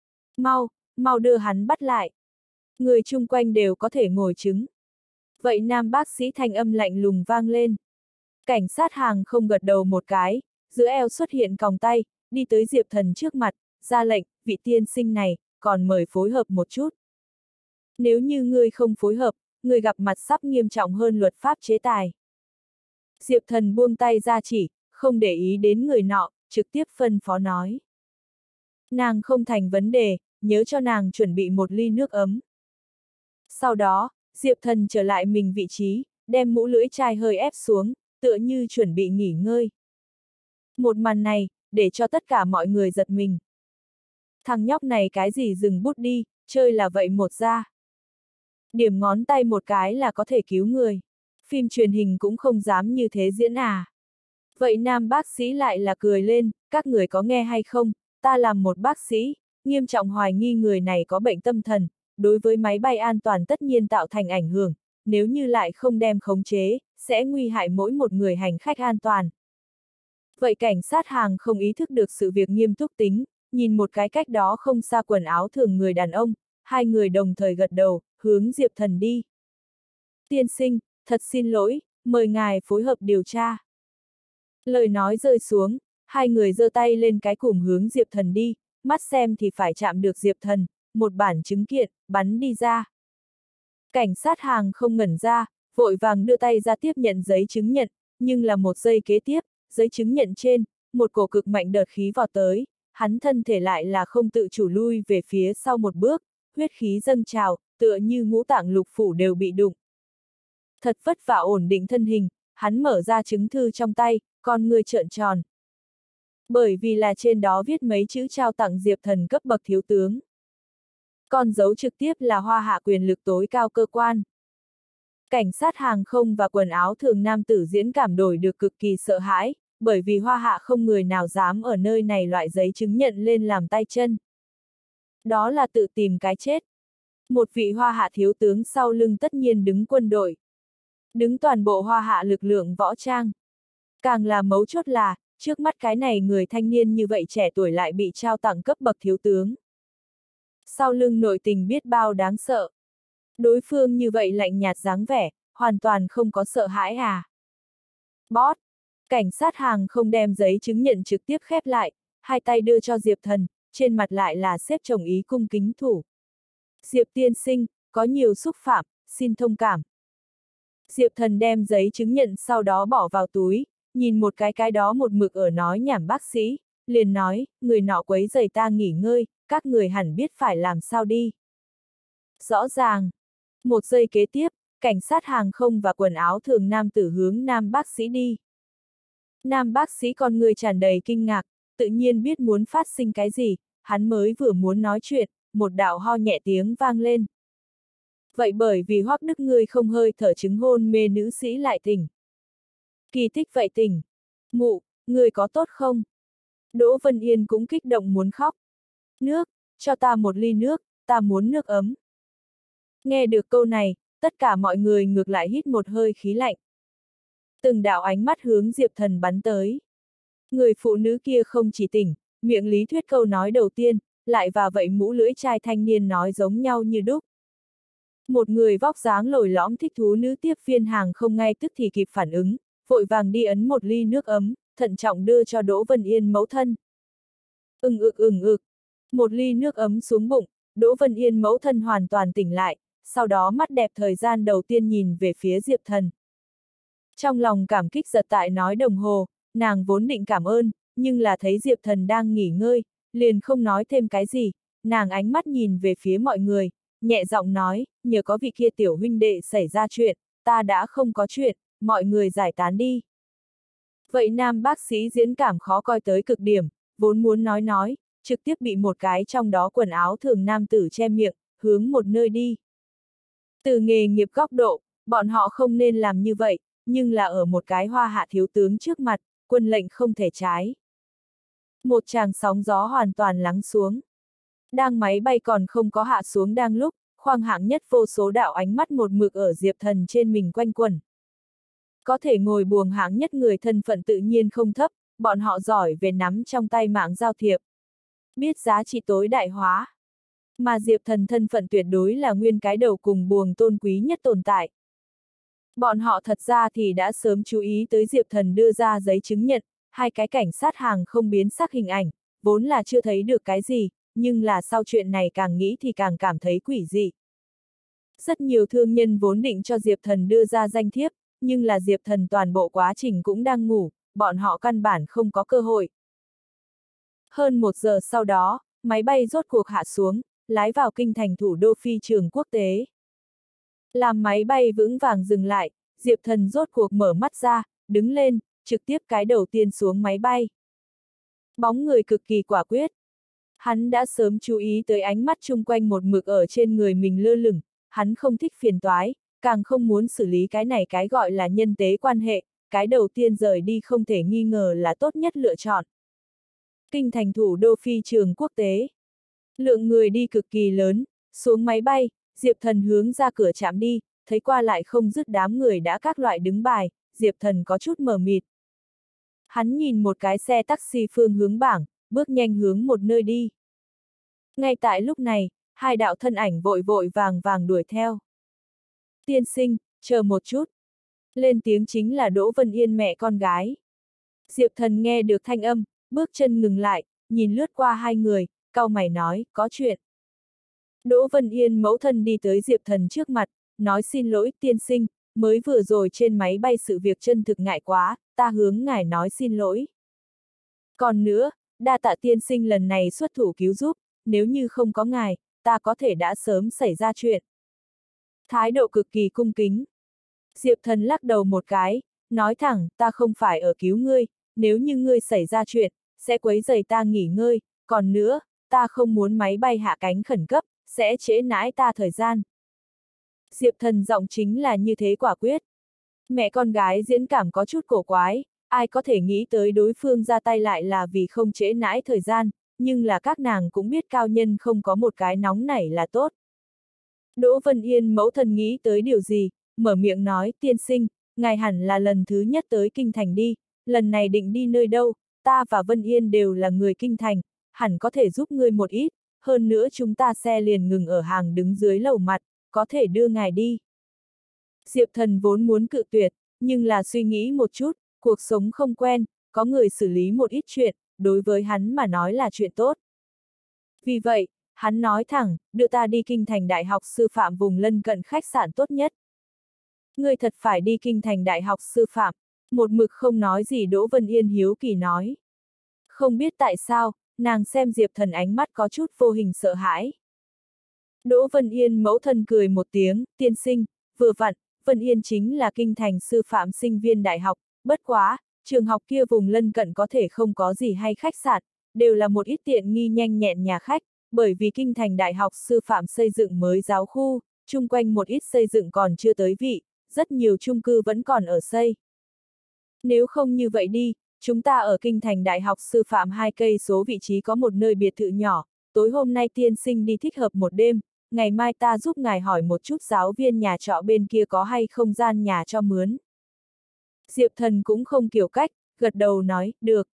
Mau đưa hắn bắt lại. Người chung quanh đều có thể ngồi chứng. Vậy nam bác sĩ thanh âm lạnh lùng vang lên. Cảnh sát hàng không gật đầu một cái, giữa eo xuất hiện còng tay, đi tới Diệp Thần trước mặt, ra lệnh, vị tiên sinh này, còn mời phối hợp một chút. Nếu như ngươi không phối hợp, ngươi gặp mặt sắp nghiêm trọng hơn luật pháp chế tài. Diệp Thần buông tay ra chỉ, không để ý đến người nọ, trực tiếp phân phó nói. Nàng không thành vấn đề, nhớ cho nàng chuẩn bị một ly nước ấm. Sau đó, Diệp Thần trở lại mình vị trí, đem mũ lưỡi chai hơi ép xuống, tựa như chuẩn bị nghỉ ngơi. Một màn này, để cho tất cả mọi người giật mình. Thằng nhóc này cái gì dừng bút đi, chơi là vậy một ra. Điểm ngón tay một cái là có thể cứu người. Phim truyền hình cũng không dám như thế diễn à. Vậy nam bác sĩ lại là cười lên, các người có nghe hay không, ta làm một bác sĩ, nghiêm trọng hoài nghi người này có bệnh tâm thần, đối với máy bay an toàn tất nhiên tạo thành ảnh hưởng, nếu như lại không đem khống chế, sẽ nguy hại mỗi một người hành khách an toàn. Vậy cảnh sát hàng không ý thức được sự việc nghiêm túc tính, nhìn một cái cách đó không xa quần áo thường người đàn ông, hai người đồng thời gật đầu, hướng Diệp Thần đi. Tiên sinh, thật xin lỗi, mời ngài phối hợp điều tra. Lời nói rơi xuống, hai người giơ tay lên cái cùm hướng Diệp Thần đi, mắt xem thì phải chạm được Diệp Thần, một bản chứng kiện, bắn đi ra. Cảnh sát hàng không ngẩn ra, vội vàng đưa tay ra tiếp nhận giấy chứng nhận, nhưng là một giây kế tiếp, giấy chứng nhận trên, một cổ cực mạnh đợt khí vọt tới, hắn thân thể lại là không tự chủ lui về phía sau một bước, huyết khí dâng trào, tựa như ngũ tạng lục phủ đều bị đụng. Thật vất vả ổn định thân hình, hắn mở ra chứng thư trong tay, con người trợn tròn. Bởi vì là trên đó viết mấy chữ trao tặng Diệp Thần cấp bậc thiếu tướng. Con dấu trực tiếp là hoa hạ quyền lực tối cao cơ quan. Cảnh sát hàng không và quần áo thường nam tử diễn cảm đổi được cực kỳ sợ hãi, bởi vì hoa hạ không người nào dám ở nơi này loại giấy chứng nhận lên làm tay chân. Đó là tự tìm cái chết. Một vị hoa hạ thiếu tướng sau lưng tất nhiên đứng quân đội. Đứng toàn bộ hoa hạ lực lượng võ trang. Càng là mấu chốt là, trước mắt cái này người thanh niên như vậy trẻ tuổi lại bị trao tặng cấp bậc thiếu tướng. Sau lưng nội tình biết bao đáng sợ. Đối phương như vậy lạnh nhạt dáng vẻ, hoàn toàn không có sợ hãi à. Boss! Cảnh sát hàng không đem giấy chứng nhận trực tiếp khép lại, hai tay đưa cho Diệp Thần, trên mặt lại là xếp chồng ý cung kính thủ. Diệp tiên sinh, có nhiều xúc phạm, xin thông cảm. Diệp Thần đem giấy chứng nhận sau đó bỏ vào túi, nhìn một cái đó một mực ở nói nhảm bác sĩ, liền nói, người nọ quấy rầy ta nghỉ ngơi, các người hẳn biết phải làm sao đi. Rõ ràng. Một giây kế tiếp, cảnh sát hàng không và quần áo thường nam tử hướng nam bác sĩ đi. Nam bác sĩ con người tràn đầy kinh ngạc, tự nhiên biết muốn phát sinh cái gì, hắn mới vừa muốn nói chuyện, một đạo ho nhẹ tiếng vang lên. Vậy bởi vì Hoắc Đức ngươi không hơi thở chứng hôn mê nữ sĩ lại tỉnh. Kỳ tích vậy tỉnh. Mụ, ngươi có tốt không? Đỗ Vân Yên cũng kích động muốn khóc. Nước, cho ta một ly nước, ta muốn nước ấm. Nghe được câu này, tất cả mọi người ngược lại hít một hơi khí lạnh. Từng đạo ánh mắt hướng Diệp Thần bắn tới. Người phụ nữ kia không chỉ tỉnh, miệng lý thuyết câu nói đầu tiên, lại và vậy mũ lưỡi trai thanh niên nói giống nhau như đúc. Một người vóc dáng lồi lõm thích thú nữ tiếp viên hàng không ngay tức thì kịp phản ứng, vội vàng đi ấn một ly nước ấm, thận trọng đưa cho Đỗ Vân Yên mẫu thân. Ừng ực. Một ly nước ấm xuống bụng, Đỗ Vân Yên mẫu thân hoàn toàn tỉnh lại, sau đó mắt đẹp thời gian đầu tiên nhìn về phía Diệp Thần. Trong lòng cảm kích giật tại nói đồng hồ, nàng vốn định cảm ơn, nhưng là thấy Diệp Thần đang nghỉ ngơi, liền không nói thêm cái gì, nàng ánh mắt nhìn về phía mọi người, nhẹ giọng nói, nhờ có vị kia tiểu huynh đệ xảy ra chuyện, ta đã không có chuyện, mọi người giải tán đi. Vậy nam bác sĩ diễn cảm khó coi tới cực điểm, vốn muốn nói, trực tiếp bị một cái trong đó quần áo thường nam tử che miệng, hướng một nơi đi. Từ nghề nghiệp góc độ, bọn họ không nên làm như vậy, nhưng là ở một cái hoa hạ thiếu tướng trước mặt, quân lệnh không thể trái. Một tràng sóng gió hoàn toàn lắng xuống. Đang máy bay còn không có hạ xuống đang lúc, khoang hạng nhất vô số đạo ánh mắt một mực ở Diệp Thần trên mình quanh quẩn. Có thể ngồi buồng hạng nhất người thân phận tự nhiên không thấp, bọn họ giỏi về nắm trong tay mạng giao thiệp. Biết giá trị tối đại hóa. Mà Diệp Thần thân phận tuyệt đối là nguyên cái đầu cùng buồng tôn quý nhất tồn tại. Bọn họ thật ra thì đã sớm chú ý tới Diệp Thần đưa ra giấy chứng nhận, hai cái cảnh sát hàng không biến sắc hình ảnh, vốn là chưa thấy được cái gì, nhưng là sau chuyện này càng nghĩ thì càng cảm thấy quỷ dị. Rất nhiều thương nhân vốn định cho Diệp Thần đưa ra danh thiếp, nhưng là Diệp Thần toàn bộ quá trình cũng đang ngủ, bọn họ căn bản không có cơ hội. Hơn 1 giờ sau đó, máy bay rốt cuộc hạ xuống, lái vào kinh thành thủ đô phi trường quốc tế. Làm máy bay vững vàng dừng lại, Diệp Thần rốt cuộc mở mắt ra, đứng lên, trực tiếp cái đầu tiên xuống máy bay. Bóng người cực kỳ quả quyết. Hắn đã sớm chú ý tới ánh mắt chung quanh một mực ở trên người mình lơ lửng, hắn không thích phiền toái, càng không muốn xử lý cái này cái gọi là nhân tế quan hệ, cái đầu tiên rời đi không thể nghi ngờ là tốt nhất lựa chọn. Kinh thành thủ đô phi trường quốc tế. Lượng người đi cực kỳ lớn, xuống máy bay, Diệp Thần hướng ra cửa trạm đi, thấy qua lại không dứt đám người đã các loại đứng bài, Diệp Thần có chút mờ mịt. Hắn nhìn một cái xe taxi phương hướng bảng, bước nhanh hướng một nơi đi. Ngay tại lúc này, hai đạo thân ảnh vội vội vàng vàng đuổi theo. Tiên sinh, chờ một chút. Lên tiếng chính là Đỗ Vân Yên mẹ con gái. Diệp Thần nghe được thanh âm, bước chân ngừng lại, nhìn lướt qua hai người, cau mày nói, có chuyện. Đỗ Vân Yên mẫu thân đi tới Diệp Thần trước mặt, nói xin lỗi tiên sinh, mới vừa rồi trên máy bay sự việc chân thực ngại quá, ta hướng ngài nói xin lỗi. Còn nữa, đa tạ tiên sinh lần này xuất thủ cứu giúp, nếu như không có ngài, ta có thể đã sớm xảy ra chuyện. Thái độ cực kỳ cung kính. Diệp Thần lắc đầu một cái, nói thẳng, ta không phải ở cứu ngươi, nếu như ngươi xảy ra chuyện, sẽ quấy rầy ta nghỉ ngơi, còn nữa, ta không muốn máy bay hạ cánh khẩn cấp, sẽ trễ nãi ta thời gian. Diệp Thần giọng chính là như thế quả quyết. Mẹ con gái diễn cảm có chút cổ quái, ai có thể nghĩ tới đối phương ra tay lại là vì không trễ nãi thời gian, nhưng là các nàng cũng biết cao nhân không có một cái nóng nảy là tốt. Đỗ Vân Yên mẫu thân nghĩ tới điều gì, mở miệng nói, tiên sinh, ngài hẳn là lần thứ nhất tới kinh thành đi, lần này định đi nơi đâu, ta và Vân Yên đều là người kinh thành, hẳn có thể giúp ngươi một ít, hơn nữa chúng ta xe liền ngừng ở hàng đứng dưới lầu mặt, có thể đưa ngài đi. Diệp Thần vốn muốn cự tuyệt, nhưng là suy nghĩ một chút, cuộc sống không quen, có người xử lý một ít chuyện, đối với hắn mà nói là chuyện tốt. Vì vậy, hắn nói thẳng, đưa ta đi kinh thành đại học sư phạm vùng lân cận khách sạn tốt nhất. Ngươi thật phải đi kinh thành đại học sư phạm, một mực không nói gì Đỗ Vân Yên hiếu kỳ nói. Không biết tại sao, nàng xem Diệp Thần ánh mắt có chút vô hình sợ hãi. Đỗ Vân Yên mẫu thân cười một tiếng, tiên sinh, vừa vặn, Vân Yên chính là kinh thành sư phạm sinh viên đại học, bất quá, trường học kia vùng lân cận có thể không có gì hay khách sạn, đều là một ít tiện nghi nhanh nhẹn nhà khách, bởi vì kinh thành đại học sư phạm xây dựng mới giáo khu, chung quanh một ít xây dựng còn chưa tới vị, rất nhiều chung cư vẫn còn ở xây. Nếu không như vậy đi, chúng ta ở kinh thành đại học sư phạm 2 cây số vị trí có một nơi biệt thự nhỏ, tối hôm nay tiên sinh đi thích hợp một đêm, ngày mai ta giúp ngài hỏi một chút giáo viên nhà trọ bên kia có hay không gian nhà cho mướn. Diệp Thần cũng không kiểu cách, gật đầu nói, được.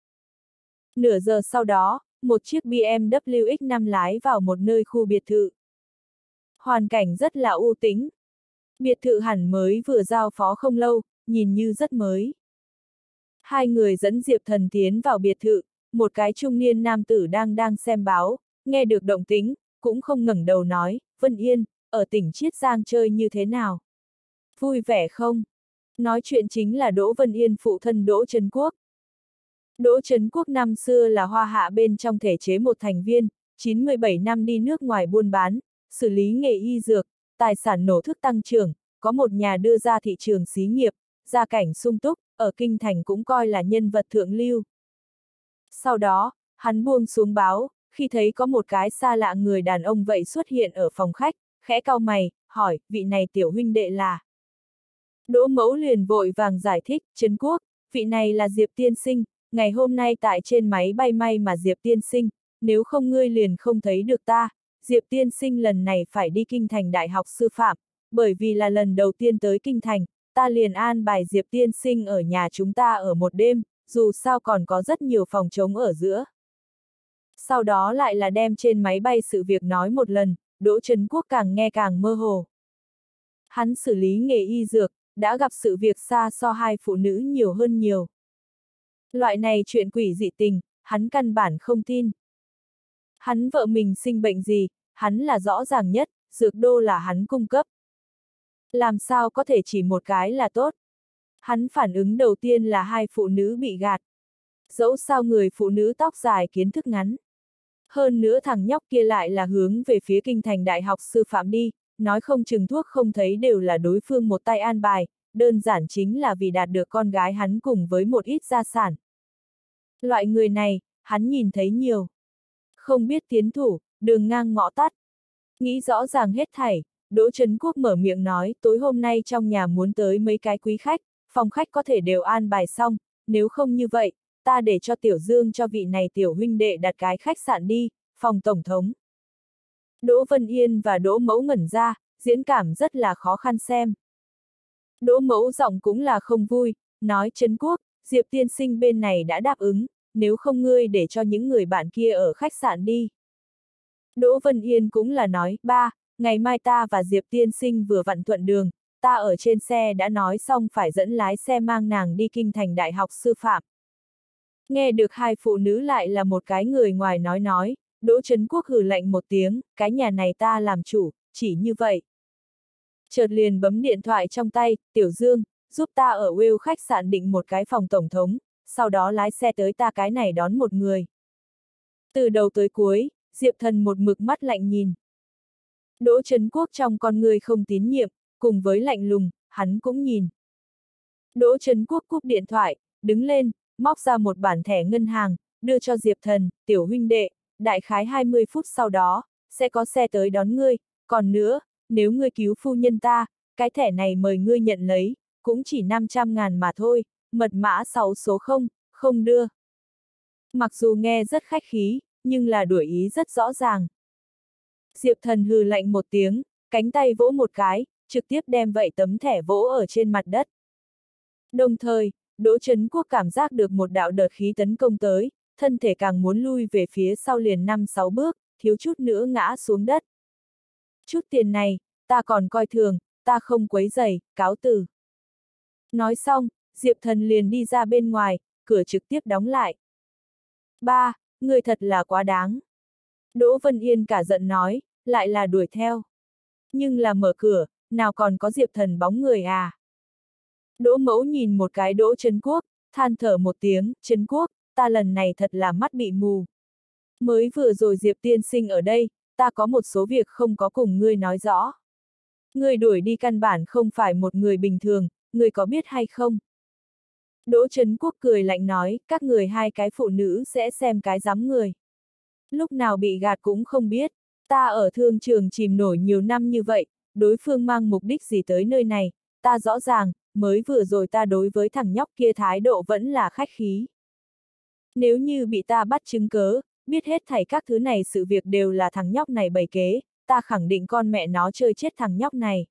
Nửa giờ sau đó, một chiếc BMW X5 lái vào một nơi khu biệt thự. Hoàn cảnh rất là u tĩnh. Biệt thự hẳn mới vừa giao phó không lâu, nhìn như rất mới. Hai người dẫn Diệp Thần tiến vào biệt thự, một cái trung niên nam tử đang xem báo, nghe được động tĩnh, cũng không ngẩng đầu nói, Vân Yên, ở tỉnh Chiết Giang chơi như thế nào? Vui vẻ không? Nói chuyện chính là Đỗ Vân Yên phụ thân Đỗ Trấn Quốc. Đỗ Trấn Quốc năm xưa là Hoa Hạ bên trong thể chế một thành viên, 97 năm đi nước ngoài buôn bán, xử lý nghề y dược, tài sản nổ thức tăng trưởng, có một nhà đưa ra thị trường xí nghiệp, gia cảnh sung túc, ở kinh thành cũng coi là nhân vật thượng lưu. Sau đó, hắn buông xuống báo, khi thấy có một cái xa lạ người đàn ông vậy xuất hiện ở phòng khách, khẽ cau mày, hỏi, vị này tiểu huynh đệ là. Đỗ Mẫu liền vội vàng giải thích, Trấn Quốc, vị này là Diệp tiên sinh, ngày hôm nay tại trên máy bay may mà Diệp tiên sinh, nếu không ngươi liền không thấy được ta, Diệp tiên sinh lần này phải đi kinh thành đại học sư phạm, bởi vì là lần đầu tiên tới kinh thành, ta liền an bài Diệp tiên sinh ở nhà chúng ta ở một đêm, dù sao còn có rất nhiều phòng trống ở giữa. Sau đó lại là đem trên máy bay sự việc nói một lần, Đỗ Trấn Quốc càng nghe càng mơ hồ. Hắn xử lý nghề y dược, đã gặp sự việc xa so hai phụ nữ nhiều hơn nhiều. Loại này chuyện quỷ dị tình, hắn căn bản không tin. Hắn vợ mình sinh bệnh gì, hắn là rõ ràng nhất, dược đô là hắn cung cấp. Làm sao có thể chỉ một cái là tốt? Hắn phản ứng đầu tiên là hai phụ nữ bị gạt. Dẫu sao người phụ nữ tóc dài kiến thức ngắn. Hơn nữa thằng nhóc kia lại là hướng về phía kinh thành đại học sư phạm đi, nói không chừng thuốc không thấy đều là đối phương một tay an bài, đơn giản chính là vì đạt được con gái hắn cùng với một ít gia sản. Loại người này, hắn nhìn thấy nhiều. Không biết tiến thủ, đường ngang ngõ tắt. Nghĩ rõ ràng hết thảy, Đỗ Trấn Quốc mở miệng nói, tối hôm nay trong nhà muốn tới mấy cái quý khách, phòng khách có thể đều an bài xong, nếu không như vậy, ta để cho Tiểu Dương cho vị này tiểu huynh đệ đặt cái khách sạn đi, phòng tổng thống. Đỗ Vân Yên và Đỗ Mẫu ngẩn ra, diễn cảm rất là khó khăn xem. Đỗ Mẫu giọng cũng là không vui, nói Trấn Quốc, Diệp tiên sinh bên này đã đáp ứng, nếu không ngươi để cho những người bạn kia ở khách sạn đi. Đỗ Vân Yên cũng là nói, ba, ngày mai ta và Diệp tiên sinh vừa vặn thuận đường, ta ở trên xe đã nói xong phải dẫn lái xe mang nàng đi kinh thành đại học sư phạm. Nghe được hai phụ nữ lại là một cái người ngoài nói, Đỗ Trấn Quốc hừ lạnh một tiếng, cái nhà này ta làm chủ, chỉ như vậy. Chợt liền bấm điện thoại trong tay, Tiểu Dương, giúp ta ở Will khách sạn định một cái phòng tổng thống, sau đó lái xe tới ta cái này đón một người. Từ đầu tới cuối, Diệp Thần một mực mắt lạnh nhìn. Đỗ Trấn Quốc trong con người không tín nhiệm, cùng với lạnh lùng, hắn cũng nhìn. Đỗ Trấn Quốc cúp điện thoại, đứng lên, móc ra một bản thẻ ngân hàng, đưa cho Diệp Thần, tiểu huynh đệ, đại khái 20 phút sau đó, sẽ có xe tới đón ngươi, còn nữa, nếu ngươi cứu phu nhân ta, cái thẻ này mời ngươi nhận lấy, cũng chỉ 500.000 mà thôi, mật mã 6 số 0, không đưa. Mặc dù nghe rất khách khí, nhưng là đuổi ý rất rõ ràng. Diệp Thần hừ lạnh một tiếng, cánh tay vỗ một cái, trực tiếp đem vậy tấm thẻ vỗ ở trên mặt đất. Đồng thời, Đỗ Trấn Quốc cảm giác được một đạo đợt khí tấn công tới, thân thể càng muốn lui về phía sau liền 5-6 bước, thiếu chút nữa ngã xuống đất. Chút tiền này, ta còn coi thường, ta không quấy rầy, cáo từ. Nói xong, Diệp Thần liền đi ra bên ngoài, cửa trực tiếp đóng lại. Ba, người thật là quá đáng. Đỗ Vân Yên cả giận nói, lại là đuổi theo. Nhưng là mở cửa, nào còn có Diệp Thần bóng người à? Đỗ Mẫu nhìn một cái Đỗ Trấn Quốc, than thở một tiếng, Trấn Quốc, ta lần này thật là mắt bị mù. Mới vừa rồi Diệp tiên sinh ở đây, ta có một số việc không có cùng ngươi nói rõ. Ngươi đuổi đi căn bản không phải một người bình thường, ngươi có biết hay không? Đỗ Trấn Quốc cười lạnh nói, các người hai cái phụ nữ sẽ xem cái dám người. Lúc nào bị gạt cũng không biết, ta ở thương trường chìm nổi nhiều năm như vậy, đối phương mang mục đích gì tới nơi này, ta rõ ràng, mới vừa rồi ta đối với thằng nhóc kia thái độ vẫn là khách khí. Nếu như bị ta bắt chứng cớ, biết hết thảy các thứ này sự việc đều là thằng nhóc này bày kế, ta khẳng định con mẹ nó chơi chết thằng nhóc này.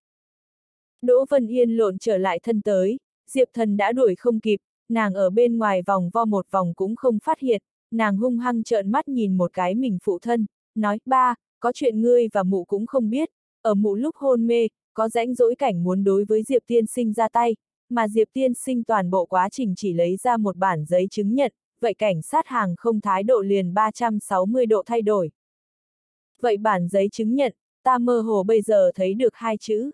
Đỗ Vân Yên lộn trở lại thân tới, Diệp Thần đã đuổi không kịp, nàng ở bên ngoài vòng vo một vòng cũng không phát hiện, nàng hung hăng trợn mắt nhìn một cái mình phụ thân, nói, ba, có chuyện ngươi và mụ cũng không biết, ở mụ lúc hôn mê, có rãnh rỗi cảnh muốn đối với Diệp tiên sinh ra tay, mà Diệp tiên sinh toàn bộ quá trình chỉ lấy ra một bản giấy chứng nhận, vậy cảnh sát hàng không thái độ liền 360 độ thay đổi. Vậy bản giấy chứng nhận, ta mơ hồ bây giờ thấy được hai chữ.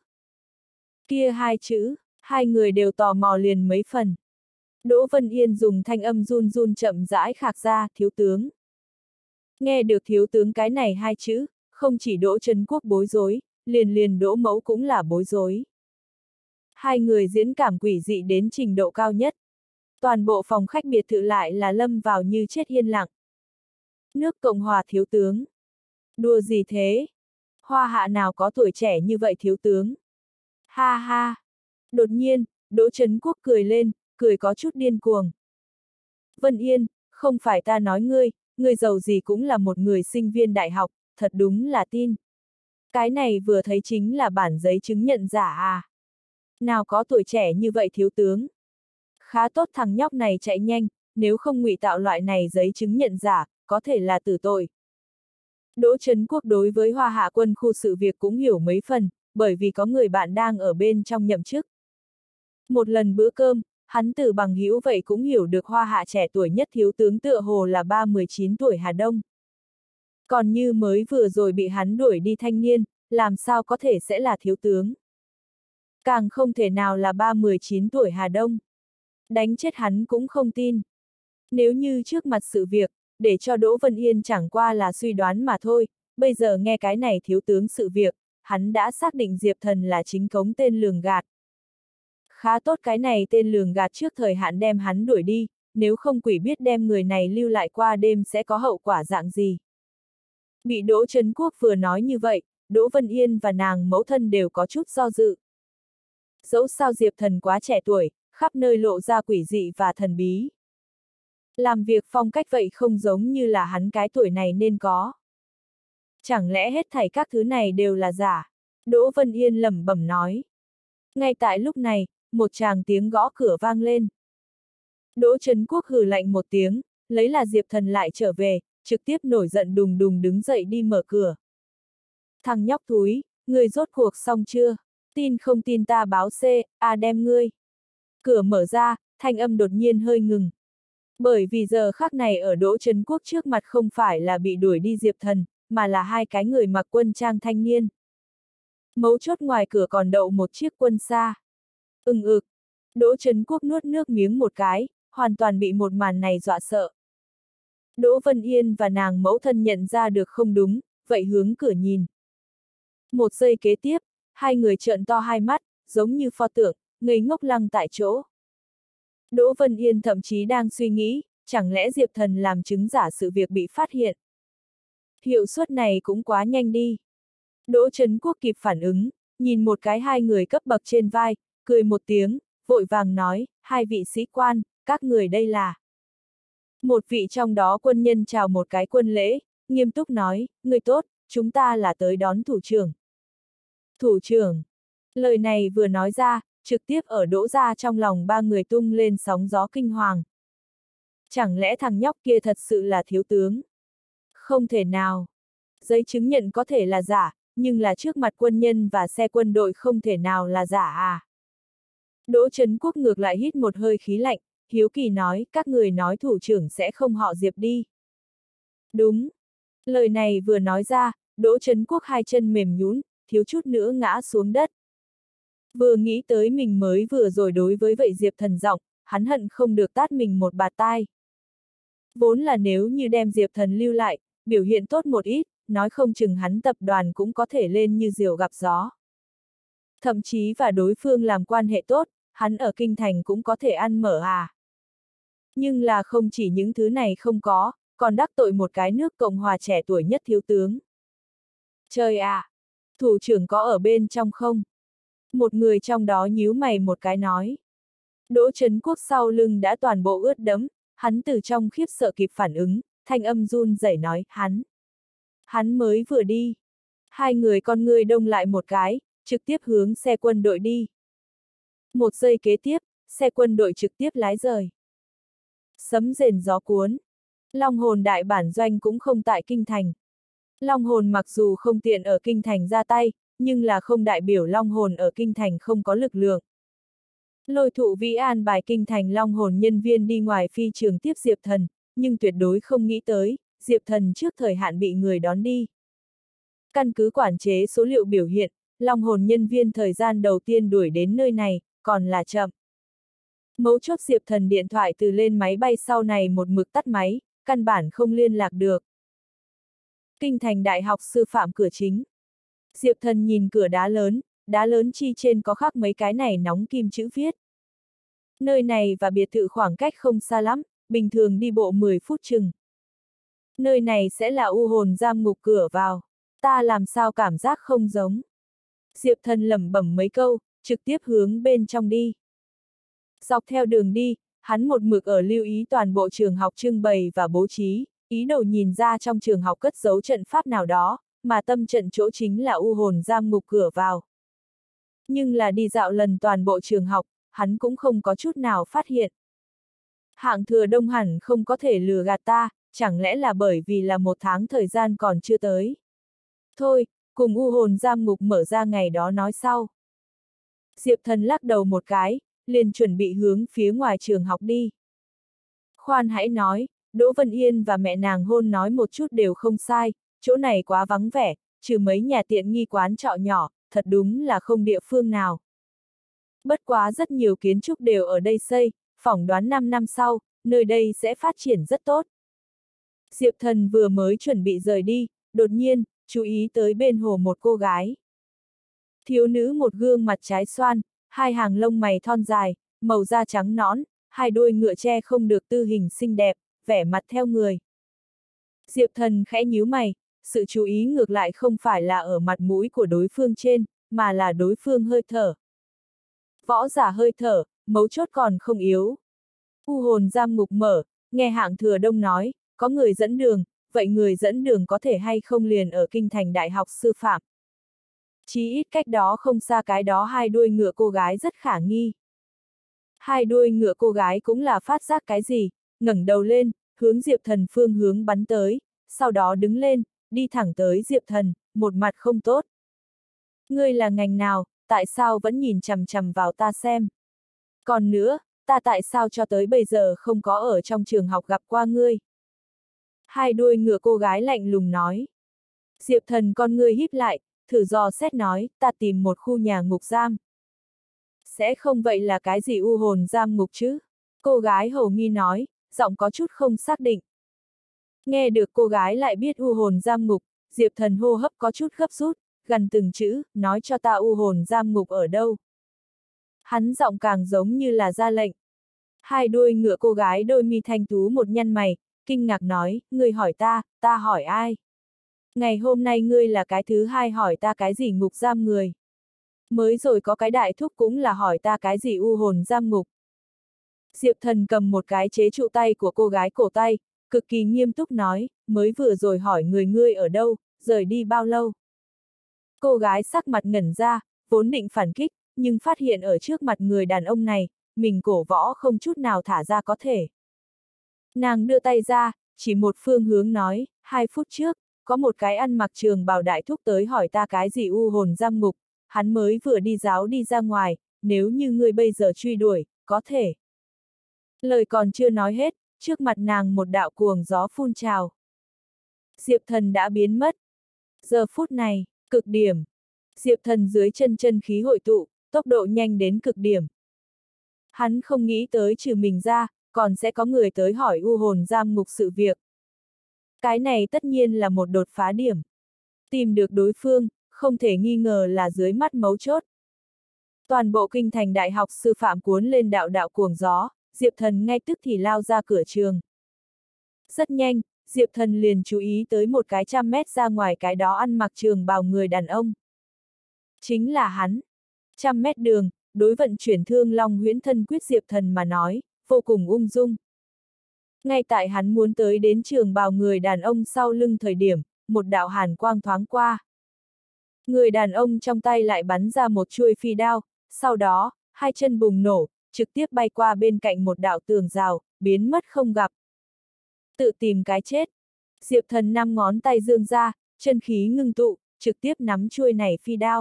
Kia hai chữ, hai người đều tò mò liền mấy phần. Đỗ Vân Yên dùng thanh âm run run chậm rãi khạc ra, thiếu tướng. Nghe được thiếu tướng cái này hai chữ, không chỉ Đỗ Trấn Quốc bối rối, liền Đỗ Mẫu cũng là bối rối. Hai người diễn cảm quỷ dị đến trình độ cao nhất. Toàn bộ phòng khách biệt thự lại là lâm vào như chết yên lặng. Nước Cộng hòa thiếu tướng. Đùa gì thế? Hoa hạ nào có tuổi trẻ như vậy thiếu tướng? Ha ha! Đột nhiên, Đỗ Trấn Quốc cười lên, cười có chút điên cuồng. Vân Yên, không phải ta nói ngươi giàu gì cũng là một người sinh viên đại học, thật đúng là tin. Cái này vừa thấy chính là bản giấy chứng nhận giả à? Nào có tuổi trẻ như vậy thiếu tướng? Khá tốt thằng nhóc này chạy nhanh, nếu không ngụy tạo loại này giấy chứng nhận giả, có thể là tử tội. Đỗ Trấn Quốc đối với Hoa Hạ quân khu sự việc cũng hiểu mấy phần, bởi vì có người bạn đang ở bên trong nhậm chức. Một lần bữa cơm, hắn từ bằng hữu vậy cũng hiểu được Hoa Hạ trẻ tuổi nhất thiếu tướng tựa hồ là 19 tuổi Hà Đông. Còn như mới vừa rồi bị hắn đuổi đi thanh niên, làm sao có thể sẽ là thiếu tướng? Càng không thể nào là 19 tuổi Hà Đông. Đánh chết hắn cũng không tin. Nếu như trước mặt sự việc, để cho Đỗ Vân Yên chẳng qua là suy đoán mà thôi, bây giờ nghe cái này thiếu tướng sự việc, hắn đã xác định Diệp Thần là chính cống tên lường gạt. Khá tốt cái này tên lường gạt trước thời hạn đem hắn đuổi đi, nếu không quỷ biết đem người này lưu lại qua đêm sẽ có hậu quả dạng gì. Bị Đỗ Trấn Quốc vừa nói như vậy, Đỗ Vân Yên và nàng mẫu thân đều có chút do dự. Dẫu sao Diệp Thần quá trẻ tuổi, khắp nơi lộ ra quỷ dị và thần bí. Làm việc phong cách vậy không giống như là hắn cái tuổi này nên có. Chẳng lẽ hết thảy các thứ này đều là giả? Đỗ Vân Yên lẩm bẩm nói. Ngay tại lúc này, một tràng tiếng gõ cửa vang lên. Đỗ Trấn Quốc hừ lạnh một tiếng, lấy là Diệp Thần lại trở về, trực tiếp nổi giận đùng đùng đứng dậy đi mở cửa. Thằng nhóc thúi, ngươi rốt cuộc xong chưa? Tin không tin ta báo đem ngươi. Cửa mở ra, thanh âm đột nhiên hơi ngừng. Bởi vì giờ khắc này ở Đỗ Trấn Quốc trước mặt không phải là bị đuổi đi Diệp Thần, mà là hai cái người mặc quân trang thanh niên. Mấu chốt ngoài cửa còn đậu một chiếc quân xa. Đỗ Trấn Quốc nuốt nước miếng một cái, hoàn toàn bị một màn này dọa sợ. Đỗ Vân Yên và nàng mẫu thân nhận ra được không đúng, vậy hướng cửa nhìn. Một giây kế tiếp, hai người trợn to hai mắt, giống như pho tượng, ngây ngốc lăng tại chỗ. Đỗ Vân Yên thậm chí đang suy nghĩ, chẳng lẽ Diệp Thần làm chứng giả sự việc bị phát hiện. Hiệu suất này cũng quá nhanh đi. Đỗ Trấn Quốc kịp phản ứng, nhìn một cái hai người cấp bậc trên vai, cười một tiếng, vội vàng nói, hai vị sĩ quan, các người đây là. Một vị trong đó quân nhân chào một cái quân lễ, nghiêm túc nói, người tốt, chúng ta là tới đón thủ trưởng. Thủ trưởng. Lời này vừa nói ra, trực tiếp ở Đỗ gia trong lòng ba người tung lên sóng gió kinh hoàng. Chẳng lẽ thằng nhóc kia thật sự là thiếu tướng? Không thể nào. Giấy chứng nhận có thể là giả, nhưng là trước mặt quân nhân và xe quân đội không thể nào là giả à? Đỗ Trấn Quốc ngược lại hít một hơi khí lạnh, hiếu kỳ nói, các người nói thủ trưởng sẽ không họ Diệp đi. Đúng. Lời này vừa nói ra, Đỗ Trấn Quốc hai chân mềm nhũn, thiếu chút nữa ngã xuống đất. Vừa nghĩ tới mình mới vừa rồi đối với vậy Diệp Thần giọng, hắn hận không được tát mình một bạt tai. Vốn là nếu như đem Diệp Thần lưu lại, biểu hiện tốt một ít, nói không chừng hắn tập đoàn cũng có thể lên như diều gặp gió. Thậm chí và đối phương làm quan hệ tốt, hắn ở kinh thành cũng có thể ăn mở à. Nhưng là không chỉ những thứ này không có, còn đắc tội một cái nước Cộng hòa trẻ tuổi nhất thiếu tướng. Trời à! Thủ trưởng có ở bên trong không? Một người trong đó nhíu mày một cái nói. Đỗ Trấn Quốc sau lưng đã toàn bộ ướt đẫm, hắn từ trong khiếp sợ kịp phản ứng, thanh âm run rẩy nói, Hắn mới vừa đi. Hai người con ngươi đông lại một cái, trực tiếp hướng xe quân đội đi. Một giây kế tiếp, xe quân đội trực tiếp lái rời. Sấm rền gió cuốn. Long Hồn đại bản doanh cũng không tại kinh thành. Long Hồn mặc dù không tiện ở kinh thành ra tay, nhưng là không đại biểu Long Hồn ở kinh thành không có lực lượng. Lôi Thụ Vĩ an bài kinh thành Long Hồn nhân viên đi ngoài phi trường tiếp Diệp Thần, nhưng tuyệt đối không nghĩ tới, Diệp Thần trước thời hạn bị người đón đi. Căn cứ quản chế số liệu biểu hiện, Long Hồn nhân viên thời gian đầu tiên đuổi đến nơi này, còn là chậm. Mấu chốt Diệp Thần điện thoại từ lên máy bay sau này một mực tắt máy, căn bản không liên lạc được. Kinh thành Đại học Sư phạm cửa chính. Diệp Thần nhìn cửa đá lớn chi trên có khắc mấy cái này nóng kim chữ viết. Nơi này và biệt thự khoảng cách không xa lắm, bình thường đi bộ 10 phút chừng. Nơi này sẽ là u hồn giam ngục cửa vào. Ta làm sao cảm giác không giống. Diệp Thần lẩm bẩm mấy câu, trực tiếp hướng bên trong đi. Dọc theo đường đi, hắn một mực ở lưu ý toàn bộ trường học trưng bày và bố trí, ý đồ nhìn ra trong trường học cất giấu trận pháp nào đó, mà tâm trận chỗ chính là u hồn giam ngục cửa vào. Nhưng là đi dạo lần toàn bộ trường học, hắn cũng không có chút nào phát hiện. Hạng Thừa Đông hẳn không có thể lừa gạt ta, chẳng lẽ là bởi vì là một tháng thời gian còn chưa tới. Thôi, cùng u hồn giam ngục mở ra ngày đó nói sau. Diệp Thần lắc đầu một cái, liền chuẩn bị hướng phía ngoài trường học đi. Khoan hãy nói, Đỗ Vân Yên và mẹ nàng hôn nói một chút đều không sai, chỗ này quá vắng vẻ, trừ mấy nhà tiện nghi quán trọ nhỏ, thật đúng là không địa phương nào. Bất quá rất nhiều kiến trúc đều ở đây xây, phỏng đoán 5 năm sau, nơi đây sẽ phát triển rất tốt. Diệp Thần vừa mới chuẩn bị rời đi, đột nhiên, chú ý tới bên hồ một cô gái. Thiếu nữ một gương mặt trái xoan, hai hàng lông mày thon dài, màu da trắng nõn, hai đuôi ngựa che không được tư hình xinh đẹp, vẻ mặt theo người. Diệp Thần khẽ nhíu mày, sự chú ý ngược lại không phải là ở mặt mũi của đối phương trên, mà là đối phương hơi thở. Võ giả hơi thở, mấu chốt còn không yếu. U hồn giam ngục mở, nghe Hạng Thừa Đông nói, có người dẫn đường, vậy người dẫn đường có thể hay không liền ở kinh thành đại học sư phạm. Chí ít cách đó không xa cái đó hai đuôi ngựa cô gái rất khả nghi. Hai đuôi ngựa cô gái cũng là phát giác cái gì, ngẩng đầu lên, hướng Diệp Thần phương hướng bắn tới, sau đó đứng lên, đi thẳng tới Diệp Thần, một mặt không tốt. Ngươi là ngành nào, tại sao vẫn nhìn chằm chằm vào ta xem? Còn nữa, ta tại sao cho tới bây giờ không có ở trong trường học gặp qua ngươi? Hai đuôi ngựa cô gái lạnh lùng nói. Diệp Thần con ngươi híp lại, thử dò xét nói, ta tìm một khu nhà ngục giam. Sẽ không vậy là cái gì u hồn giam ngục chứ? Cô gái hầu nghi nói, giọng có chút không xác định. Nghe được cô gái lại biết u hồn giam ngục, Diệp Thần hô hấp có chút gấp rút, gần từng chữ, nói cho ta u hồn giam ngục ở đâu. Hắn giọng càng giống như là ra lệnh. Hai đuôi ngựa cô gái đôi mi thanh tú một nhăn mày, kinh ngạc nói, ngươi hỏi ta hỏi ai? Ngày hôm nay ngươi là cái thứ hai hỏi ta cái gì ngục giam người. Mới rồi có cái đại thúc cũng là hỏi ta cái gì u hồn giam ngục. Diệp Thần cầm một cái chế trụ tay của cô gái cổ tay, cực kỳ nghiêm túc nói, mới vừa rồi hỏi người ngươi ở đâu, rời đi bao lâu. Cô gái sắc mặt ngẩn ra, vốn định phản kích, nhưng phát hiện ở trước mặt người đàn ông này, mình cổ võ không chút nào thả ra có thể. Nàng đưa tay ra, chỉ một phương hướng nói, 2 phút trước, có một cái ăn mặc trường bào đại thúc tới hỏi ta cái gì u hồn giam ngục, hắn mới vừa đi giáo đi ra ngoài, nếu như ngươi bây giờ truy đuổi, có thể. Lời còn chưa nói hết, trước mặt nàng một đạo cuồng gió phun trào. Diệp Thần đã biến mất. Giờ phút này, cực điểm. Diệp Thần dưới chân chân khí hội tụ, tốc độ nhanh đến cực điểm. Hắn không nghĩ tới trừ mình ra, còn sẽ có người tới hỏi u hồn giam ngục sự việc. Cái này tất nhiên là một đột phá điểm. Tìm được đối phương, không thể nghi ngờ là dưới mắt mấu chốt. Toàn bộ kinh thành đại học sư phạm cuốn lên đạo đạo cuồng gió, Diệp Thần ngay tức thì lao ra cửa trường. Rất nhanh, Diệp Thần liền chú ý tới một cái 100 mét ra ngoài cái đó ăn mặc trường bào người đàn ông. Chính là hắn. 100 mét đường, đối vận chuyển thương long huyễn thân quyết Diệp Thần mà nói, vô cùng ung dung. Ngay tại hắn muốn tới đến trường bào người đàn ông sau lưng thời điểm, một đạo hàn quang thoáng qua. Người đàn ông trong tay lại bắn ra một chuôi phi đao, sau đó, hai chân bùng nổ, trực tiếp bay qua bên cạnh một đạo tường rào, biến mất không gặp. Tự tìm cái chết. Diệp Thần 5 ngón tay dương ra, chân khí ngưng tụ, trực tiếp nắm chuôi này phi đao.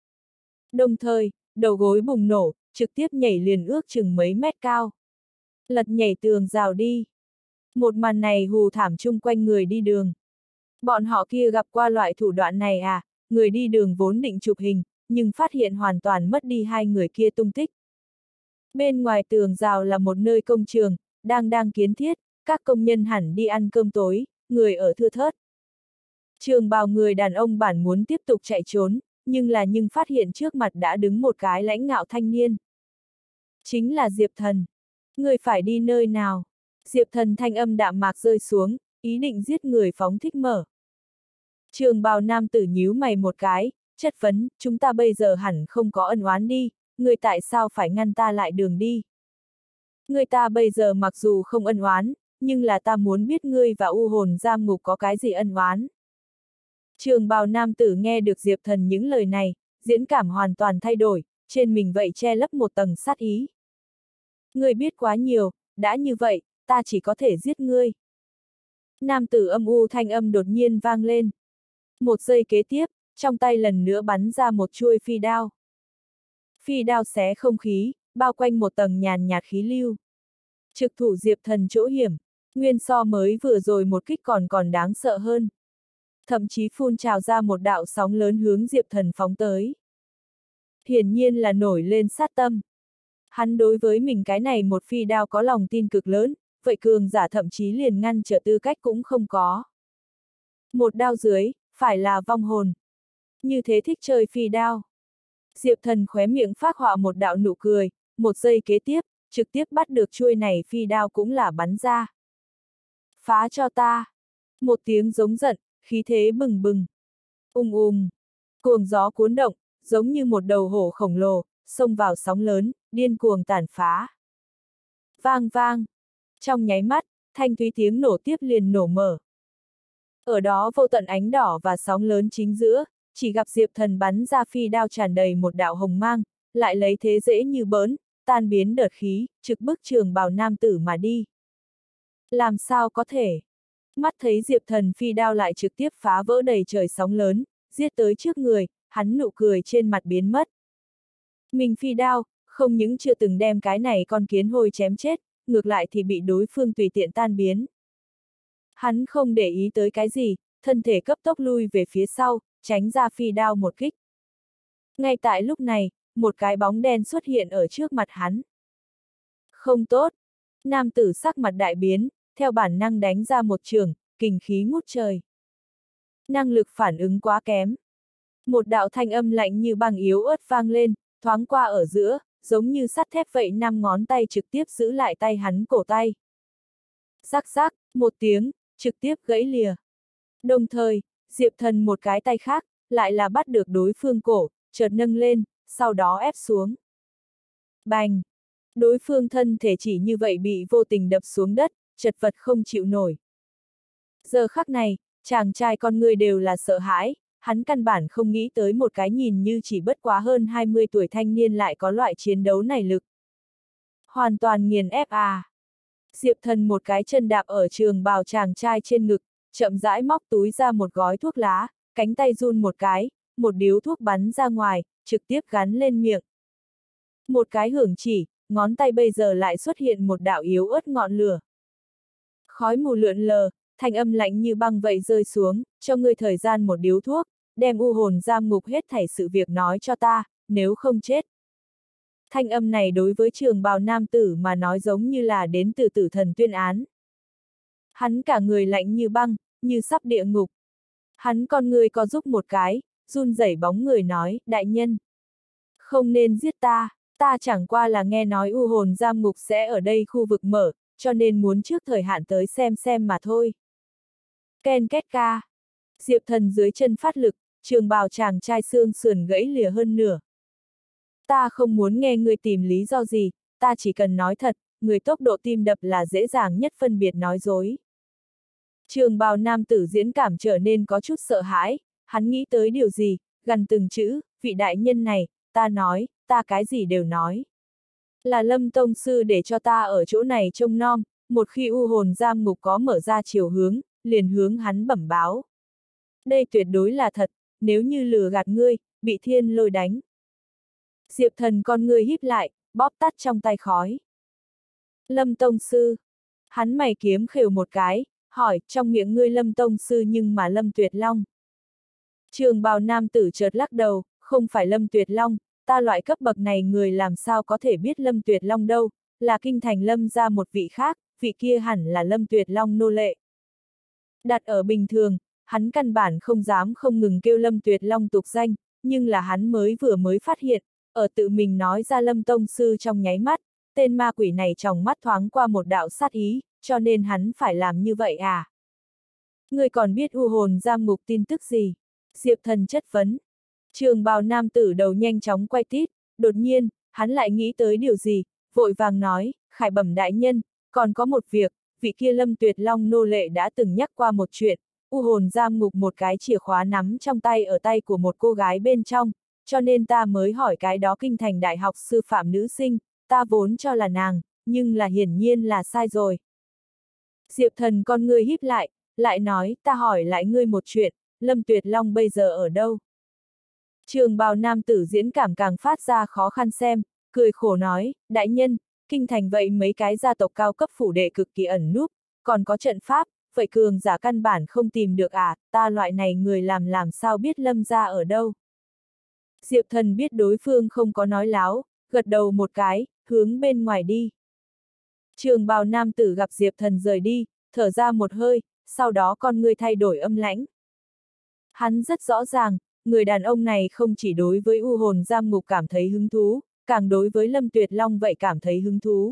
Đồng thời, đầu gối bùng nổ, trực tiếp nhảy liền ước chừng mấy mét cao. Lật nhảy tường rào đi. Một màn này hù thảm chung quanh người đi đường. Bọn họ kia gặp qua loại thủ đoạn này à, người đi đường vốn định chụp hình, nhưng phát hiện hoàn toàn mất đi hai người kia tung tích. Bên ngoài tường rào là một nơi công trường, đang kiến thiết, các công nhân hẳn đi ăn cơm tối, người ở thưa thớt. Trường bào người đàn ông bản muốn tiếp tục chạy trốn, nhưng phát hiện trước mặt đã đứng một cái lãnh ngạo thanh niên. Chính là Diệp Thần. Người phải đi nơi nào? Diệp Thần thanh âm đạm mạc rơi xuống, ý định giết người phóng thích mở. Trường bào nam tử nhíu mày một cái, chất vấn, chúng ta bây giờ hẳn không có ân oán đi, người tại sao phải ngăn ta lại đường đi? Người ta bây giờ mặc dù không ân oán, nhưng là ta muốn biết ngươi và u hồn giam ngục có cái gì ân oán. Trường bào nam tử nghe được Diệp Thần những lời này, diễn cảm hoàn toàn thay đổi, trên mình vậy che lấp một tầng sát ý. Ngươi biết quá nhiều, đã như vậy, ta chỉ có thể giết ngươi. Nam tử âm u thanh âm đột nhiên vang lên. Một giây kế tiếp, trong tay lần nữa bắn ra một chuôi phi đao. Phi đao xé không khí, bao quanh một tầng nhàn nhạt khí lưu. Trực thủ Diệp Thần chỗ hiểm, nguyên so mới vừa rồi một kích còn đáng sợ hơn. Thậm chí phun trào ra một đạo sóng lớn hướng Diệp Thần phóng tới. Hiển nhiên là nổi lên sát tâm. Hắn đối với mình cái này một phi đao có lòng tin cực lớn, vậy cường giả thậm chí liền ngăn trở tư cách cũng không có. Một đao dưới, phải là vong hồn. Như thế thích chơi phi đao. Diệp Thần khóe miệng phác họa một đạo nụ cười, một giây kế tiếp, trực tiếp bắt được chuôi này phi đao cũng là bắn ra. Phá cho ta! Một tiếng giống giận, khí thế bừng bừng. Cuồng gió cuốn động, giống như một đầu hổ khổng lồ, xông vào sóng lớn, điên cuồng tàn phá. Vang vang! Trong nháy mắt, thanh thúy tiếng nổ tiếp liền nổ mở. Ở đó vô tận ánh đỏ và sóng lớn chính giữa, chỉ gặp Diệp Thần bắn ra phi đao tràn đầy một đạo hồng mang, lại lấy thế dễ như bỡn, tan biến đợt khí, trực bức trường bào nam tử mà đi. Làm sao có thể? Mắt thấy Diệp Thần phi đao lại trực tiếp phá vỡ đầy trời sóng lớn, giết tới trước người, hắn nụ cười trên mặt biến mất. Mình phi đao, không những chưa từng đem cái này con kiến hôi chém chết, ngược lại thì bị đối phương tùy tiện tan biến. Hắn không để ý tới cái gì, thân thể cấp tốc lui về phía sau, tránh ra phi đao một kích. Ngay tại lúc này, một cái bóng đen xuất hiện ở trước mặt hắn. Không tốt! Nam tử sắc mặt đại biến, theo bản năng đánh ra một trường, kình khí ngút trời. Năng lực phản ứng quá kém. Một đạo thanh âm lạnh như băng yếu ớt vang lên, thoáng qua ở giữa, giống như sắt thép vậy, 5 ngón tay trực tiếp giữ lại tay hắn cổ tay. Rắc rắc, một tiếng, trực tiếp gãy lìa. Đồng thời, Diệp Thần một cái tay khác, lại là bắt được đối phương cổ, chợt nâng lên, sau đó ép xuống. Bành! Đối phương thân thể chỉ như vậy bị vô tình đập xuống đất, chật vật không chịu nổi. Giờ khắc này, chàng trai con người đều là sợ hãi, hắn căn bản không nghĩ tới một cái nhìn như chỉ bất quá hơn 20 tuổi thanh niên lại có loại chiến đấu này lực. Hoàn toàn nghiền ép à! Diệp Thần một cái chân đạp ở trường bào chàng trai trên ngực, chậm rãi móc túi ra một gói thuốc lá, cánh tay run một cái, một điếu thuốc bắn ra ngoài, trực tiếp gắn lên miệng. Một cái hưởng chỉ, ngón tay bây giờ lại xuất hiện một đạo yếu ớt ngọn lửa. Khói mù lượn lờ, thanh âm lạnh như băng vậy rơi xuống, cho ngươi thời gian một điếu thuốc, đem u hồn giam ngục hết thảy sự việc nói cho ta, nếu không chết. Thanh âm này đối với trường bào nam tử mà nói giống như là đến từ tử thần tuyên án. Hắn cả người lạnh như băng, như sắp địa ngục. Hắn con người có giúp một cái, run rẩy bóng người nói, đại nhân. Không nên giết ta, ta chẳng qua là nghe nói u hồn giam ngục sẽ ở đây khu vực mở, cho nên muốn trước thời hạn tới xem mà thôi. Ken két ca. Diệp Thần dưới chân phát lực, trường bào chàng trai xương sườn gãy lìa hơn nửa. Ta không muốn nghe ngươi tìm lý do gì, ta chỉ cần nói thật, người tốc độ tim đập là dễ dàng nhất phân biệt nói dối. Trường bào nam tử diễn cảm trở nên có chút sợ hãi, hắn nghĩ tới điều gì, gần từng chữ, vị đại nhân này, ta nói, ta cái gì đều nói. Là Lâm Tông Sư để cho ta ở chỗ này trông nom, một khi u hồn giam ngục có mở ra chiều hướng, liền hướng hắn bẩm báo. Đây tuyệt đối là thật, nếu như lừa gạt ngươi, bị thiên lôi đánh. Diệp Thần con ngươi híp lại, bóp tắt trong tay khói. Lâm Tông Sư. Hắn mày kiếm khều một cái, hỏi, trong miệng ngươi Lâm Tông Sư nhưng mà Lâm Tuyệt Long. Trường bào nam tử chợt lắc đầu, không phải Lâm Tuyệt Long, ta loại cấp bậc này người làm sao có thể biết Lâm Tuyệt Long đâu, là kinh thành Lâm ra một vị khác, vị kia hẳn là Lâm Tuyệt Long nô lệ. Đặt ở bình thường, hắn căn bản không dám không ngừng kêu Lâm Tuyệt Long tục danh, nhưng là hắn vừa mới phát hiện, ở tự mình nói ra Lâm Tông Sư trong nháy mắt, tên ma quỷ này trong mắt thoáng qua một đạo sát ý, cho nên hắn phải làm như vậy à? Ngươi còn biết u hồn giam ngục tin tức gì? Diệp Thần chất vấn. Trường bào nam tử đầu nhanh chóng quay tít, đột nhiên, hắn lại nghĩ tới điều gì, vội vàng nói, khải bẩm đại nhân, còn có một việc, vị kia Lâm Tuyệt Long nô lệ đã từng nhắc qua một chuyện, u hồn giam ngục một cái chìa khóa nắm trong tay ở tay của một cô gái bên trong, cho nên ta mới hỏi cái đó kinh thành đại học sư phạm nữ sinh, ta vốn cho là nàng, nhưng là hiển nhiên là sai rồi. Diệp Thần con ngươi híp lại nói, ta hỏi lại ngươi một chuyện, Lâm Tuyệt Long bây giờ ở đâu? Trường bào nam tử diễn cảm càng phát ra khó khăn xem, cười khổ nói, đại nhân, kinh thành vậy mấy cái gia tộc cao cấp phủ đệ cực kỳ ẩn núp, còn có trận pháp, vậy cường giả căn bản không tìm được à, ta loại này người làm sao biết Lâm gia ở đâu? Diệp Thần biết đối phương không có nói láo, gật đầu một cái, hướng bên ngoài đi. Trường bào nam tử gặp Diệp Thần rời đi, thở ra một hơi, sau đó con ngươi thay đổi âm lãnh. Hắn rất rõ ràng, người đàn ông này không chỉ đối với u hồn giam ngục cảm thấy hứng thú, càng đối với Lâm Tuyệt Long vậy cảm thấy hứng thú.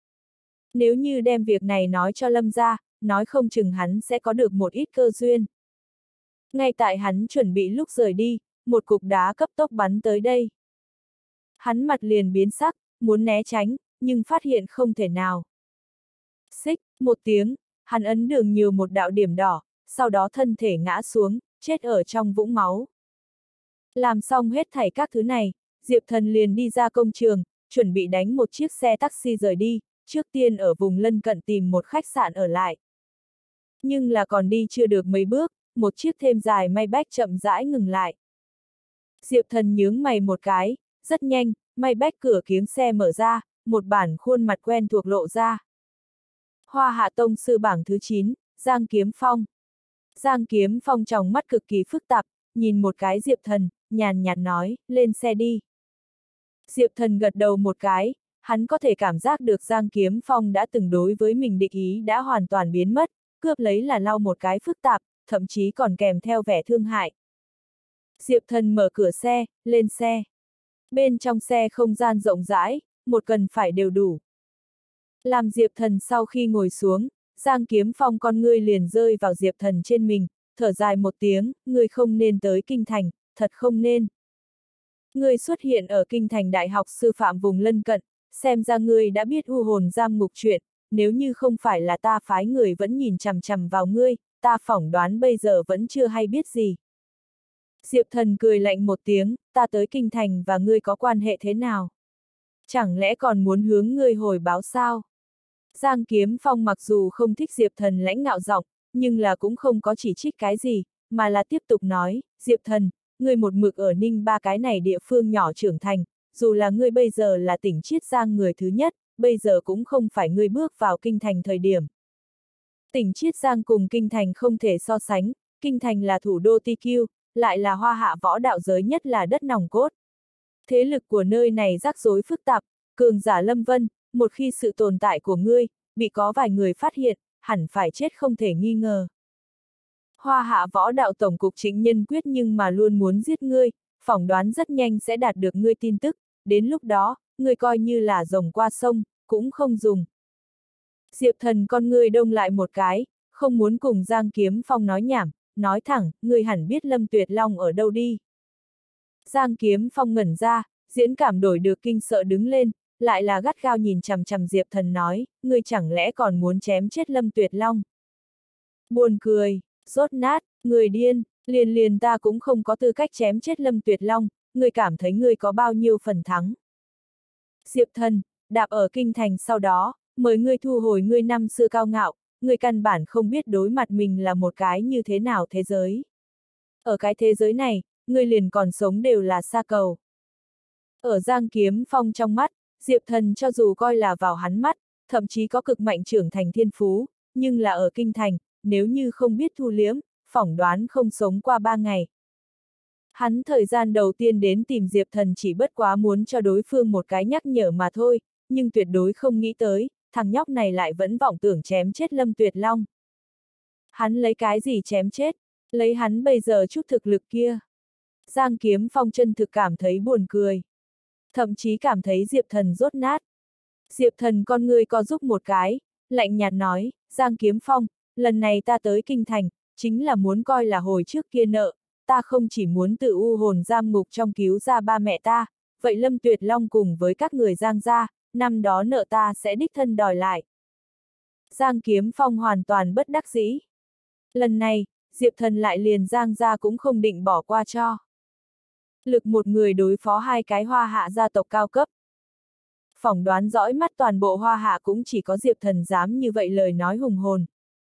Nếu như đem việc này nói cho Lâm ra, nói không chừng hắn sẽ có được một ít cơ duyên. Ngay tại hắn chuẩn bị lúc rời đi, một cục đá cấp tốc bắn tới đây. Hắn mặt liền biến sắc, muốn né tránh, nhưng phát hiện không thể nào. Xích, một tiếng, hắn ấn đường nhiều một đạo điểm đỏ, sau đó thân thể ngã xuống, chết ở trong vũng máu. Làm xong hết thảy các thứ này, Diệp Thần liền đi ra công trường, chuẩn bị đánh một chiếc xe taxi rời đi, trước tiên ở vùng lân cận tìm một khách sạn ở lại. Nhưng là còn đi chưa được mấy bước, một chiếc thêm dài Maybach chậm rãi ngừng lại. Diệp Thần nhướng mày một cái, rất nhanh, Maybach cửa kiếng xe mở ra, một bản khuôn mặt quen thuộc lộ ra. Hoa Hạ Tông sư bảng thứ 9, Giang Kiếm Phong. Giang Kiếm Phong trong mắt cực kỳ phức tạp, nhìn một cái Diệp Thần, nhàn nhạt nói, lên xe đi. Diệp Thần gật đầu một cái, hắn có thể cảm giác được Giang Kiếm Phong đã từng đối với mình địch ý đã hoàn toàn biến mất, cướp lấy là lau một cái phức tạp, thậm chí còn kèm theo vẻ thương hại. Diệp Thần mở cửa xe, lên xe. Bên trong xe không gian rộng rãi, một cần phải đều đủ. Làm Diệp Thần sau khi ngồi xuống, Giang Kiếm Phong con ngươi liền rơi vào Diệp Thần trên mình, thở dài một tiếng, ngươi không nên tới kinh thành, thật không nên. Ngươi xuất hiện ở kinh thành đại học sư phạm vùng lân cận, xem ra ngươi đã biết u hồn giam ngục chuyện, nếu như không phải là ta phái người vẫn nhìn chằm chằm vào ngươi, ta phỏng đoán bây giờ vẫn chưa hay biết gì. Diệp Thần cười lạnh một tiếng, ta tới kinh thành và ngươi có quan hệ thế nào? Chẳng lẽ còn muốn hướng ngươi hồi báo sao? Giang Kiếm Phong mặc dù không thích Diệp Thần lãnh ngạo giọng, nhưng là cũng không có chỉ trích cái gì, mà là tiếp tục nói, Diệp Thần, ngươi một mực ở Ninh Ba cái này địa phương nhỏ trưởng thành, dù là ngươi bây giờ là tỉnh Chiết Giang người thứ nhất, bây giờ cũng không phải ngươi bước vào kinh thành thời điểm. Tỉnh Chiết Giang cùng kinh thành không thể so sánh, kinh thành là thủ đô TQ, lại là hoa hạ võ đạo giới nhất là đất nòng cốt. Thế lực của nơi này rắc rối phức tạp, cường giả lâm vân, một khi sự tồn tại của ngươi, bị có vài người phát hiện, hẳn phải chết không thể nghi ngờ. Hoa hạ võ đạo tổng cục chính nhân quyết nhưng mà luôn muốn giết ngươi, phỏng đoán rất nhanh sẽ đạt được ngươi tin tức, đến lúc đó, ngươi coi như là rồng qua sông, cũng không dùng. Diệp Thần con ngươi đông lại một cái, không muốn cùng Giang Kiếm Phong nói nhảm, nói thẳng, ngươi hẳn biết Lâm Tuyệt Long ở đâu đi. Giang Kiếm Phong ngẩn ra, diễn cảm đổi được kinh sợ đứng lên, lại là gắt gao nhìn chằm chằm Diệp Thần nói, ngươi chẳng lẽ còn muốn chém chết Lâm Tuyệt Long? Buồn cười, rốt nát, người điên, liền ta cũng không có tư cách chém chết Lâm Tuyệt Long, ngươi cảm thấy ngươi có bao nhiêu phần thắng? Diệp Thần, đạp ở kinh thành sau đó, mời ngươi thu hồi ngươi năm xưa cao ngạo, ngươi căn bản không biết đối mặt mình là một cái như thế nào thế giới. Ở cái thế giới này, ngươi liền còn sống đều là sa cầu. Ở Giang Kiếm Phong trong mắt, Diệp Thần cho dù coi là vào hắn mắt, thậm chí có cực mạnh trưởng thành thiên phú, nhưng là ở kinh thành, nếu như không biết thu liễm, phỏng đoán không sống qua 3 ngày. Hắn thời gian đầu tiên đến tìm Diệp Thần chỉ bất quá muốn cho đối phương một cái nhắc nhở mà thôi, nhưng tuyệt đối không nghĩ tới, thằng nhóc này lại vẫn vọng tưởng chém chết Lâm Tuyệt Long. Hắn lấy cái gì chém chết? Lấy hắn bây giờ chút thực lực kia. Giang Kiếm Phong chân thực cảm thấy buồn cười. Thậm chí cảm thấy Diệp Thần rốt nát. Diệp Thần con ngươi co giúp một cái, lạnh nhạt nói, Giang Kiếm Phong, lần này ta tới kinh thành, chính là muốn coi là hồi trước kia nợ, ta không chỉ muốn tự u hồn giam ngục trong cứu ra ba mẹ ta, vậy Lâm Tuyệt Long cùng với các người Giang gia, năm đó nợ ta sẽ đích thân đòi lại. Giang Kiếm Phong hoàn toàn bất đắc dĩ. Lần này, Diệp Thần lại liền Giang gia cũng không định bỏ qua cho. Lực một người đối phó hai cái hoa hạ gia tộc cao cấp. Phỏng đoán dõi mắt toàn bộ hoa hạ cũng chỉ có Diệp Thần dám như vậy lời nói hùng hồn.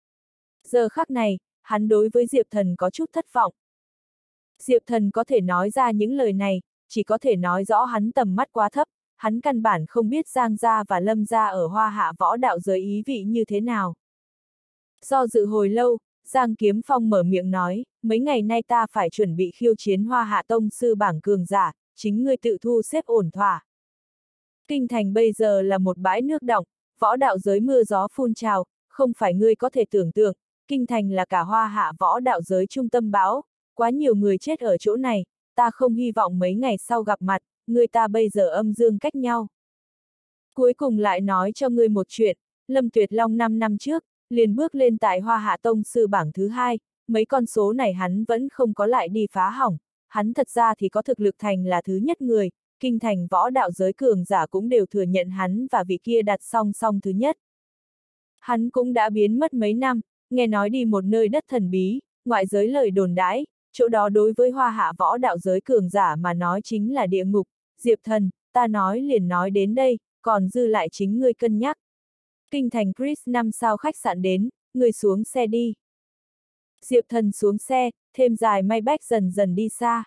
Giờ khắc này, hắn đối với Diệp Thần có chút thất vọng. Diệp Thần có thể nói ra những lời này, chỉ có thể nói rõ hắn tầm mắt quá thấp, hắn căn bản không biết Giang gia và Lâm gia ở hoa hạ võ đạo giới ý vị như thế nào. Do dự hồi lâu, Giang Kiếm Phong mở miệng nói, mấy ngày nay ta phải chuẩn bị khiêu chiến hoa hạ tông sư bảng cường giả, chính ngươi tự thu xếp ổn thỏa. Kinh thành bây giờ là một bãi nước đọng, võ đạo giới mưa gió phun trào, không phải ngươi có thể tưởng tượng, kinh thành là cả hoa hạ võ đạo giới trung tâm bão, quá nhiều người chết ở chỗ này, ta không hy vọng mấy ngày sau gặp mặt, người ta bây giờ âm dương cách nhau. Cuối cùng lại nói cho ngươi một chuyện, Lâm Tuyệt Long 5 năm trước, liền bước lên tại Hoa Hạ Tông sư bảng thứ 2, mấy con số này hắn vẫn không có lại đi phá hỏng, hắn thật ra thì có thực lực thành là thứ nhất người, kinh thành võ đạo giới cường giả cũng đều thừa nhận hắn và vị kia đặt song song thứ nhất. Hắn cũng đã biến mất mấy năm, nghe nói đi một nơi đất thần bí, ngoại giới lời đồn đãi, chỗ đó đối với Hoa Hạ võ đạo giới cường giả mà nói chính là địa ngục. Diệp Thần, ta nói liền nói đến đây, còn dư lại chính ngươi cân nhắc. Kinh thành Chris 5 sao khách sạn đến, ngươi xuống xe đi. Diệp Thần xuống xe, thêm dài Maybach dần dần đi xa.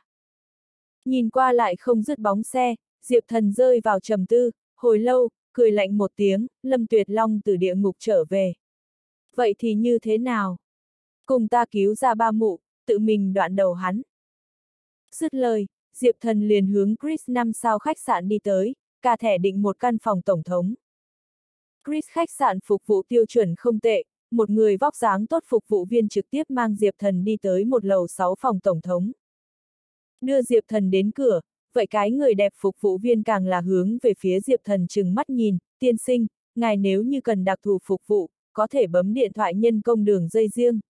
Nhìn qua lại không dứt bóng xe, Diệp Thần rơi vào trầm tư, hồi lâu, cười lạnh một tiếng, Lâm Tuyệt Long từ địa ngục trở về. Vậy thì như thế nào? Cùng ta cứu ra ba mụ, tự mình đoạn đầu hắn. Dứt lời, Diệp Thần liền hướng Chris 5 sao khách sạn đi tới, cả thẻ định một căn phòng tổng thống. Chris khách sạn phục vụ tiêu chuẩn không tệ, một người vóc dáng tốt phục vụ viên trực tiếp mang Diệp Thần đi tới một lầu 6 phòng tổng thống. Đưa Diệp Thần đến cửa, vậy cái người đẹp phục vụ viên càng là hướng về phía Diệp Thần trừng mắt nhìn, tiên sinh, ngài nếu như cần đặc thù phục vụ, có thể bấm điện thoại nhân công đường dây riêng.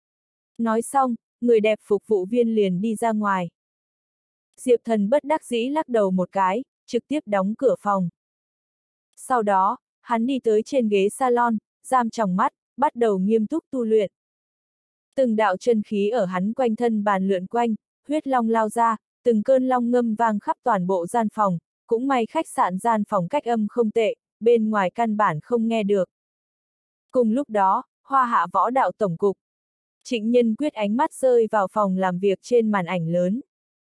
Nói xong, người đẹp phục vụ viên liền đi ra ngoài. Diệp Thần bất đắc dĩ lắc đầu một cái, trực tiếp đóng cửa phòng. Sau đó, hắn đi tới trên ghế salon, giam tròng mắt, bắt đầu nghiêm túc tu luyện. Từng đạo chân khí ở hắn quanh thân bàn lượn quanh, huyết long lao ra, từng cơn long ngâm vang khắp toàn bộ gian phòng, cũng may khách sạn gian phòng cách âm không tệ, bên ngoài căn bản không nghe được. Cùng lúc đó, Hoa Hạ võ đạo tổng cục. Trịnh Nhân Quyết ánh mắt rơi vào phòng làm việc trên màn ảnh lớn.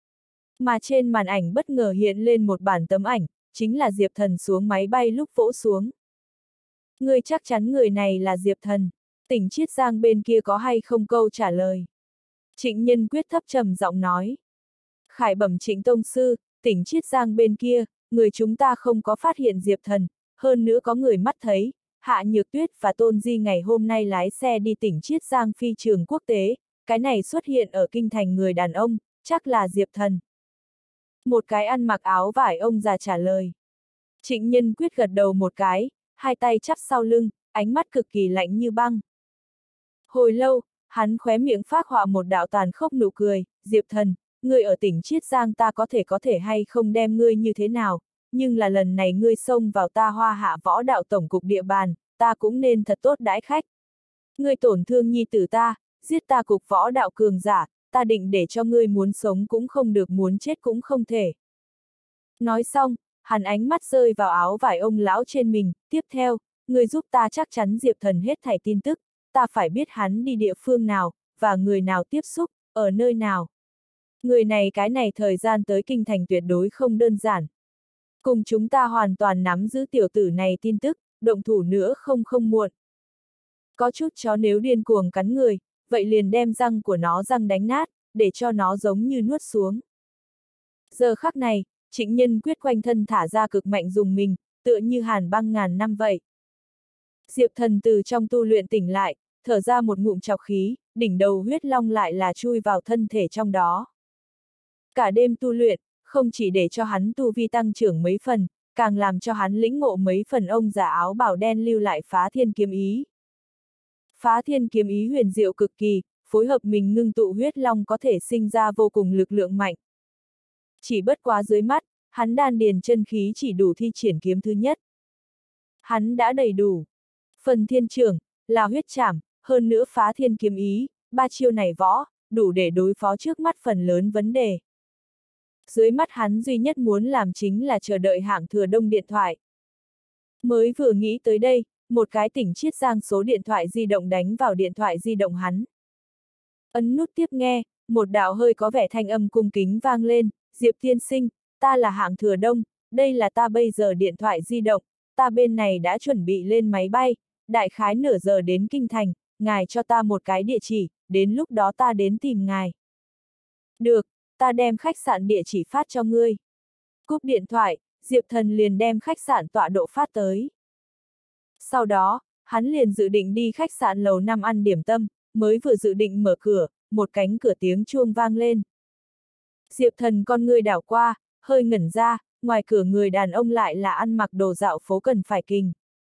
Mà trên màn ảnh bất ngờ hiện lên một bản tấm ảnh, chính là Diệp Thần xuống máy bay lúc vỗ xuống. Ngươi chắc chắn người này là Diệp Thần, Tỉnh Chiết Giang bên kia có hay không câu trả lời. Trịnh Nhân Quyết thấp trầm giọng nói. Khải bẩm Trịnh Tông Sư, Tỉnh Chiết Giang bên kia, người chúng ta không có phát hiện Diệp Thần, hơn nữa có người mắt thấy, Hạ Nhược Tuyết và Tôn Di ngày hôm nay lái xe đi Tỉnh Chiết Giang phi trường quốc tế, cái này xuất hiện ở kinh thành người đàn ông, chắc là Diệp Thần. Một cái ăn mặc áo vải ông già trả lời. Trịnh Nhân Quyết gật đầu một cái, hai tay chắp sau lưng, ánh mắt cực kỳ lạnh như băng. Hồi lâu, hắn khóe miệng phác họa một đạo tàn khốc nụ cười, Diệp Thần, ngươi ở tỉnh Chiết Giang ta có thể hay không đem ngươi như thế nào, nhưng là lần này ngươi xông vào ta Hoa Hạ võ đạo tổng cục địa bàn, ta cũng nên thật tốt đãi khách. Ngươi tổn thương nhi tử ta, giết ta cục võ đạo cường giả, ta định để cho ngươi muốn sống cũng không được muốn chết cũng không thể. Nói xong, hắn ánh mắt rơi vào áo vải ông lão trên mình, tiếp theo, ngươi giúp ta chắc chắn Diệp Thần hết thảy tin tức, ta phải biết hắn đi địa phương nào, và người nào tiếp xúc, ở nơi nào. Người này cái này thời gian tới kinh thành tuyệt đối không đơn giản. Cùng chúng ta hoàn toàn nắm giữ tiểu tử này tin tức, động thủ nữa không muộn. Có chút chó nếu điên cuồng cắn người, vậy liền đem răng của nó răng đánh nát, để cho nó giống như nuốt xuống. Giờ khắc này, Trịnh Nhân Quyết quanh thân thả ra cực mạnh dùng mình, tựa như hàn băng ngàn năm vậy. Diệp Thần từ trong tu luyện tỉnh lại, thở ra một ngụm trọc khí, đỉnh đầu huyết long lại là chui vào thân thể trong đó. Cả đêm tu luyện, không chỉ để cho hắn tu vi tăng trưởng mấy phần, càng làm cho hắn lĩnh ngộ mấy phần ông già áo bào đen lưu lại phá thiên kiếm ý. Phá thiên kiếm ý huyền diệu cực kỳ, phối hợp mình ngưng tụ huyết long có thể sinh ra vô cùng lực lượng mạnh. Chỉ bất quá dưới mắt, hắn đan điền chân khí chỉ đủ thi triển kiếm thứ nhất. Hắn đã đầy đủ. Phần thiên trưởng, là huyết trảm, hơn nữa phá thiên kiếm ý, ba chiêu này võ, đủ để đối phó trước mắt phần lớn vấn đề. Dưới mắt hắn duy nhất muốn làm chính là chờ đợi hạng thừa đông điện thoại. Mới vừa nghĩ tới đây, một cái Tỉnh Chiết Giang số điện thoại di động đánh vào điện thoại di động hắn. Ấn nút tiếp nghe, một đạo hơi có vẻ thanh âm cung kính vang lên, Diệp tiên sinh, ta là hạng thừa đông, đây là ta bây giờ điện thoại di động, ta bên này đã chuẩn bị lên máy bay, đại khái nửa giờ đến kinh thành, ngài cho ta một cái địa chỉ, đến lúc đó ta đến tìm ngài. Được, ta đem khách sạn địa chỉ phát cho ngươi. Cúp điện thoại, Diệp Thần liền đem khách sạn tọa độ phát tới. Sau đó, hắn liền dự định đi khách sạn lầu 5 ăn điểm tâm, mới vừa dự định mở cửa, một cánh cửa tiếng chuông vang lên. Diệp Thần con ngươi đảo qua, hơi ngẩn ra, ngoài cửa người đàn ông lại là ăn mặc đồ dạo phố Cần Phải Kình.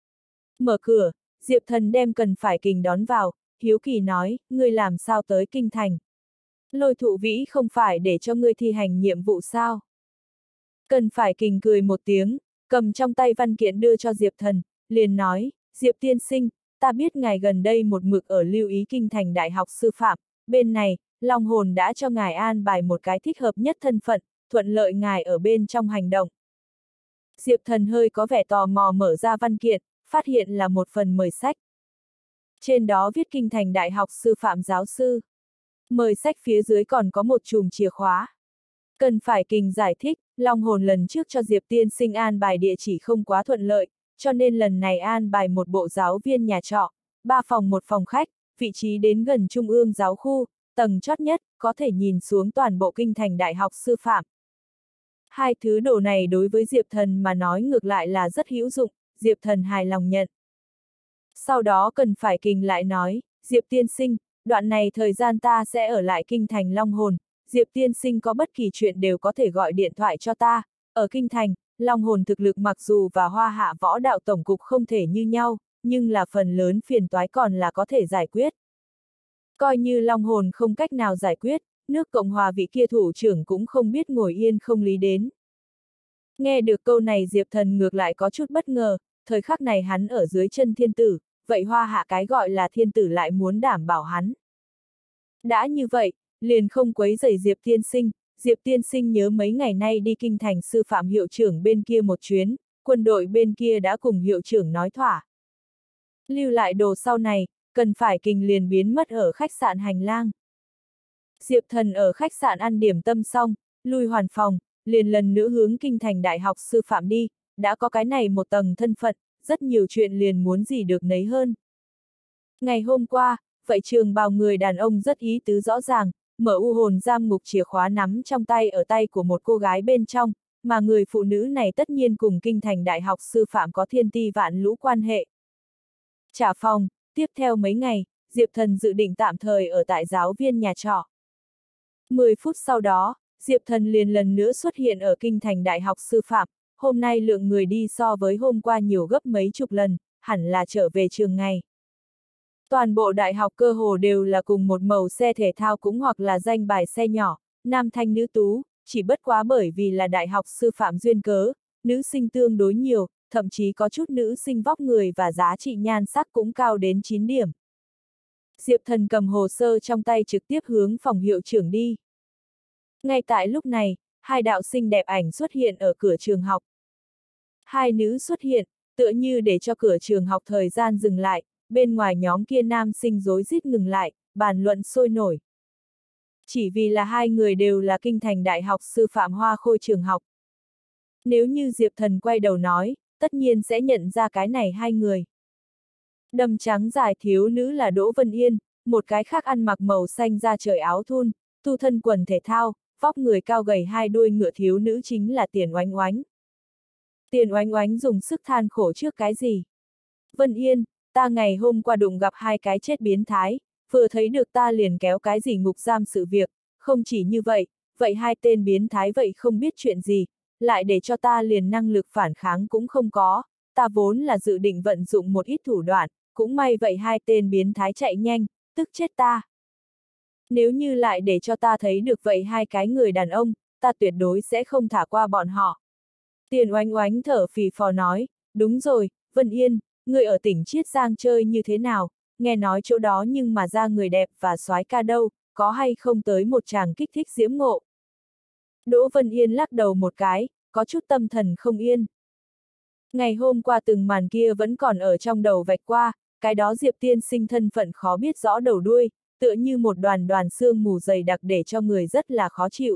Mở cửa, Diệp Thần đem Cần Phải Kình đón vào, hiếu kỳ nói, ngươi làm sao tới kinh thành? Lôi Thụ Vĩ không phải để cho ngươi thi hành nhiệm vụ sao? Cần Phải Kình cười một tiếng, cầm trong tay văn kiện đưa cho Diệp Thần, liền nói, Diệp tiên sinh, ta biết ngài gần đây một mực ở lưu ý kinh thành đại học sư phạm, bên này, Long Hồn đã cho ngài an bài một cái thích hợp nhất thân phận, thuận lợi ngài ở bên trong hành động. Diệp Thần hơi có vẻ tò mò mở ra văn kiện, phát hiện là một phần mời sách. Trên đó viết kinh thành đại học sư phạm giáo sư. Mời sách phía dưới còn có một chùm chìa khóa. Cần Phải Kình giải thích, Long Hồn lần trước cho Diệp tiên sinh an bài địa chỉ không quá thuận lợi, cho nên lần này an bài một bộ giáo viên nhà trọ, 3 phòng một phòng khách, vị trí đến gần trung ương giáo khu, tầng chót nhất, có thể nhìn xuống toàn bộ kinh thành đại học sư phạm. Hai thứ đồ này đối với Diệp Thần mà nói ngược lại là rất hữu dụng, Diệp Thần hài lòng nhận. Sau đó Cần Phải Kình lại nói, Diệp tiên sinh, đoạn này thời gian ta sẽ ở lại kinh thành Long Hồn, Diệp tiên sinh có bất kỳ chuyện đều có thể gọi điện thoại cho ta, ở kinh thành, Long Hồn thực lực mặc dù và Hoa Hạ Võ Đạo Tổng cục không thể như nhau, nhưng là phần lớn phiền toái còn là có thể giải quyết. Coi như Long Hồn không cách nào giải quyết, nước Cộng hòa vị kia thủ trưởng cũng không biết ngồi yên không lý đến. Nghe được câu này Diệp Thần ngược lại có chút bất ngờ, thời khắc này hắn ở dưới chân thiên tử, vậy Hoa Hạ cái gọi là thiên tử lại muốn đảm bảo hắn. Đã như vậy, liền không quấy rầy Diệp tiên sinh nhớ mấy ngày nay đi kinh thành sư phạm hiệu trưởng bên kia một chuyến, quân đội bên kia đã cùng hiệu trưởng nói thỏa. Lưu lại đồ sau này, Cần Phải Kình liền biến mất ở khách sạn hành lang. Diệp Thần ở khách sạn ăn điểm tâm xong, lui hoàn phòng, liền lần nữa hướng kinh thành đại học sư phạm đi, đã có cái này một tầng thân phận, rất nhiều chuyện liền muốn gì được nấy hơn. Ngày hôm qua, vậy trường bào người đàn ông rất ý tứ rõ ràng, mở u hồn giam ngục chìa khóa nắm trong tay ở tay của một cô gái bên trong, mà người phụ nữ này tất nhiên cùng kinh thành đại học sư phạm có thiên ti vạn lũ quan hệ. Trả phòng, tiếp theo mấy ngày, Diệp Thần dự định tạm thời ở tại giáo viên nhà trọ. 10 phút sau đó, Diệp Thần liền lần nữa xuất hiện ở kinh thành đại học sư phạm, hôm nay lượng người đi so với hôm qua nhiều gấp mấy chục lần, hẳn là trở về trường ngày. Toàn bộ đại học cơ hồ đều là cùng một màu xe thể thao cũng hoặc là danh bài xe nhỏ, nam thanh nữ tú, chỉ bất quá bởi vì là đại học sư phạm duyên cớ, nữ sinh tương đối nhiều, thậm chí có chút nữ sinh vóc người và giá trị nhan sắc cũng cao đến 9 điểm. Diệp Thần cầm hồ sơ trong tay trực tiếp hướng phòng hiệu trưởng đi. Ngay tại lúc này, hai đạo xinh đẹp ảnh xuất hiện ở cửa trường học. Hai nữ xuất hiện, tựa như để cho cửa trường học thời gian dừng lại, bên ngoài nhóm kia nam sinh rối rít ngừng lại, bàn luận sôi nổi. Chỉ vì là hai người đều là kinh thành đại học sư phạm Hoa Khôi trường học. Nếu như Diệp Thần quay đầu nói, tất nhiên sẽ nhận ra cái này hai người. Đầm trắng dài thiếu nữ là Đỗ Vân Yên, một cái khác ăn mặc màu xanh da trời áo thun, tu thân quần thể thao, vóc người cao gầy hai đuôi ngựa thiếu nữ chính là Tiền Oánh Oánh. Tiền Oánh Oánh dùng sức than khổ trước cái gì? Vân Yên, ta ngày hôm qua đụng gặp hai cái chết biến thái, vừa thấy được ta liền kéo cái gì ngục giam sự việc, không chỉ như vậy, vậy hai tên biến thái vậy không biết chuyện gì, lại để cho ta liền năng lực phản kháng cũng không có, ta vốn là dự định vận dụng một ít thủ đoạn, cũng may vậy hai tên biến thái chạy nhanh, tức chết ta. Nếu như lại để cho ta thấy được vậy hai cái người đàn ông, ta tuyệt đối sẽ không thả qua bọn họ. Tiền Oánh Oánh thở phì phò nói, đúng rồi, Vân Yên, người ở tỉnh Chiết Giang chơi như thế nào, nghe nói chỗ đó nhưng mà ra người đẹp và soái ca đâu, có hay không tới một chàng kích thích diễm ngộ. Đỗ Vân Yên lắc đầu một cái, có chút tâm thần không yên. Ngày hôm qua từng màn kia vẫn còn ở trong đầu vạch qua, cái đó Diệp tiên sinh thân phận khó biết rõ đầu đuôi, tựa như một đoàn đoàn sương mù dày đặc để cho người rất là khó chịu.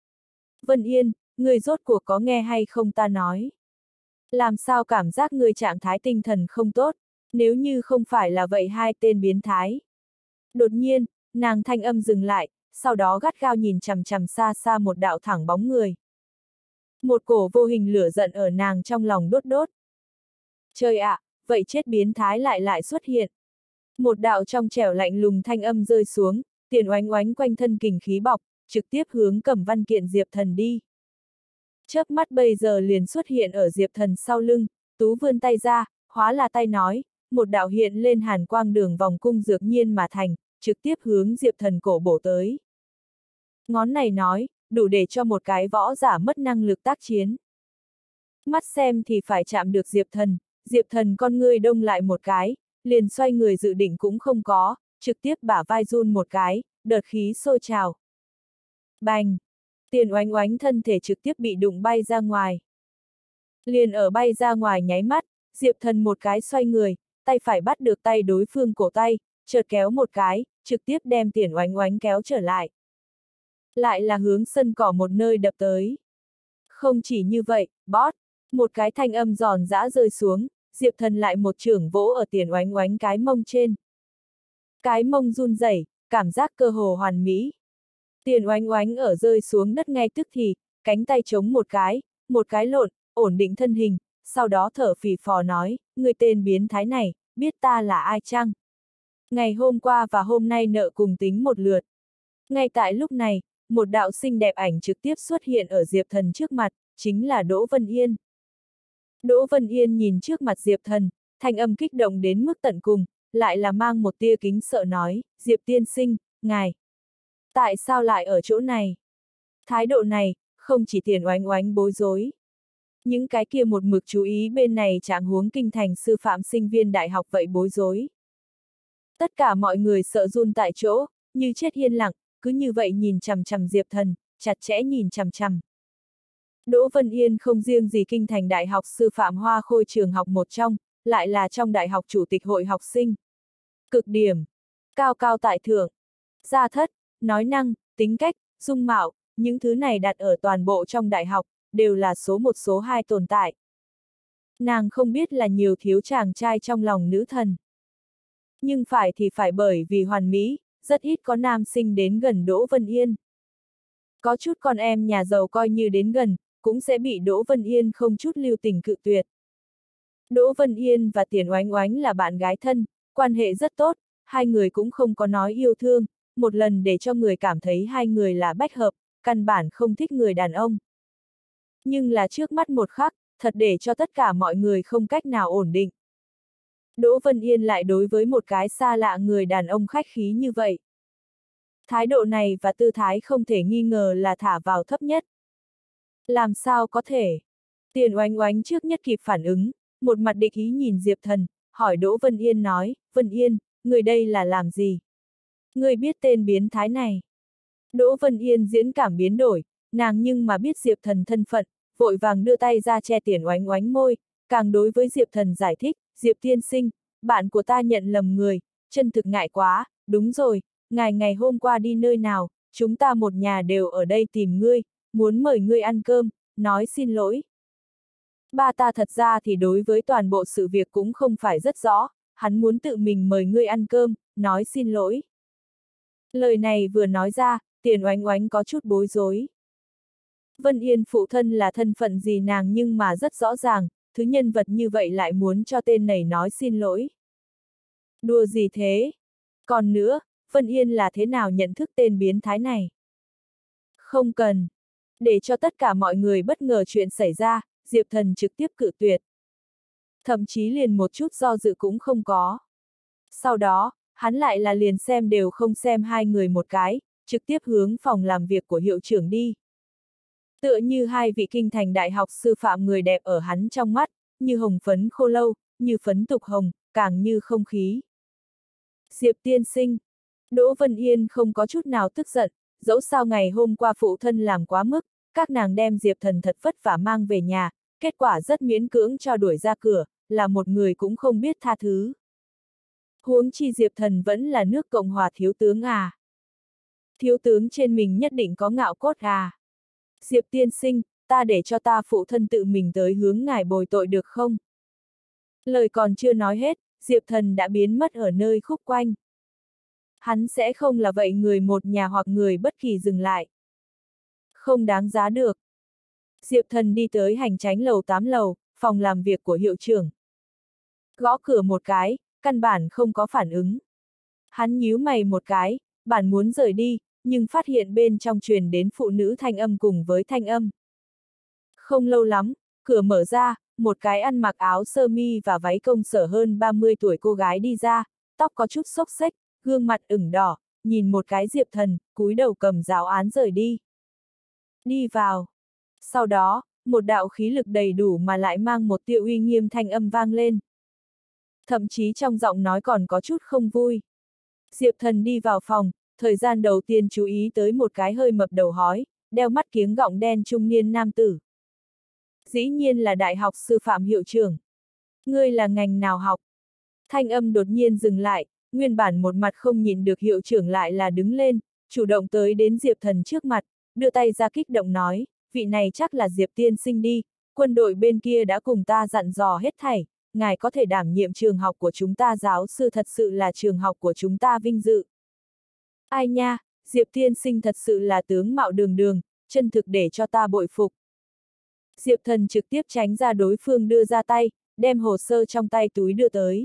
Vân Yên, người rốt cuộc có nghe hay không ta nói? Làm sao cảm giác người trạng thái tinh thần không tốt, nếu như không phải là vậy hai tên biến thái. Đột nhiên, nàng thanh âm dừng lại, sau đó gắt gao nhìn chằm chằm xa xa một đạo thẳng bóng người. Một cổ vô hình lửa giận ở nàng trong lòng đốt đốt. Trời ạ, vậy chết biến thái lại xuất hiện. Một đạo trong trẻo lạnh lùng thanh âm rơi xuống, Tiền Oánh Oánh quanh thân kình khí bọc, trực tiếp hướng Cẩm Văn Kiện Diệp Thần đi. Chớp mắt bây giờ liền xuất hiện ở Diệp Thần sau lưng, tú vươn tay ra, hóa là tay nói, một đạo hiện lên hàn quang đường vòng cung dược nhiên mà thành, trực tiếp hướng Diệp Thần cổ bổ tới. Ngón này nói, đủ để cho một cái võ giả mất năng lực tác chiến. Mắt xem thì phải chạm được Diệp Thần con ngươi đông lại một cái, liền xoay người dự định cũng không có, trực tiếp bả vai run một cái, đợt khí sôi trào. Bành! Tiền Oánh Oánh thân thể trực tiếp bị đụng bay ra ngoài. Liền ở bay ra ngoài nháy mắt, Diệp Thần một cái xoay người, tay phải bắt được tay đối phương cổ tay, chợt kéo một cái, trực tiếp đem Tiền Oánh Oánh kéo trở lại. Lại là hướng sân cỏ một nơi đập tới. Không chỉ như vậy, bót! Một cái thanh âm giòn giã rơi xuống, Diệp Thần lại một chưởng vỗ ở Tiền Oánh Oánh cái mông trên. Cái mông run rẩy, cảm giác cơ hồ hoàn mỹ. Tiền Oánh Oánh ở rơi xuống đất ngay tức thì, cánh tay chống một cái lộn, ổn định thân hình, sau đó thở phì phò nói, người tên biến thái này, biết ta là ai chăng? Ngày hôm qua và hôm nay nợ cùng tính một lượt. Ngay tại lúc này, một đạo xinh đẹp ảnh trực tiếp xuất hiện ở Diệp Thần trước mặt, chính là Đỗ Vân Yên. Đỗ Vân Yên nhìn trước mặt Diệp Thần, thanh âm kích động đến mức tận cùng, lại là mang một tia kính sợ nói, Diệp tiên sinh, ngài. Tại sao lại ở chỗ này? Thái độ này, không chỉ Tiền Oánh Oánh bối rối. Những cái kia một mực chú ý bên này trạng huống kinh thành sư phạm sinh viên đại học vậy bối rối. Tất cả mọi người sợ run tại chỗ, như chết yên lặng, cứ như vậy nhìn chằm chằm Diệp Thần, chặt chẽ nhìn chằm chằm. Đỗ Vân Yên không riêng gì kinh thành đại học sư phạm Hoa Khôi trường học một trong, lại là trong đại học chủ tịch hội học sinh. Cực điểm, cao cao tại thượng, gia thất, nói năng, tính cách, dung mạo, những thứ này đặt ở toàn bộ trong đại học, đều là số một số hai tồn tại. Nàng không biết là nhiều thiếu chàng trai trong lòng nữ thần. Nhưng phải thì phải bởi vì hoàn mỹ, rất ít có nam sinh đến gần Đỗ Vân Yên. Có chút con em nhà giàu coi như đến gần, cũng sẽ bị Đỗ Vân Yên không chút lưu tình cự tuyệt. Đỗ Vân Yên và Tiền Oánh Oánh là bạn gái thân, quan hệ rất tốt, hai người cũng không có nói yêu thương, một lần để cho người cảm thấy hai người là bách hợp, căn bản không thích người đàn ông. Nhưng là trước mắt một khắc, thật để cho tất cả mọi người không cách nào ổn định. Đỗ Vân Yên lại đối với một cái xa lạ người đàn ông khách khí như vậy. Thái độ này và tư thái không thể nghi ngờ là thả vào thấp nhất. Làm sao có thể? Tiền Oánh Oánh trước nhất kịp phản ứng, một mặt địch ý nhìn Diệp Thần, hỏi Đỗ Vân Yên nói, Vân Yên, người đây là làm gì? Người biết tên biến thái này. Đỗ Vân Yên diễn cảm biến đổi, nàng nhưng mà biết Diệp Thần thân phận, vội vàng đưa tay ra che Tiền Oánh Oánh môi, càng đối với Diệp Thần giải thích, Diệp tiên sinh, bạn của ta nhận lầm người, chân thực ngại quá, đúng rồi, ngài ngày hôm qua đi nơi nào, chúng ta một nhà đều ở đây tìm ngươi, muốn mời ngươi ăn cơm, nói xin lỗi. Ba ta thật ra thì đối với toàn bộ sự việc cũng không phải rất rõ, hắn muốn tự mình mời ngươi ăn cơm, nói xin lỗi. Lời này vừa nói ra, Tiền Oánh Oánh có chút bối rối. Vân Yên phụ thân là thân phận gì nàng nhưng mà rất rõ ràng, thứ nhân vật như vậy lại muốn cho tên này nói xin lỗi. Đùa gì thế? Còn nữa, Vân Yên là thế nào nhận thức tên biến thái này? Không cần. Để cho tất cả mọi người bất ngờ chuyện xảy ra, Diệp Thần trực tiếp cự tuyệt. Thậm chí liền một chút do dự cũng không có. Sau đó, hắn lại là liền xem đều không xem hai người một cái, trực tiếp hướng phòng làm việc của hiệu trưởng đi. Tựa như hai vị kinh thành đại học sư phạm người đẹp ở hắn trong mắt, như hồng phấn khô lâu, như phấn tục hồng, càng như không khí. Diệp tiên sinh. Đỗ Vân Yên không có chút nào tức giận, dẫu sao ngày hôm qua phụ thân làm quá mức, các nàng đem Diệp Thần thật vất vả mang về nhà, kết quả rất miễn cưỡng cho đuổi ra cửa, là một người cũng không biết tha thứ. Huống chi Diệp Thần vẫn là nước Cộng hòa thiếu tướng à. Thiếu tướng trên mình nhất định có ngạo cốt à. Diệp tiên sinh, ta để cho ta phụ thân tự mình tới hướng ngài bồi tội được không? Lời còn chưa nói hết, Diệp Thần đã biến mất ở nơi khúc quanh. Hắn sẽ không là vậy người một nhà hoặc người bất kỳ dừng lại. Không đáng giá được. Diệp Thần đi tới hành chánh lầu 8 lầu, phòng làm việc của hiệu trưởng. Gõ cửa một cái, căn bản không có phản ứng. Hắn nhíu mày một cái, bản muốn rời đi, nhưng phát hiện bên trong truyền đến phụ nữ thanh âm cùng với thanh âm. Không lâu lắm, cửa mở ra, một cái ăn mặc áo sơ mi và váy công sở hơn 30 tuổi cô gái đi ra, tóc có chút xốc xếch, gương mặt ửng đỏ, nhìn một cái Diệp Thần, cúi đầu cầm giáo án rời đi. Đi vào. Sau đó, một đạo khí lực đầy đủ mà lại mang một tia uy nghiêm thanh âm vang lên. Thậm chí trong giọng nói còn có chút không vui. Diệp Thần đi vào phòng, thời gian đầu tiên chú ý tới một cái hơi mập đầu hói, đeo mắt kiếng gọng đen trung niên nam tử. Dĩ nhiên là đại học sư phạm hiệu trưởng. Ngươi là ngành nào học? Thanh âm đột nhiên dừng lại, nguyên bản một mặt không nhìn được hiệu trưởng lại là đứng lên, chủ động tới đến Diệp Thần trước mặt, đưa tay ra kích động nói, vị này chắc là Diệp tiên sinh đi, quân đội bên kia đã cùng ta dặn dò hết thảy, ngài có thể đảm nhiệm trường học của chúng ta, giáo sư thật sự là trường học của chúng ta vinh dự. Ai nha, Diệp tiên sinh thật sự là tướng mạo đường đường, chân thực để cho ta bội phục. Diệp Thần trực tiếp tránh ra đối phương đưa ra tay, đem hồ sơ trong tay túi đưa tới.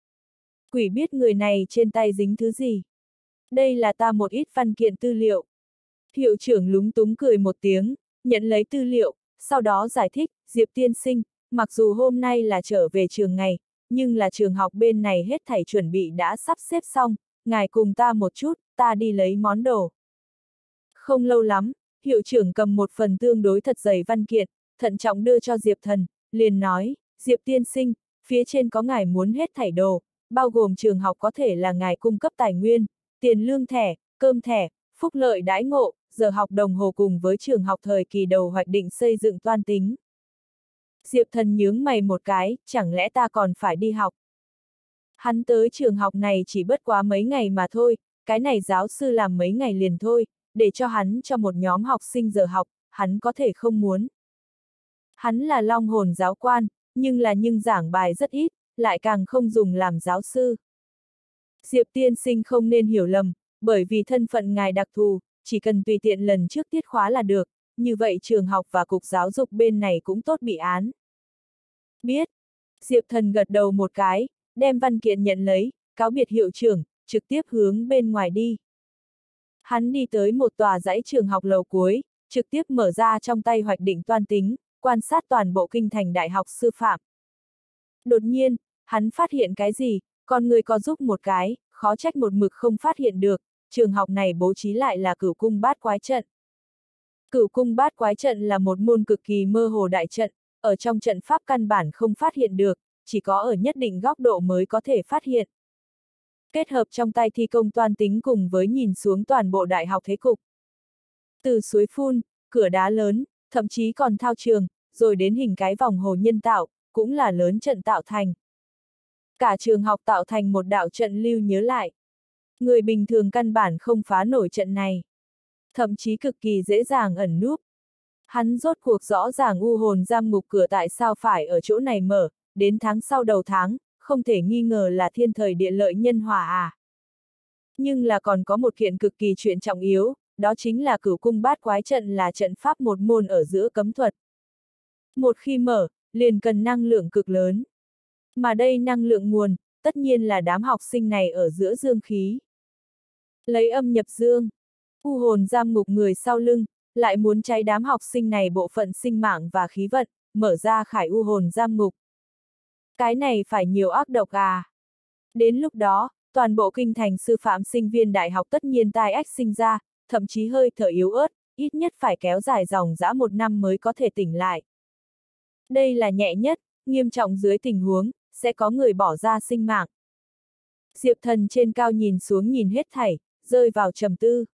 Quỷ biết người này trên tay dính thứ gì. Đây là ta một ít văn kiện tư liệu. Hiệu trưởng lúng túng cười một tiếng, nhận lấy tư liệu, sau đó giải thích, Diệp tiên sinh, mặc dù hôm nay là trở về trường ngày, nhưng là trường học bên này hết thảy chuẩn bị đã sắp xếp xong, ngài cùng ta một chút, ta đi lấy món đồ. Không lâu lắm, hiệu trưởng cầm một phần tương đối thật dày văn kiện, thận trọng đưa cho Diệp Thần, liền nói, Diệp tiên sinh, phía trên có ngài muốn hết thảy đồ, bao gồm trường học có thể là ngài cung cấp tài nguyên, tiền lương thẻ, cơm thẻ, phúc lợi đãi ngộ, giờ học đồng hồ cùng với trường học thời kỳ đầu hoạch định xây dựng toan tính. Diệp Thần nhướng mày một cái, chẳng lẽ ta còn phải đi học? Hắn tới trường học này chỉ bất quá mấy ngày mà thôi, cái này giáo sư làm mấy ngày liền thôi, để cho hắn cho một nhóm học sinh giờ học, hắn có thể không muốn. Hắn là long hồn giáo quan, nhưng giảng bài rất ít, lại càng không dùng làm giáo sư. Diệp tiên sinh không nên hiểu lầm, bởi vì thân phận ngài đặc thù, chỉ cần tùy tiện lần trước tiết khóa là được, như vậy trường học và cục giáo dục bên này cũng tốt bị án. Biết. Diệp Thần gật đầu một cái, đem văn kiện nhận lấy, cáo biệt hiệu trưởng, trực tiếp hướng bên ngoài đi. Hắn đi tới một tòa dãy trường học lầu cuối, trực tiếp mở ra trong tay hoạch định toan tính, quan sát toàn bộ kinh thành đại học sư phạm. Đột nhiên, hắn phát hiện cái gì, con người có giúp một cái, khó trách một mực không phát hiện được, trường học này bố trí lại là cửu cung bát quái trận. Cửu cung bát quái trận là một môn cực kỳ mơ hồ đại trận, ở trong trận pháp căn bản không phát hiện được, chỉ có ở nhất định góc độ mới có thể phát hiện. Kết hợp trong tay thi công toan tính cùng với nhìn xuống toàn bộ đại học thế cục. Từ suối phun, cửa đá lớn, thậm chí còn thao trường, rồi đến hình cái vòng hồ nhân tạo, cũng là lớn trận tạo thành. Cả trường học tạo thành một đạo trận lưu nhớ lại. Người bình thường căn bản không phá nổi trận này. Thậm chí cực kỳ dễ dàng ẩn núp. Hắn rốt cuộc rõ ràng u hồn giam ngục cửa tại sao phải ở chỗ này mở, đến tháng sau đầu tháng, không thể nghi ngờ là thiên thời địa lợi nhân hòa à. Nhưng là còn có một kiện cực kỳ chuyện trọng yếu, đó chính là cửu cung bát quái trận là trận pháp một môn ở giữa cấm thuật. Một khi mở, liền cần năng lượng cực lớn. Mà đây năng lượng nguồn, tất nhiên là đám học sinh này ở giữa dương khí. Lấy âm nhập dương, u hồn giam ngục người sau lưng, lại muốn cháy đám học sinh này bộ phận sinh mạng và khí vận, mở ra khải u hồn giam ngục. Cái này phải nhiều ác độc à. Đến lúc đó, toàn bộ kinh thành sư phạm sinh viên đại học tất nhiên tai ách sinh ra, thậm chí hơi thở yếu ớt, ít nhất phải kéo dài dòng dã 1 năm mới có thể tỉnh lại. Đây là nhẹ nhất, nghiêm trọng dưới tình huống, sẽ có người bỏ ra sinh mạng. Diệp Thần trên cao nhìn xuống nhìn hết thảy, rơi vào trầm tư.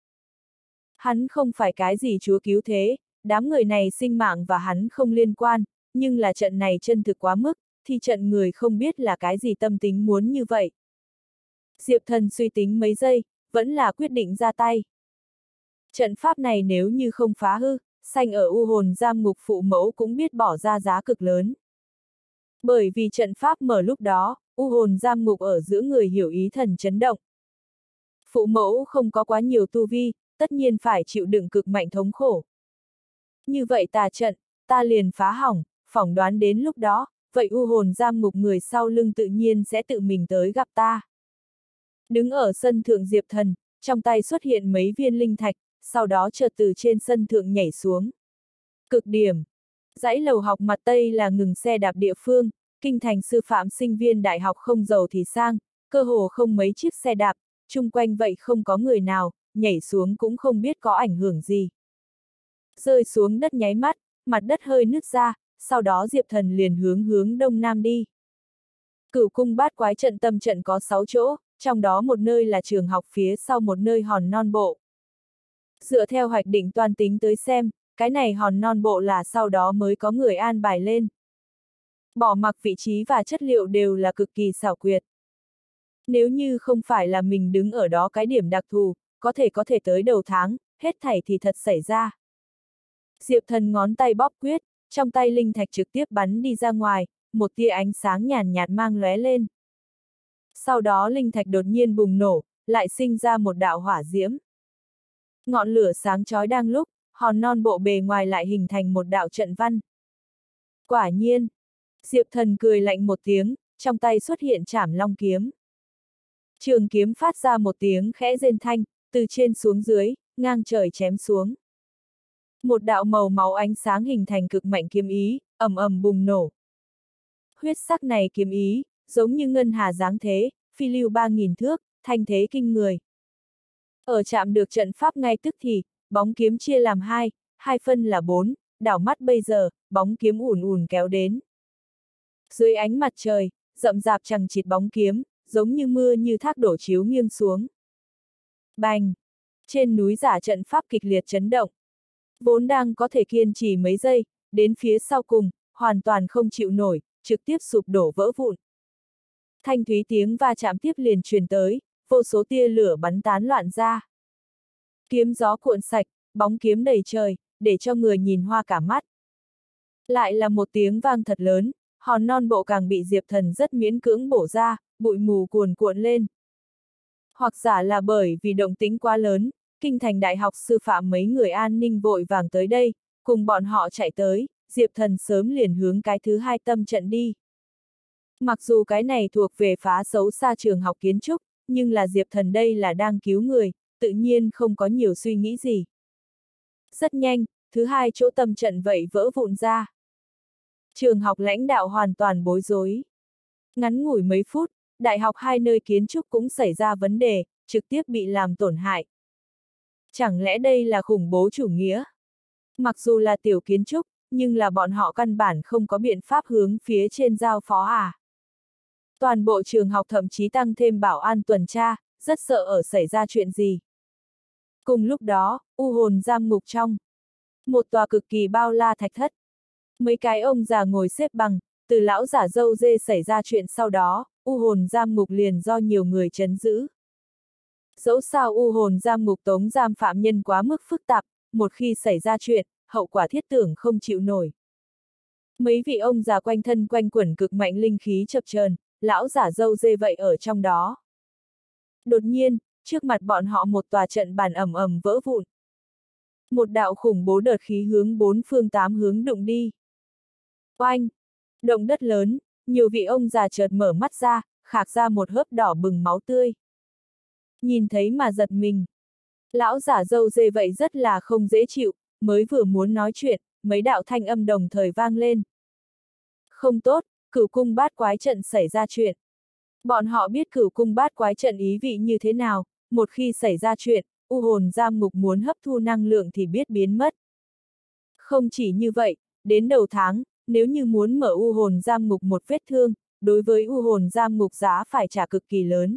Hắn không phải cái gì chúa cứu thế, đám người này sinh mạng và hắn không liên quan, nhưng là trận này chân thực quá mức, thì trận người không biết là cái gì tâm tính muốn như vậy. Diệp Thần suy tính mấy giây, vẫn là quyết định ra tay. Trận pháp này nếu như không phá hư, sanh ở u hồn giam ngục phụ mẫu cũng biết bỏ ra giá cực lớn. Bởi vì trận pháp mở lúc đó, u hồn giam ngục ở giữa người hiểu ý thần chấn động. Phụ mẫu không có quá nhiều tu vi, tất nhiên phải chịu đựng cực mạnh thống khổ. Như vậy tà trận, ta liền phá hỏng, phỏng đoán đến lúc đó, vậy u hồn giam ngục người sau lưng tự nhiên sẽ tự mình tới gặp ta. Đứng ở sân thượng Diệp Thần, trong tay xuất hiện mấy viên linh thạch, sau đó chợt từ trên sân thượng nhảy xuống. Cực điểm. Dãy lầu học mặt Tây là ngừng xe đạp địa phương, kinh thành sư phạm sinh viên đại học không giàu thì sang, cơ hồ không mấy chiếc xe đạp, chung quanh vậy không có người nào, nhảy xuống cũng không biết có ảnh hưởng gì. Rơi xuống đất nháy mắt, mặt đất hơi nứt ra, sau đó Diệp Thần liền hướng đông nam đi. Cửu cung bát quái trận tâm trận có 6 chỗ, trong đó một nơi là trường học phía sau một nơi hòn non bộ. Dựa theo hoạch định toan tính tới xem, cái này hòn non bộ là sau đó mới có người an bài lên. Bỏ mặc vị trí và chất liệu đều là cực kỳ xảo quyệt. Nếu như không phải là mình đứng ở đó cái điểm đặc thù, có thể tới đầu tháng, hết thảy thì thật xảy ra. Diệp Thần ngón tay bóp quyết, trong tay linh thạch trực tiếp bắn đi ra ngoài, một tia ánh sáng nhàn nhạt mang lóe lên. Sau đó linh thạch đột nhiên bùng nổ, lại sinh ra một đạo hỏa diễm. Ngọn lửa sáng chói đang lúc, hòn non bộ bề ngoài lại hình thành một đạo trận văn. Quả nhiên, Diệp Thần cười lạnh một tiếng, trong tay xuất hiện trảm long kiếm. Trường kiếm phát ra một tiếng khẽ rên thanh, từ trên xuống dưới, ngang trời chém xuống. Một đạo màu máu ánh sáng hình thành cực mạnh kiếm ý, ầm ầm bùng nổ. Huyết sắc này kiếm ý, giống như ngân hà giáng thế, phi lưu 3000 thước, thanh thế kinh người. Ở chạm được trận pháp ngay tức thì, bóng kiếm chia làm hai phân là 4, đảo mắt bây giờ, bóng kiếm ùn ùn kéo đến. Dưới ánh mặt trời, rậm rạp chằng chịt bóng kiếm, giống như mưa như thác đổ chiếu nghiêng xuống. Bành! Trên núi giả trận pháp kịch liệt chấn động. Vốn đang có thể kiên trì mấy giây, đến phía sau cùng, hoàn toàn không chịu nổi, trực tiếp sụp đổ vỡ vụn. Thanh thúy tiếng va chạm tiếp liền truyền tới, vô số tia lửa bắn tán loạn ra. Kiếm gió cuộn sạch, bóng kiếm đầy trời, để cho người nhìn hoa cả mắt. Lại là một tiếng vang thật lớn, hòn non bộ càng bị Diệp Thần rất miễn cưỡng bổ ra, bụi mù cuồn cuộn lên. Hoặc giả là bởi vì động tĩnh quá lớn, kinh thành đại học sư phạm mấy người an ninh vội vàng tới đây, cùng bọn họ chạy tới, Diệp Thần sớm liền hướng cái thứ hai tâm trận đi. Mặc dù cái này thuộc về phá xấu xa trường học kiến trúc, nhưng là Diệp Thần đây là đang cứu người, tự nhiên không có nhiều suy nghĩ gì. Rất nhanh, thứ hai chỗ tâm trận vậy vỡ vụn ra. Trường học lãnh đạo hoàn toàn bối rối. Ngắn ngủi mấy phút, đại học hai nơi kiến trúc cũng xảy ra vấn đề, trực tiếp bị làm tổn hại. Chẳng lẽ đây là khủng bố chủ nghĩa? Mặc dù là tiểu kiến trúc, nhưng là bọn họ căn bản không có biện pháp hướng phía trên giao phó à. Toàn bộ trường học thậm chí tăng thêm bảo an tuần tra, rất sợ ở xảy ra chuyện gì. Cùng lúc đó, u hồn giam ngục trong một tòa cực kỳ bao la thạch thất. Mấy cái ông già ngồi xếp bằng, từ lão giả râu dê xảy ra chuyện sau đó, u hồn giam ngục liền do nhiều người trấn giữ. Dẫu sao u hồn giam ngục tống giam phạm nhân quá mức phức tạp, một khi xảy ra chuyện, hậu quả thiết tưởng không chịu nổi. Mấy vị ông già quanh thân quanh quẩn cực mạnh linh khí chập chờn, lão giả râu dê vậy ở trong đó. Đột nhiên, trước mặt bọn họ một tòa trận bàn ầm ầm vỡ vụn. Một đạo khủng bố đợt khí hướng bốn phương tám hướng đụng đi. Oanh! Động đất lớn, nhiều vị ông già chợt mở mắt ra, khạc ra một hớp đỏ bừng máu tươi. Nhìn thấy mà giật mình. Lão giả râu dê vậy rất là không dễ chịu, mới vừa muốn nói chuyện, mấy đạo thanh âm đồng thời vang lên. Không tốt, cửu cung bát quái trận xảy ra chuyện. Bọn họ biết cửu cung bát quái trận ý vị như thế nào, một khi xảy ra chuyện, u hồn giam ngục muốn hấp thu năng lượng thì biết biến mất. Không chỉ như vậy, đến đầu tháng, nếu như muốn mở u hồn giam ngục một vết thương, đối với u hồn giam ngục giá phải trả cực kỳ lớn.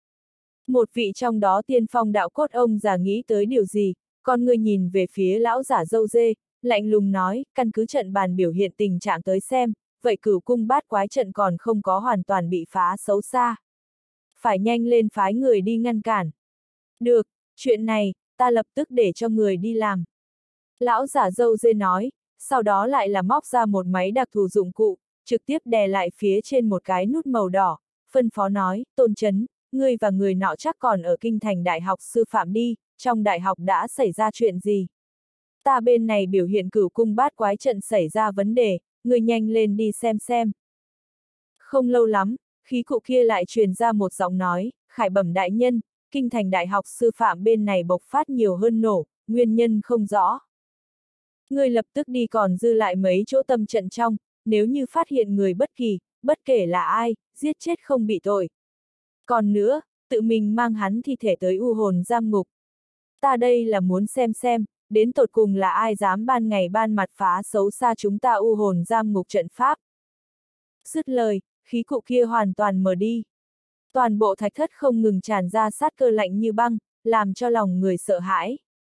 Một vị trong đó tiên phong đạo cốt ông già nghĩ tới điều gì, con người nhìn về phía lão giả râu dê, lạnh lùng nói, căn cứ trận bàn biểu hiện tình trạng tới xem, vậy cửu cung bát quái trận còn không có hoàn toàn bị phá xấu xa. Phải nhanh lên phái người đi ngăn cản. Được, chuyện này, ta lập tức để cho người đi làm. Lão giả râu dê nói, sau đó lại là móc ra một máy đặc thù dụng cụ, trực tiếp đè lại phía trên một cái nút màu đỏ, phân phó nói, Tôn Chấn, ngươi và người nọ chắc còn ở kinh thành đại học sư phạm đi, trong đại học đã xảy ra chuyện gì? Ta bên này biểu hiện Cửu cung bát quái trận xảy ra vấn đề, người nhanh lên đi xem. Không lâu lắm, khí cụ kia lại truyền ra một giọng nói, khải bẩm đại nhân, kinh thành đại học sư phạm bên này bộc phát nhiều hơn nổ, nguyên nhân không rõ. Người lập tức đi còn dư lại mấy chỗ tâm trận trong, nếu như phát hiện người bất kể là ai, giết chết không bị tội. Còn nữa, tự mình mang hắn thi thể tới u hồn giam ngục. Ta đây là muốn xem, đến tột cùng là ai dám ban ngày ban mặt phá xấu xa chúng ta u hồn giam ngục trận pháp. Dứt lời, khí cụ kia hoàn toàn mở đi. Toàn bộ thạch thất không ngừng tràn ra sát cơ lạnh như băng, làm cho lòng người sợ hãi.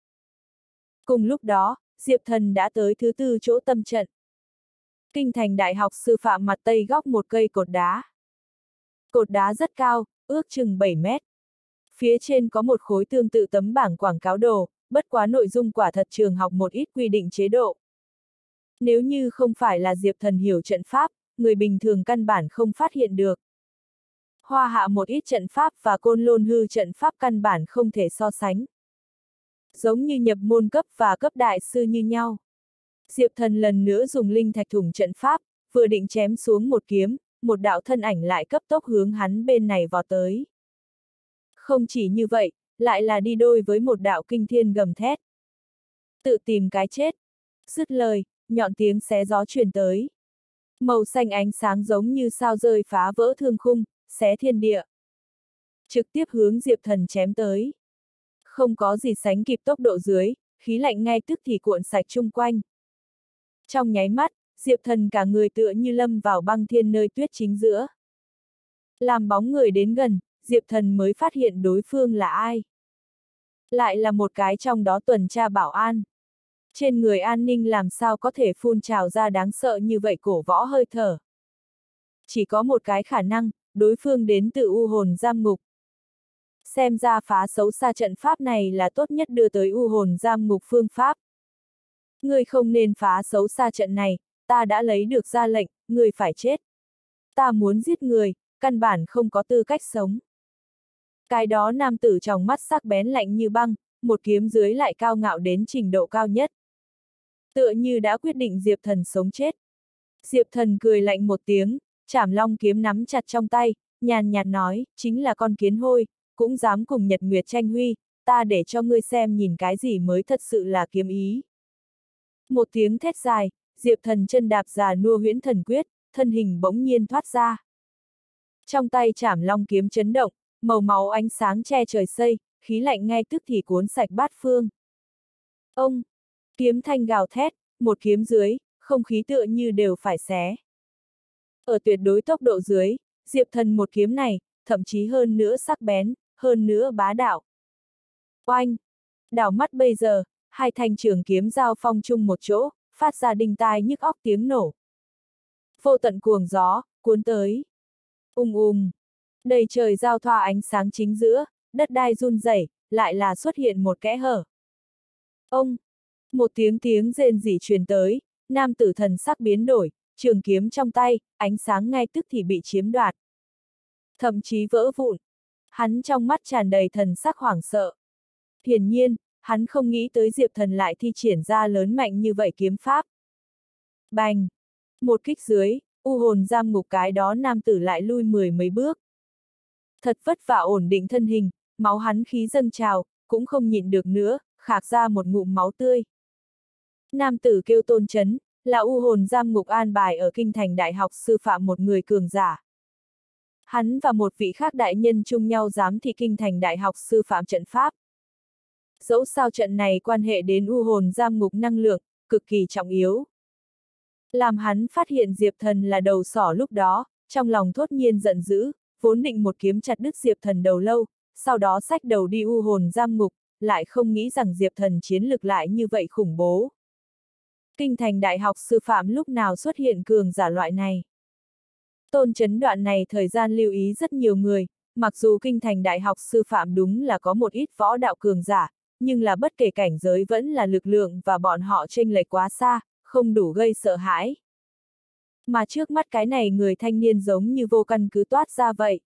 Cùng lúc đó, Diệp Thần đã tới thứ tư chỗ tâm trận. Kinh thành đại học sư phạm mặt tây góc một cây cột đá. Cột đá rất cao, ước chừng 7 mét. Phía trên có một khối tương tự tấm bảng quảng cáo đồ, bất quá nội dung quả thật trường học một ít quy định chế độ. Nếu như không phải là Diệp Thần hiểu trận pháp, người bình thường căn bản không phát hiện được. Hoa hạ một ít trận pháp và côn lôn hư trận pháp căn bản không thể so sánh. Giống như nhập môn cấp và cấp đại sư như nhau. Diệp Thần lần nữa dùng linh thạch thủng trận pháp, vừa định chém xuống một kiếm, một đạo thân ảnh lại cấp tốc hướng hắn bên này vọt tới. Không chỉ như vậy, lại là đi đôi với một đạo kinh thiên gầm thét. Tự tìm cái chết. Dứt lời, nhọn tiếng xé gió truyền tới. Màu xanh ánh sáng giống như sao rơi phá vỡ thương khung, xé thiên địa. Trực tiếp hướng Diệp Thần chém tới. Không có gì sánh kịp tốc độ dưới, khí lạnh ngay tức thì cuộn sạch chung quanh. Trong nháy mắt, Diệp Thần cả người tựa như lâm vào băng thiên nơi tuyết chính giữa. Làm bóng người đến gần, Diệp Thần mới phát hiện đối phương là ai. Lại là một cái trong đó tuần tra bảo an. Trên người an ninh làm sao có thể phun trào ra đáng sợ như vậy cổ võ hơi thở. Chỉ có một cái khả năng, đối phương đến từ u hồn giam ngục. Xem ra phá xấu xa trận pháp này là tốt nhất đưa tới u hồn giam ngục phương pháp. Ngươi không nên phá xấu xa trận này, ta đã lấy được ra lệnh, ngươi phải chết. Ta muốn giết người, căn bản không có tư cách sống. Cái đó nam tử trong mắt sắc bén lạnh như băng, một kiếm dưới lại cao ngạo đến trình độ cao nhất. Tựa như đã quyết định Diệp Thần sống chết. Diệp Thần cười lạnh một tiếng, chảm long kiếm nắm chặt trong tay, nhàn nhạt nói, chính là con kiến hôi, cũng dám cùng Nhật Nguyệt tranh huy, ta để cho ngươi xem nhìn cái gì mới thật sự là kiếm ý. Một tiếng thét dài, Diệp Thần chân đạp già nua huyễn thần quyết, thân hình bỗng nhiên thoát ra. Trong tay chảm long kiếm chấn động, màu máu ánh sáng che trời xây, khí lạnh ngay tức thì cuốn sạch bát phương. Ông! Kiếm thanh gào thét, một kiếm dưới, không khí tựa như đều phải xé. Ở tuyệt đối tốc độ dưới, Diệp Thần một kiếm này, thậm chí hơn nữa sắc bén, hơn nữa bá đạo. Oanh! Đảo mắt bây giờ, hai thanh trường kiếm giao phong chung một chỗ, phát ra đinh tai nhức óc tiếng nổ. Vô tận cuồng gió, cuốn tới. Đầy trời giao thoa ánh sáng chính giữa, đất đai run rẩy, lại là xuất hiện một kẽ hở. Ông! Một tiếng rên rỉ truyền tới, nam tử thần sắc biến đổi, trường kiếm trong tay, ánh sáng ngay tức thì bị chiếm đoạt. Thậm chí vỡ vụn. Hắn trong mắt tràn đầy thần sắc hoảng sợ. Hiển nhiên, hắn không nghĩ tới Diệp Thần lại thi triển ra lớn mạnh như vậy kiếm pháp. Bành! Một kích dưới, u hồn giam ngục cái đó nam tử lại lui 10 mấy bước. Thật vất vả ổn định thân hình, máu hắn khí dâng trào, cũng không nhịn được nữa, khạc ra một ngụm máu tươi. Nam tử kêu Tôn Chấn, là u hồn giam ngục an bài ở kinh thành đại học sư phạm một người cường giả. Hắn và một vị khác đại nhân chung nhau giám thị kinh thành đại học sư phạm trận pháp. Dẫu sao trận này quan hệ đến u hồn giam ngục năng lượng, cực kỳ trọng yếu. Làm hắn phát hiện Diệp Thần là đầu sỏ lúc đó, trong lòng thốt nhiên giận dữ, vốn định một kiếm chặt đứt Diệp Thần đầu lâu, sau đó xách đầu đi u hồn giam ngục, lại không nghĩ rằng Diệp Thần chiến lực lại như vậy khủng bố. Kinh thành đại học sư phạm lúc nào xuất hiện cường giả loại này. Tôn Chấn đoạn này thời gian lưu ý rất nhiều người, mặc dù kinh thành đại học sư phạm đúng là có một ít võ đạo cường giả, nhưng là bất kể cảnh giới vẫn là lực lượng và bọn họ chênh lệch quá xa, không đủ gây sợ hãi. Mà trước mắt cái này người thanh niên giống như vô căn cứ toát ra vậy.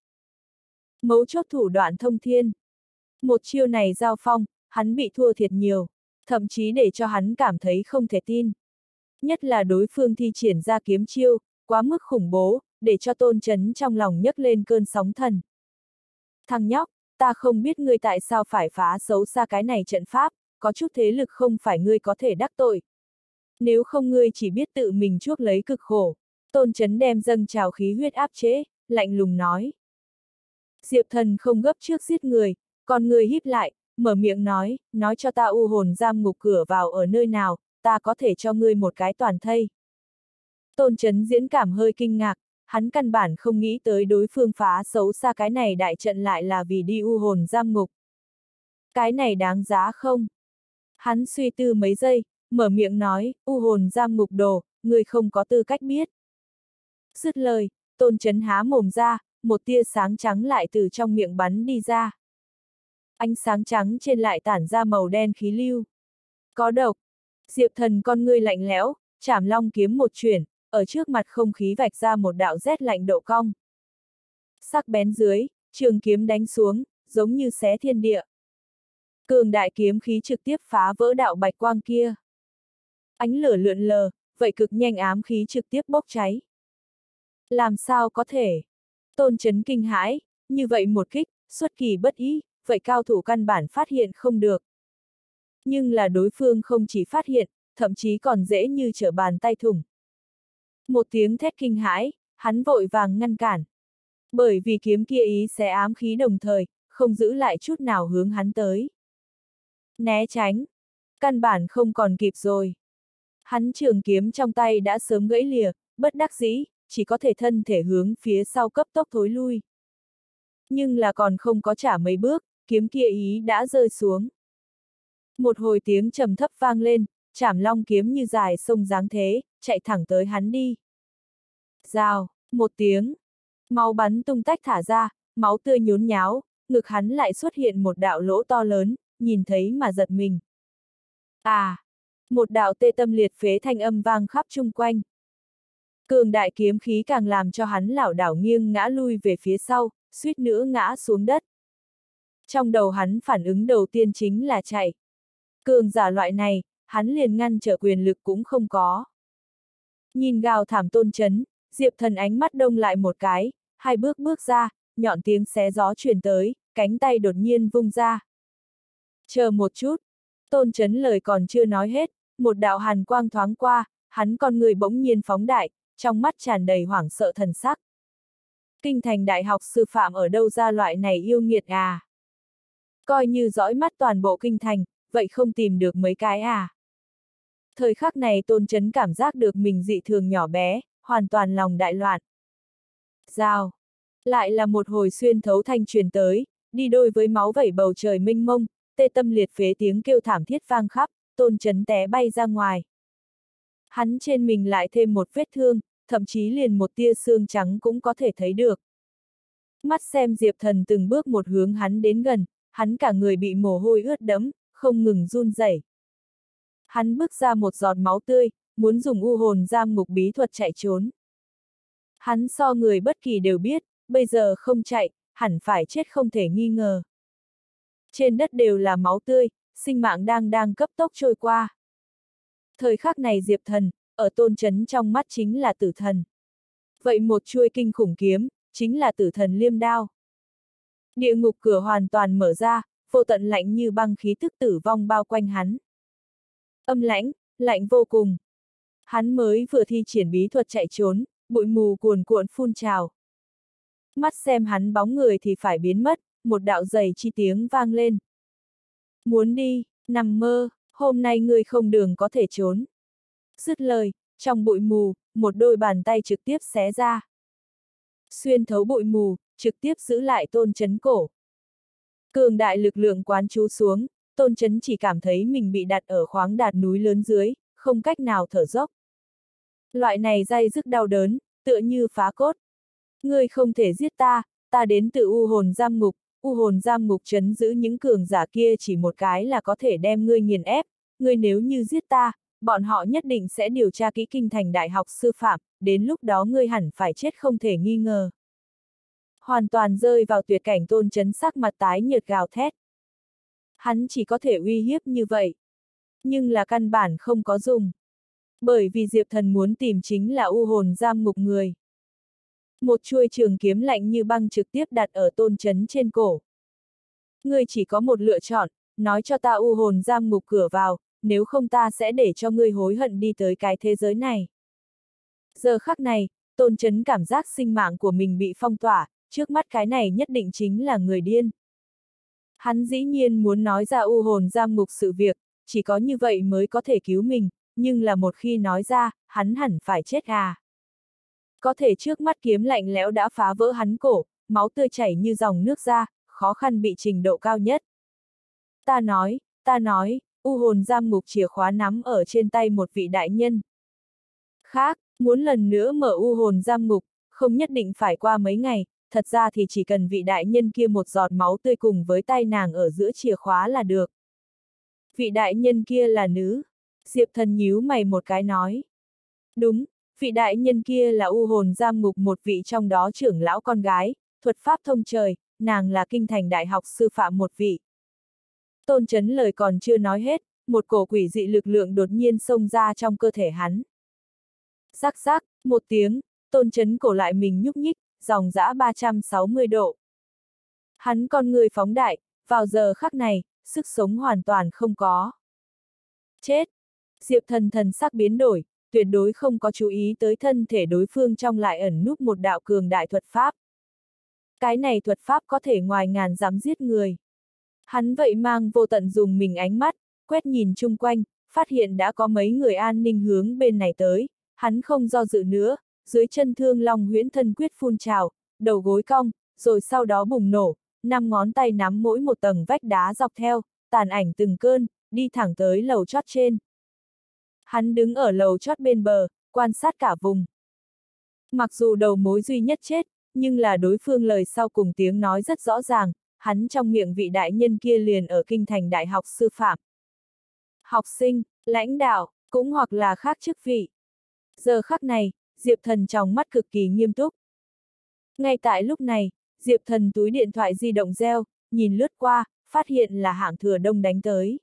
Mấu chốt thủ đoạn thông thiên. Một chiêu này giao phong, hắn bị thua thiệt nhiều. thậm chí để cho hắn cảm thấy không thể tin. Nhất là đối phương thi triển ra kiếm chiêu, quá mức khủng bố, để cho Tôn Chấn trong lòng nhấc lên cơn sóng thần. Thằng nhóc, ta không biết ngươi tại sao phải phá xấu xa cái này trận pháp, có chút thế lực không phải ngươi có thể đắc tội. Nếu không ngươi chỉ biết tự mình chuốc lấy cực khổ. Tôn Chấn đem dâng trào khí huyết áp chế, lạnh lùng nói. Diệp Thần không gấp trước giết người, còn người híp lại, mở miệng nói cho ta u hồn giam ngục cửa vào ở nơi nào, ta có thể cho ngươi một cái toàn thây. Tôn Chấn diễn cảm hơi kinh ngạc, hắn căn bản không nghĩ tới đối phương phá xấu xa cái này đại trận lại là vì đi u hồn giam ngục. Cái này đáng giá không? Hắn suy tư mấy giây, mở miệng nói, u hồn giam ngục đồ, ngươi không có tư cách biết. Dứt lời, Tôn Chấn há mồm ra, một tia sáng trắng lại từ trong miệng bắn đi ra. Ánh sáng trắng trên lại tản ra màu đen khí lưu. Có độc. Diệp Thần con ngươi lạnh lẽo, chảm long kiếm một chuyển, ở trước mặt không khí vạch ra một đạo rét lạnh độ cong. Sắc bén dưới, trường kiếm đánh xuống, giống như xé thiên địa. Cường đại kiếm khí trực tiếp phá vỡ đạo bạch quang kia. Ánh lửa lượn lờ, vậy cực nhanh ám khí trực tiếp bốc cháy. Làm sao có thể? Tôn Chấn kinh hãi, như vậy một kích, xuất kỳ bất ý, vậy cao thủ căn bản phát hiện không được. Nhưng là đối phương không chỉ phát hiện, thậm chí còn dễ như trở bàn tay thủng. Một tiếng thét kinh hãi, hắn vội vàng ngăn cản. Bởi vì kiếm kia ý xé ám khí đồng thời, không giữ lại chút nào hướng hắn tới. Né tránh. Căn bản không còn kịp rồi. Hắn trường kiếm trong tay đã sớm gãy lìa, bất đắc dĩ, chỉ có thể thân thể hướng phía sau cấp tốc thối lui. Nhưng là còn không có trả mấy bước, kiếm kia ý đã rơi xuống. Một hồi tiếng trầm thấp vang lên, chảm long kiếm như dài sông dáng thế, chạy thẳng tới hắn đi. Rào, một tiếng, máu bắn tung tách thả ra, máu tươi nhốn nháo, ngực hắn lại xuất hiện một đạo lỗ to lớn, nhìn thấy mà giật mình. À, một đạo tê tâm liệt phế thanh âm vang khắp chung quanh. Cường đại kiếm khí càng làm cho hắn lảo đảo nghiêng ngã lui về phía sau, suýt nữa ngã xuống đất. Trong đầu hắn phản ứng đầu tiên chính là chạy. Cường giả loại này, hắn liền ngăn trở quyền lực cũng không có. Nhìn gào thảm Tôn Chấn, Diệp Thần ánh mắt đông lại một cái, hai bước bước ra, nhọn tiếng xé gió truyền tới, cánh tay đột nhiên vung ra. Chờ một chút, Tôn Chấn lời còn chưa nói hết, một đạo hàn quang thoáng qua, hắn con người bỗng nhiên phóng đại, trong mắt tràn đầy hoảng sợ thần sắc. Kinh thành đại học sư phạm ở đâu ra loại này yêu nghiệt à? Coi như dõi mắt toàn bộ kinh thành, vậy không tìm được mấy cái à? Thời khắc này Tôn Chấn cảm giác được mình dị thường nhỏ bé, hoàn toàn lòng đại loạn. Rào! Lại là một hồi xuyên thấu thanh truyền tới, đi đôi với máu vẩy bầu trời mênh mông, tê tâm liệt phế tiếng kêu thảm thiết vang khắp, Tôn Chấn té bay ra ngoài. Hắn trên mình lại thêm một vết thương, thậm chí liền một tia xương trắng cũng có thể thấy được. Mắt xem Diệp Thần từng bước một hướng hắn đến gần, hắn cả người bị mồ hôi ướt đẫm, không ngừng run rẩy. Hắn bước ra một giọt máu tươi, muốn dùng u hồn giam ngục bí thuật chạy trốn. Hắn so người bất kỳ đều biết, bây giờ không chạy, hẳn phải chết không thể nghi ngờ. Trên đất đều là máu tươi, sinh mạng đang cấp tốc trôi qua. Thời khắc này Diệp Thần, ở Tôn Chấn trong mắt chính là tử thần. Vậy một chuôi kinh khủng kiếm, chính là tử thần liêm đao. Địa ngục cửa hoàn toàn mở ra, vô tận lạnh như băng khí tức tử vong bao quanh hắn. Âm lãnh, lạnh vô cùng. Hắn mới vừa thi triển bí thuật chạy trốn, bụi mù cuồn cuộn phun trào. Mắt xem hắn bóng người thì phải biến mất, một đạo dày chi tiếng vang lên. Muốn đi, nằm mơ, hôm nay ngươi không đường có thể trốn. Dứt lời, trong bụi mù, một đôi bàn tay trực tiếp xé ra. Xuyên thấu bụi mù, trực tiếp giữ lại Tôn Chấn cổ. Cường đại lực lượng quán chú xuống, Tôn Chấn chỉ cảm thấy mình bị đặt ở khoáng đạt núi lớn dưới, không cách nào thở dốc. Loại này day dứt đau đớn, tựa như phá cốt. Ngươi không thể giết ta, ta đến từ u hồn giam ngục trấn giữ những cường giả kia chỉ một cái là có thể đem ngươi nghiền ép, ngươi nếu như giết ta, bọn họ nhất định sẽ điều tra kỹ kinh thành đại học sư phạm, đến lúc đó ngươi hẳn phải chết không thể nghi ngờ. Hoàn toàn rơi vào tuyệt cảnh Tôn Chấn sắc mặt tái nhợt gào thét. Hắn chỉ có thể uy hiếp như vậy. Nhưng là căn bản không có dùng. Bởi vì Diệp Thần muốn tìm chính là u hồn giam ngục người. Một chuôi trường kiếm lạnh như băng trực tiếp đặt ở Tôn Chấn trên cổ. Ngươi chỉ có một lựa chọn, nói cho ta u hồn giam ngục cửa vào, nếu không ta sẽ để cho ngươi hối hận đi tới cái thế giới này. Giờ khắc này, Tôn Chấn cảm giác sinh mạng của mình bị phong tỏa, trước mắt cái này nhất định chính là người điên. Hắn dĩ nhiên muốn nói ra u hồn giam ngục sự việc, chỉ có như vậy mới có thể cứu mình, nhưng là một khi nói ra, hắn hẳn phải chết à. Có thể trước mắt kiếm lạnh lẽo đã phá vỡ hắn cổ, máu tươi chảy như dòng nước ra, khó khăn bị trình độ cao nhất. Ta nói, u hồn giam ngục chìa khóa nắm ở trên tay một vị đại nhân. Khác, muốn lần nữa mở u hồn giam ngục, không nhất định phải qua mấy ngày, thật ra thì chỉ cần vị đại nhân kia một giọt máu tươi cùng với tay nàng ở giữa chìa khóa là được. Vị đại nhân kia là nữ. Diệp Thần nhíu mày một cái nói. Đúng, vị đại nhân kia là u hồn giam ngục một vị trong đó trưởng lão con gái, thuật pháp thông trời, nàng là kinh thành đại học sư phạm một vị. Tôn Chấn lời còn chưa nói hết, một cổ quỷ dị lực lượng đột nhiên xông ra trong cơ thể hắn. Rắc rắc, một tiếng, Tôn Chấn cổ lại mình nhúc nhích, dòng dã 360 độ. Hắn con người phóng đại, vào giờ khắc này, sức sống hoàn toàn không có. Chết! Diệp Thần thần sắc biến đổi, tuyệt đối không có chú ý tới thân thể đối phương trong lại ẩn núp một đạo cường đại thuật pháp. Cái này thuật pháp có thể ngoài ngàn dám giết người. Hắn vậy mang vô tận dùng mình ánh mắt, quét nhìn chung quanh, phát hiện đã có mấy người an ninh hướng bên này tới, hắn không do dự nữa, dưới chân Thương Long huyễn thân quyết phun trào, đầu gối cong, rồi sau đó bùng nổ, 5 ngón tay nắm mỗi một tầng vách đá dọc theo, tàn ảnh từng cơn, đi thẳng tới lầu chót trên. Hắn đứng ở lầu chót bên bờ, quan sát cả vùng. Mặc dù đầu mối duy nhất chết, nhưng là đối phương lời sau cùng tiếng nói rất rõ ràng, hắn trong miệng vị đại nhân kia liền ở kinh thành đại học sư phạm. Học sinh, lãnh đạo, cũng hoặc là khác chức vị. Giờ khắc này, Diệp Thần trong mắt cực kỳ nghiêm túc. Ngay tại lúc này, Diệp Thần túi điện thoại di động reo, nhìn lướt qua, phát hiện là Hạng Thừa Đông đánh tới.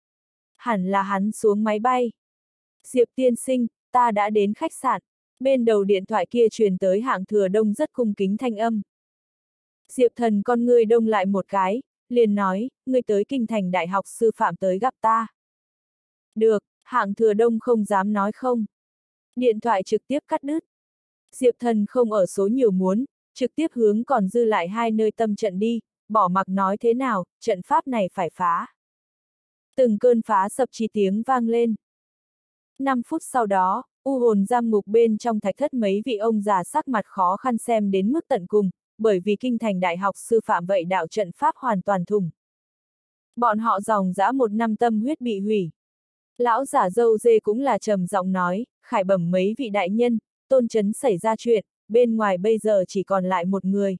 Hẳn là hắn xuống máy bay. Diệp tiên sinh, ta đã đến khách sạn. Bên đầu điện thoại kia truyền tới Hạng Thừa Đông rất cung kính thanh âm. Diệp Thần con ngươi đông lại một cái, liền nói, ngươi tới kinh thành đại học sư phạm tới gặp ta. Được, Hạng Thừa Đông không dám nói không. Điện thoại trực tiếp cắt đứt. Diệp Thần không ở số nhiều muốn, trực tiếp hướng còn dư lại 2 nơi tâm trận đi, bỏ mặc nói thế nào, trận pháp này phải phá. Từng cơn phá sập chi tiếng vang lên. 5 phút sau đó, u hồn giam ngục bên trong thạch thất mấy vị ông già sắc mặt khó khăn xem đến mức tận cùng, bởi vì kinh thành đại học sư phạm vậy đạo trận pháp hoàn toàn thủng. Bọn họ dòng dã 1 năm tâm huyết bị hủy. Lão giả dâu dê cũng là trầm giọng nói, khải bẩm mấy vị đại nhân, Tôn Chấn xảy ra chuyện, bên ngoài bây giờ chỉ còn lại một người.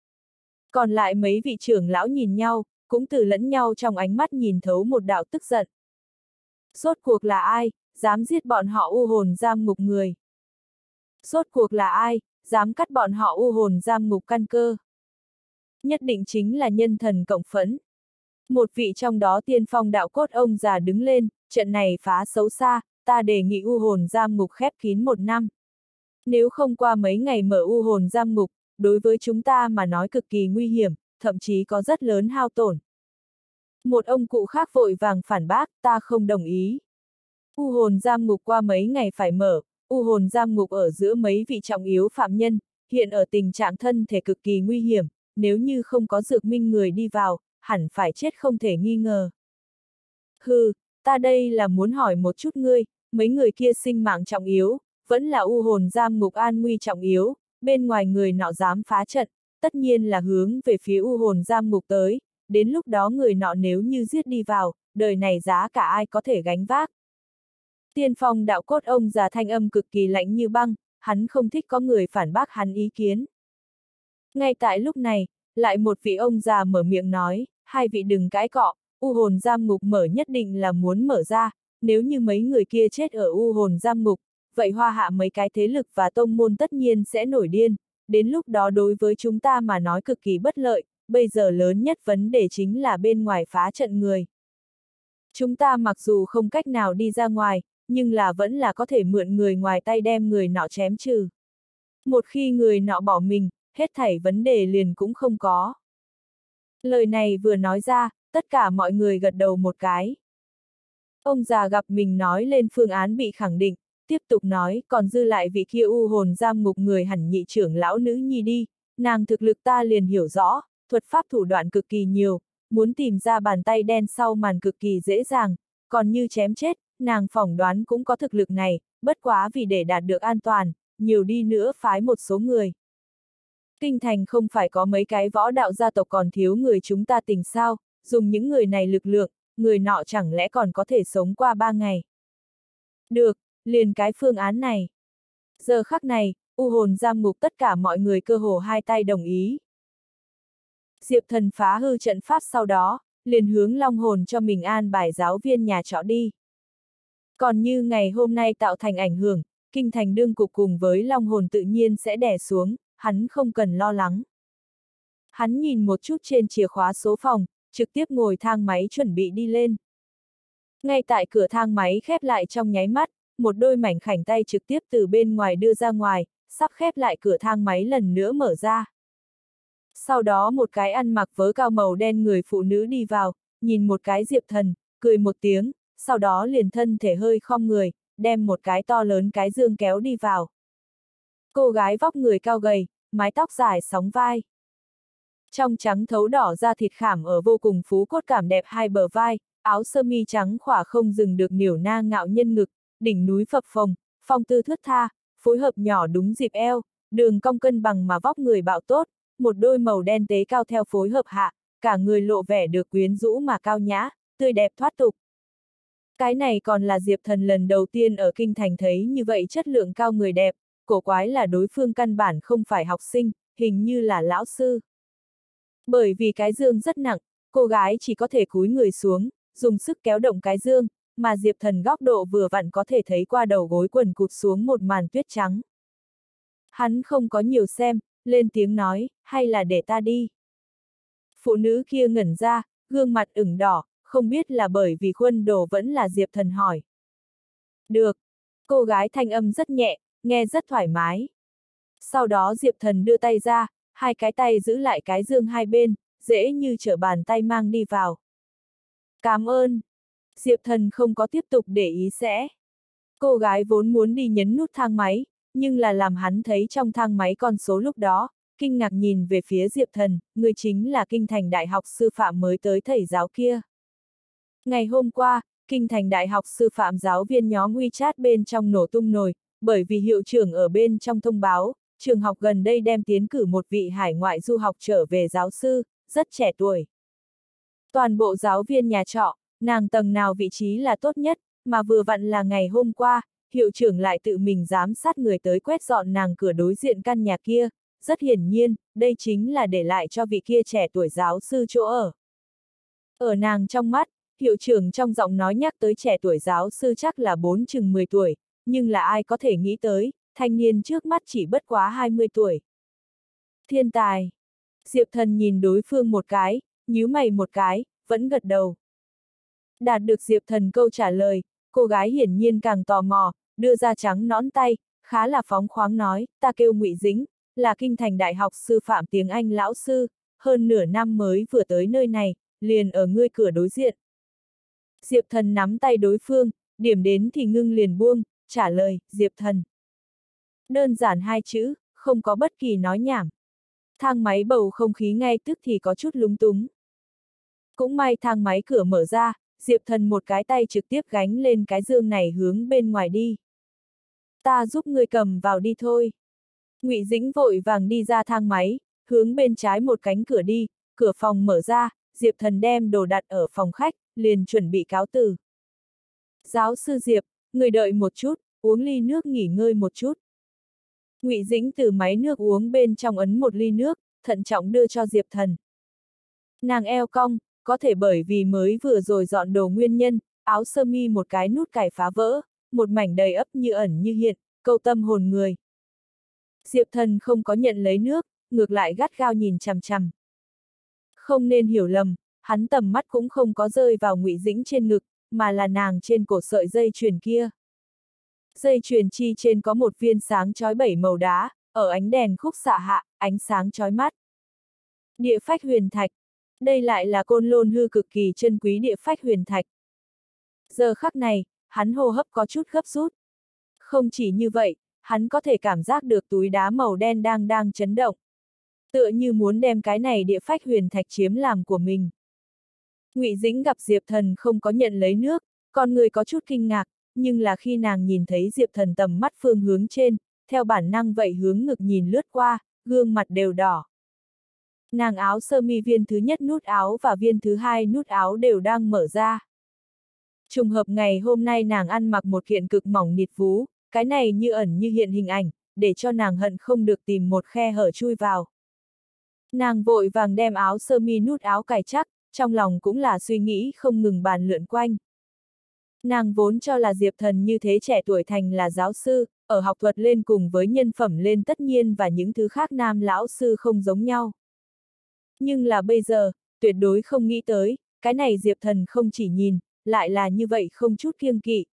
Còn lại mấy vị trưởng lão nhìn nhau, cũng từ lẫn nhau trong ánh mắt nhìn thấu một đạo tức giận. Rốt cuộc là ai, dám giết bọn họ u hồn giam ngục người? Rốt cuộc là ai, dám cắt bọn họ u hồn giam ngục căn cơ? Nhất định chính là nhân thần cộng phẫn. Một vị trong đó tiên phong đạo cốt ông già đứng lên, trận này phá xấu xa, ta đề nghị u hồn giam ngục khép kín 1 năm. Nếu không qua mấy ngày mở u hồn giam ngục, đối với chúng ta mà nói cực kỳ nguy hiểm, thậm chí có rất lớn hao tổn. Một ông cụ khác vội vàng phản bác, ta không đồng ý. U hồn giam ngục qua mấy ngày phải mở, u hồn giam ngục ở giữa mấy vị trọng yếu phạm nhân, hiện ở tình trạng thân thể cực kỳ nguy hiểm, nếu như không có dược minh người đi vào, hẳn phải chết không thể nghi ngờ. Hừ, ta đây là muốn hỏi một chút ngươi, mấy người kia sinh mạng trọng yếu, vẫn là u hồn giam ngục an nguy trọng yếu, bên ngoài người nọ dám phá trận, tất nhiên là hướng về phía u hồn giam ngục tới, đến lúc đó người nọ nếu như giết đi vào, đời này giá cả ai có thể gánh vác. Tiên phong đạo cốt ông già thanh âm cực kỳ lạnh như băng, hắn không thích có người phản bác hắn ý kiến. Ngay tại lúc này, lại một vị ông già mở miệng nói, 2 vị đừng cãi cọ, u hồn giam ngục mở nhất định là muốn mở ra, nếu như mấy người kia chết ở u hồn giam ngục, vậy Hoa Hạ mấy cái thế lực và tông môn tất nhiên sẽ nổi điên, đến lúc đó đối với chúng ta mà nói cực kỳ bất lợi, bây giờ lớn nhất vấn đề chính là bên ngoài phá trận người. Chúng ta mặc dù không cách nào đi ra ngoài, nhưng là vẫn là có thể mượn người ngoài tay đem người nọ chém trừ. Một khi người nọ bỏ mình, hết thảy vấn đề liền cũng không có. Lời này vừa nói ra, tất cả mọi người gật đầu một cái. Ông già gặp mình nói lên phương án bị khẳng định, tiếp tục nói, còn dư lại vị kia u hồn giam ngục người hẳn nhị trưởng lão nữ nhi đi, nàng thực lực ta liền hiểu rõ, thuật pháp thủ đoạn cực kỳ nhiều, muốn tìm ra bàn tay đen sau màn cực kỳ dễ dàng, còn như chém chết, nàng phỏng đoán cũng có thực lực này, bất quá vì để đạt được an toàn, nhiều đi nữa phái một số người. Kinh thành không phải có mấy cái võ đạo gia tộc còn thiếu người chúng ta tình sao, dùng những người này lực lượng, người nọ chẳng lẽ còn có thể sống qua 3 ngày. Được, liền cái phương án này. Giờ khắc này, u hồn giam ngục tất cả mọi người cơ hồ hai tay đồng ý. Diệp Thần phá hư trận pháp sau đó, liền hướng long hồn cho mình an bài giáo viên nhà trọ đi. Còn như ngày hôm nay tạo thành ảnh hưởng, kinh thành đương cục cùng với long hồn tự nhiên sẽ đè xuống, hắn không cần lo lắng. Hắn nhìn một chút trên chìa khóa số phòng, trực tiếp ngồi thang máy chuẩn bị đi lên. Ngay tại cửa thang máy khép lại trong nháy mắt, một đôi mảnh khảnh tay trực tiếp từ bên ngoài đưa ra ngoài, sắp khép lại cửa thang máy lần nữa mở ra. Sau đó một cái ăn mặc vớ cao màu đen người phụ nữ đi vào, nhìn một cái Diệp Thần, cười một tiếng, sau đó liền thân thể hơi khom người, đem một cái to lớn cái dương kéo đi vào. Cô gái vóc người cao gầy, mái tóc dài sóng vai. Trong trắng thấu đỏ da thịt khảm ở vô cùng phú cốt cảm đẹp hai bờ vai, áo sơ mi trắng khỏa không dừng được niểu na ngạo nhân ngực, đỉnh núi phập phồng, phong tư thướt tha, phối hợp nhỏ đúng dịp eo, đường cong cân bằng mà vóc người bạo tốt, một đôi màu đen tế cao theo phối hợp hạ, cả người lộ vẻ được quyến rũ mà cao nhã, tươi đẹp thoát tục. Cái này còn là Diệp Thần lần đầu tiên ở kinh thành thấy như vậy chất lượng cao người đẹp, cổ quái là đối phương căn bản không phải học sinh, hình như là lão sư. Bởi vì cái dương rất nặng, cô gái chỉ có thể cúi người xuống, dùng sức kéo động cái dương, mà Diệp Thần góc độ vừa vặn có thể thấy qua đầu gối quần cụt xuống một màn tuyết trắng. Hắn không có nhiều xem, lên tiếng nói, hay là để ta đi. Phụ nữ kia ngẩn ra, gương mặt ửng đỏ, không biết là bởi vì khuôn đồ vẫn là Diệp Thần hỏi. Được. Cô gái thanh âm rất nhẹ, nghe rất thoải mái. Sau đó Diệp Thần đưa tay ra, hai cái tay giữ lại cái dương hai bên, dễ như trở bàn tay mang đi vào. Cảm ơn. Diệp Thần không có tiếp tục để ý sẽ. Cô gái vốn muốn đi nhấn nút thang máy, nhưng là làm hắn thấy trong thang máy con số lúc đó, kinh ngạc nhìn về phía Diệp Thần, người chính là Kinh Thành Đại học Sư phạm mới tới thầy giáo kia. Ngày hôm qua, Kinh Thành Đại học Sư phạm giáo viên nhóm WeChat bên trong nổ tung nồi, bởi vì hiệu trưởng ở bên trong thông báo, trường học gần đây đem tiến cử một vị hải ngoại du học trở về giáo sư, rất trẻ tuổi. Toàn bộ giáo viên nhà trọ, nàng tầng nào vị trí là tốt nhất, mà vừa vặn là ngày hôm qua, hiệu trưởng lại tự mình giám sát người tới quét dọn nàng cửa đối diện căn nhà kia, rất hiển nhiên, đây chính là để lại cho vị kia trẻ tuổi giáo sư chỗ ở. Ở nàng trong mắt, hiệu trưởng trong giọng nói nhắc tới trẻ tuổi giáo sư chắc là 10 tuổi, nhưng là ai có thể nghĩ tới, thanh niên trước mắt chỉ bất quá 20 tuổi. Thiên tài. Diệp Thần nhìn đối phương một cái, nhíu mày một cái, vẫn gật đầu. Đạt được Diệp Thần câu trả lời, cô gái hiển nhiên càng tò mò, đưa ra trắng nõn tay, khá là phóng khoáng nói, ta kêu Ngụy Dĩnh, là Kinh Thành Đại học Sư phạm tiếng Anh lão sư, hơn nửa năm mới vừa tới nơi này, liền ở ngươi cửa đối diện. Diệp Thần nắm tay đối phương, điểm đến thì ngưng liền buông, trả lời, Diệp Thần. Đơn giản hai chữ, không có bất kỳ nói nhảm. Thang máy bầu không khí ngay tức thì có chút lúng túng. Cũng may thang máy cửa mở ra, Diệp Thần một cái tay trực tiếp gánh lên cái dương này hướng bên ngoài đi. Ta giúp ngươi cầm vào đi thôi. Ngụy Dĩnh vội vàng đi ra thang máy, hướng bên trái một cánh cửa đi, cửa phòng mở ra, Diệp Thần đem đồ đặt ở phòng khách, liền chuẩn bị cáo từ. Giáo sư Diệp, người đợi một chút, uống ly nước nghỉ ngơi một chút. Ngụy Dĩnh từ máy nước uống bên trong ấn một ly nước, thận trọng đưa cho Diệp Thần. Nàng eo cong, có thể bởi vì mới vừa rồi dọn đồ nguyên nhân, áo sơ mi một cái nút cài phá vỡ, một mảnh đầy ắp như ẩn như hiện, câu tâm hồn người. Diệp Thần không có nhận lấy nước, ngược lại gắt gao nhìn chằm chằm. Không nên hiểu lầm, hắn tầm mắt cũng không có rơi vào Ngụy Dĩnh trên ngực, mà là nàng trên cổ sợi dây chuyền kia. Dây chuyền chi trên có một viên sáng chói 7 màu đá, ở ánh đèn khúc xạ hạ, ánh sáng chói mắt. Địa phách huyền thạch. Đây lại là Côn Lôn Hư cực kỳ chân quý địa phách huyền thạch. Giờ khắc này, hắn hô hấp có chút gấp rút. Không chỉ như vậy, hắn có thể cảm giác được túi đá màu đen đang chấn động. Tựa như muốn đem cái này địa phách huyền thạch chiếm làm của mình. Ngụy Dĩnh gặp Diệp Thần không có nhận lấy nước, con người có chút kinh ngạc, nhưng là khi nàng nhìn thấy Diệp Thần tầm mắt phương hướng trên, theo bản năng vậy hướng ngực nhìn lướt qua, gương mặt đều đỏ. Nàng áo sơ mi viên thứ nhất nút áo và viên thứ hai nút áo đều đang mở ra. Trùng hợp ngày hôm nay nàng ăn mặc một kiện cực mỏng nịt vú, cái này như ẩn như hiện hình ảnh, để cho nàng hận không được tìm một khe hở chui vào. Nàng vội vàng đem áo sơ mi nút áo cài chắc, trong lòng cũng là suy nghĩ không ngừng bàn lượn quanh. Nàng vốn cho là Diệp Thần như thế trẻ tuổi thành là giáo sư, ở học thuật lên cùng với nhân phẩm lên tất nhiên và những thứ khác nam lão sư không giống nhau. Nhưng là bây giờ, tuyệt đối không nghĩ tới, cái này Diệp Thần không chỉ nhìn, lại là như vậy không chút kiêng kỵ.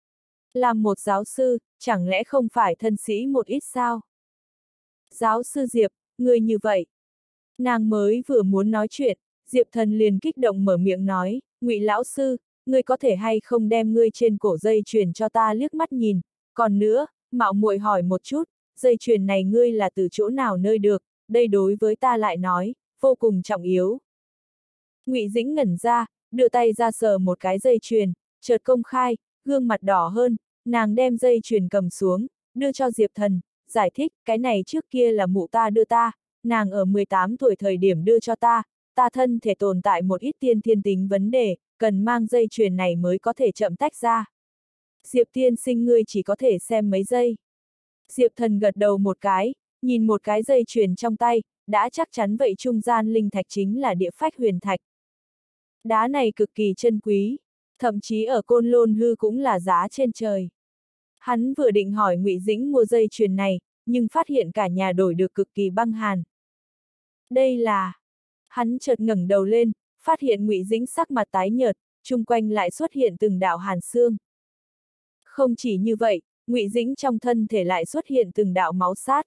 Làm một giáo sư, chẳng lẽ không phải thân sĩ một ít sao? Giáo sư Diệp, người như vậy. Nàng mới vừa muốn nói chuyện, Diệp Thần liền kích động mở miệng nói, Ngụy lão sư, ngươi có thể hay không đem ngươi trên cổ dây chuyền cho ta liếc mắt nhìn, còn nữa, mạo muội hỏi một chút, dây chuyền này ngươi là từ chỗ nào nơi được, đây đối với ta lại nói, vô cùng trọng yếu. Ngụy Dĩnh ngẩn ra, đưa tay ra sờ một cái dây chuyền, chợt công khai, gương mặt đỏ hơn, nàng đem dây chuyền cầm xuống, đưa cho Diệp Thần, giải thích, cái này trước kia là mụ ta đưa ta, nàng ở 18 tuổi thời điểm đưa cho ta thân thể tồn tại một ít tiên thiên tính vấn đề, cần mang dây chuyền này mới có thể chậm tách ra. Diệp tiên sinh ngươi chỉ có thể xem mấy giây. Diệp Thần gật đầu một cái, nhìn một cái dây chuyền trong tay, đã chắc chắn vậy trung gian linh thạch chính là địa phách huyền thạch. Đá này cực kỳ chân quý, thậm chí ở Côn Lôn Hư cũng là giá trên trời. Hắn vừa định hỏi Ngụy Dĩnh mua dây chuyền này, nhưng phát hiện cả nhà đổi được cực kỳ băng hàn. Đây là... Hắn chợt ngẩng đầu lên, phát hiện Ngụy Dĩnh sắc mặt tái nhợt, chung quanh lại xuất hiện từng đạo hàn xương. Không chỉ như vậy, Ngụy Dĩnh trong thân thể lại xuất hiện từng đạo máu sát.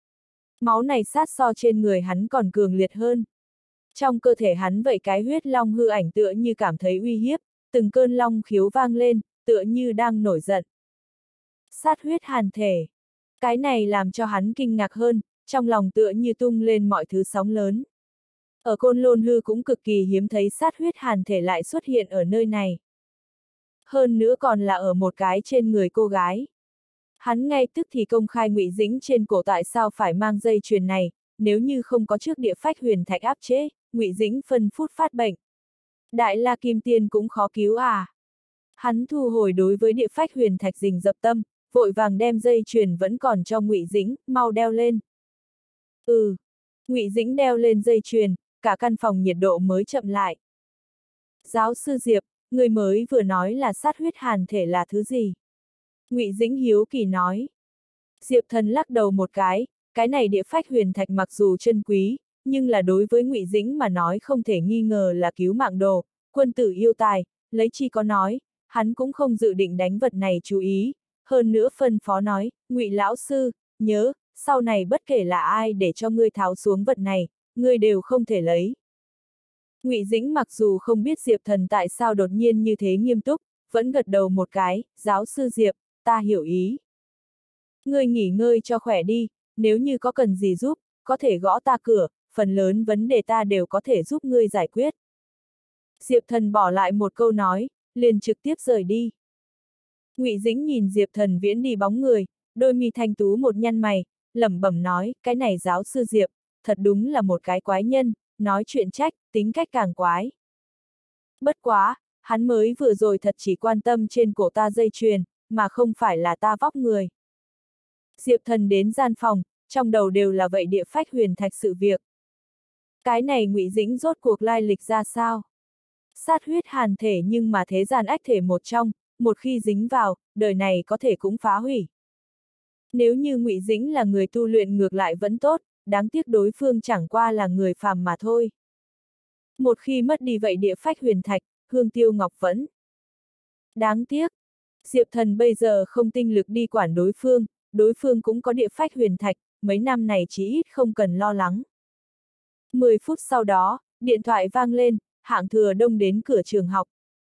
Máu này sát so trên người hắn còn cường liệt hơn. Trong cơ thể hắn vậy cái huyết long hư ảnh tựa như cảm thấy uy hiếp, từng cơn long khiếu vang lên, tựa như đang nổi giận. Sát huyết hàn thể. Cái này làm cho hắn kinh ngạc hơn, trong lòng tựa như tung lên mọi thứ sóng lớn. Ở Côn Lôn Hư cũng cực kỳ hiếm thấy sát huyết hàn thể lại xuất hiện ở nơi này. Hơn nữa còn là ở một cái trên người cô gái. Hắn ngay tức thì công khai Ngụy Dĩnh trên cổ tại sao phải mang dây chuyền này, nếu như không có trước địa phách huyền thạch áp chế, Ngụy Dĩnh phân phút phát bệnh. Đại La Kim Tiên cũng khó cứu à. Hắn thu hồi đối với địa phách huyền thạch rình dập tâm, vội vàng đem dây chuyền vẫn còn cho Ngụy Dĩnh, mau đeo lên. Ngụy Dĩnh đeo lên dây chuyền, cả căn phòng nhiệt độ mới chậm lại. Giáo sư Diệp, người mới vừa nói là sát huyết hàn thể là thứ gì? Ngụy Dĩnh hiếu kỳ nói. Diệp Thần lắc đầu một cái này địa phách huyền thạch mặc dù chân quý, nhưng là đối với Ngụy Dĩnh mà nói không thể nghi ngờ là cứu mạng đồ, quân tử yêu tài, lấy chi có nói, hắn cũng không dự định đánh vật này chú ý, hơn nữa phân phó nói, Ngụy lão sư, nhớ, sau này bất kể là ai để cho ngươi tháo xuống vật này, ngươi đều không thể lấy. Ngụy Dĩnh mặc dù không biết Diệp Thần tại sao đột nhiên như thế nghiêm túc, vẫn gật đầu một cái, giáo sư Diệp, ta hiểu ý. Ngươi nghỉ ngơi cho khỏe đi, nếu như có cần gì giúp, có thể gõ ta cửa, phần lớn vấn đề ta đều có thể giúp ngươi giải quyết. Diệp Thần bỏ lại một câu nói, liền trực tiếp rời đi. Ngụy Dĩnh nhìn Diệp Thần viễn đi bóng người, đôi mi thanh tú một nhăn mày, lẩm bẩm nói, cái này giáo sư Diệp, thật đúng là một cái quái nhân, nói chuyện trách, tính cách càng quái. Bất quá, hắn mới vừa rồi thật chỉ quan tâm trên cổ ta dây chuyền, mà không phải là ta vóc người. Diệp Thần đến gian phòng, trong đầu đều là vậy địa phách huyền thạch sự việc. Cái này Ngụy Dĩnh rốt cuộc lai lịch ra sao? Sát huyết hàn thể nhưng mà thế gian ách thể một trong, một khi dính vào, đời này có thể cũng phá hủy. Nếu như Ngụy Dĩnh là người tu luyện ngược lại vẫn tốt, đáng tiếc đối phương chẳng qua là người phàm mà thôi. Một khi mất đi vậy địa phách huyền thạch, hương tiêu ngọc vẫn. Đáng tiếc, Diệp Thần bây giờ không tinh lực đi quản đối phương cũng có địa phách huyền thạch, mấy năm này chí ít không cần lo lắng. 10 phút sau đó, điện thoại vang lên, Hạng Thừa Đông đến cửa trường học.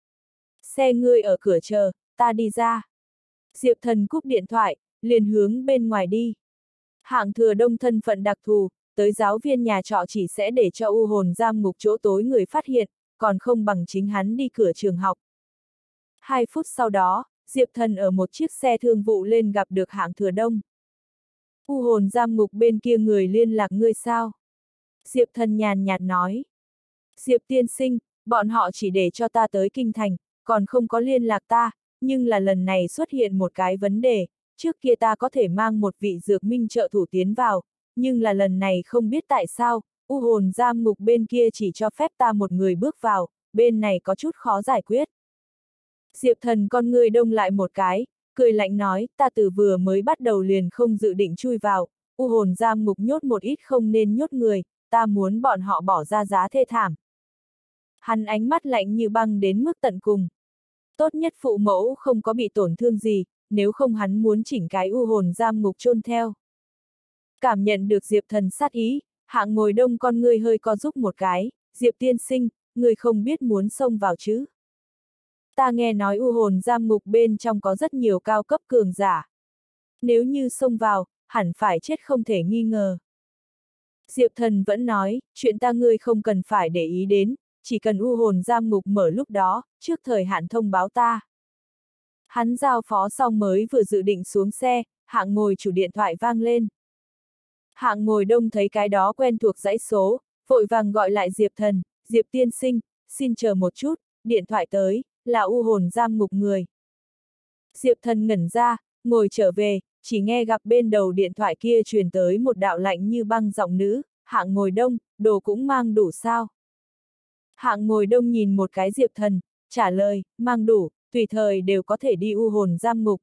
Xe ngươi ở cửa chờ, ta đi ra. Diệp Thần cúp điện thoại, liền hướng bên ngoài đi. Hạng Thừa Đông thân phận đặc thù, tới giáo viên nhà trọ chỉ sẽ để cho u hồn giam ngục chỗ tối người phát hiện, còn không bằng chính hắn đi cửa trường học. 2 phút sau đó, Diệp Thần ở một chiếc xe thương vụ lên gặp được Hạng Thừa Đông. U hồn giam ngục bên kia người liên lạc ngươi sao? Diệp Thần nhàn nhạt nói. Diệp tiên sinh, bọn họ chỉ để cho ta tới kinh thành, còn không có liên lạc ta, nhưng là lần này xuất hiện một cái vấn đề, trước kia ta có thể mang một vị dược minh trợ thủ tiến vào, nhưng là lần này không biết tại sao, u hồn giam ngục bên kia chỉ cho phép ta một người bước vào, bên này có chút khó giải quyết. Diệp Thần con ngươi đông lại một cái, cười lạnh nói, ta từ vừa mới bắt đầu liền không dự định chui vào, u hồn giam ngục nhốt một ít không nên nhốt người, ta muốn bọn họ bỏ ra giá thê thảm. Hắn ánh mắt lạnh như băng đến mức tận cùng. Tốt nhất phụ mẫu không có bị tổn thương gì, nếu không hắn muốn chỉnh cái u hồn giam ngục chôn theo. Cảm nhận được Diệp Thần sát ý, Hạng Ngồi Đông con ngươi hơi co rúm một cái, Diệp tiên sinh, người không biết muốn xông vào chứ. Ta nghe nói u hồn giam ngục bên trong có rất nhiều cao cấp cường giả. Nếu như xông vào, hẳn phải chết không thể nghi ngờ. Diệp Thần vẫn nói, chuyện ta ngươi không cần phải để ý đến, chỉ cần u hồn giam ngục mở lúc đó, trước thời hạn thông báo ta. Hắn giao phó xong mới vừa dự định xuống xe, Hạng Ngồi chủ điện thoại vang lên. Hạng Ngồi Đông thấy cái đó quen thuộc dãy số, vội vàng gọi lại Diệp Thần, Diệp tiên sinh, xin chờ một chút, điện thoại tới, là u hồn giam ngục người. Diệp Thần ngẩn ra, ngồi trở về, chỉ nghe gặp bên đầu điện thoại kia truyền tới một đạo lạnh như băng giọng nữ, Hạng Ngồi Đông, đồ cũng mang đủ sao? Hạng Ngồi Đông nhìn một cái Diệp Thần, trả lời, mang đủ, tùy thời đều có thể đi u hồn giam ngục.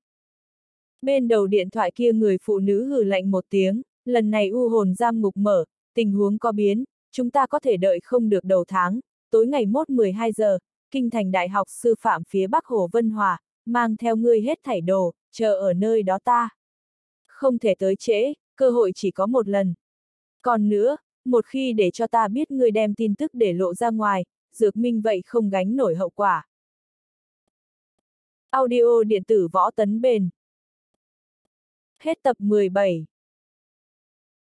Bên đầu điện thoại kia người phụ nữ hừ lạnh một tiếng, lần này u hồn giam ngục mở, tình huống có biến, chúng ta có thể đợi không được đầu tháng, tối ngày mốt 12 giờ, Kinh thành Đại học Sư phạm phía Bắc Hồ Vân Hòa, mang theo ngươi hết thảy đồ, chờ ở nơi đó ta. Không thể tới trễ, cơ hội chỉ có một lần. Còn nữa, một khi để cho ta biết ngươi đem tin tức để lộ ra ngoài, Dược Minh vậy không gánh nổi hậu quả. Audio điện tử Võ Tấn Bền. Hết tập 17.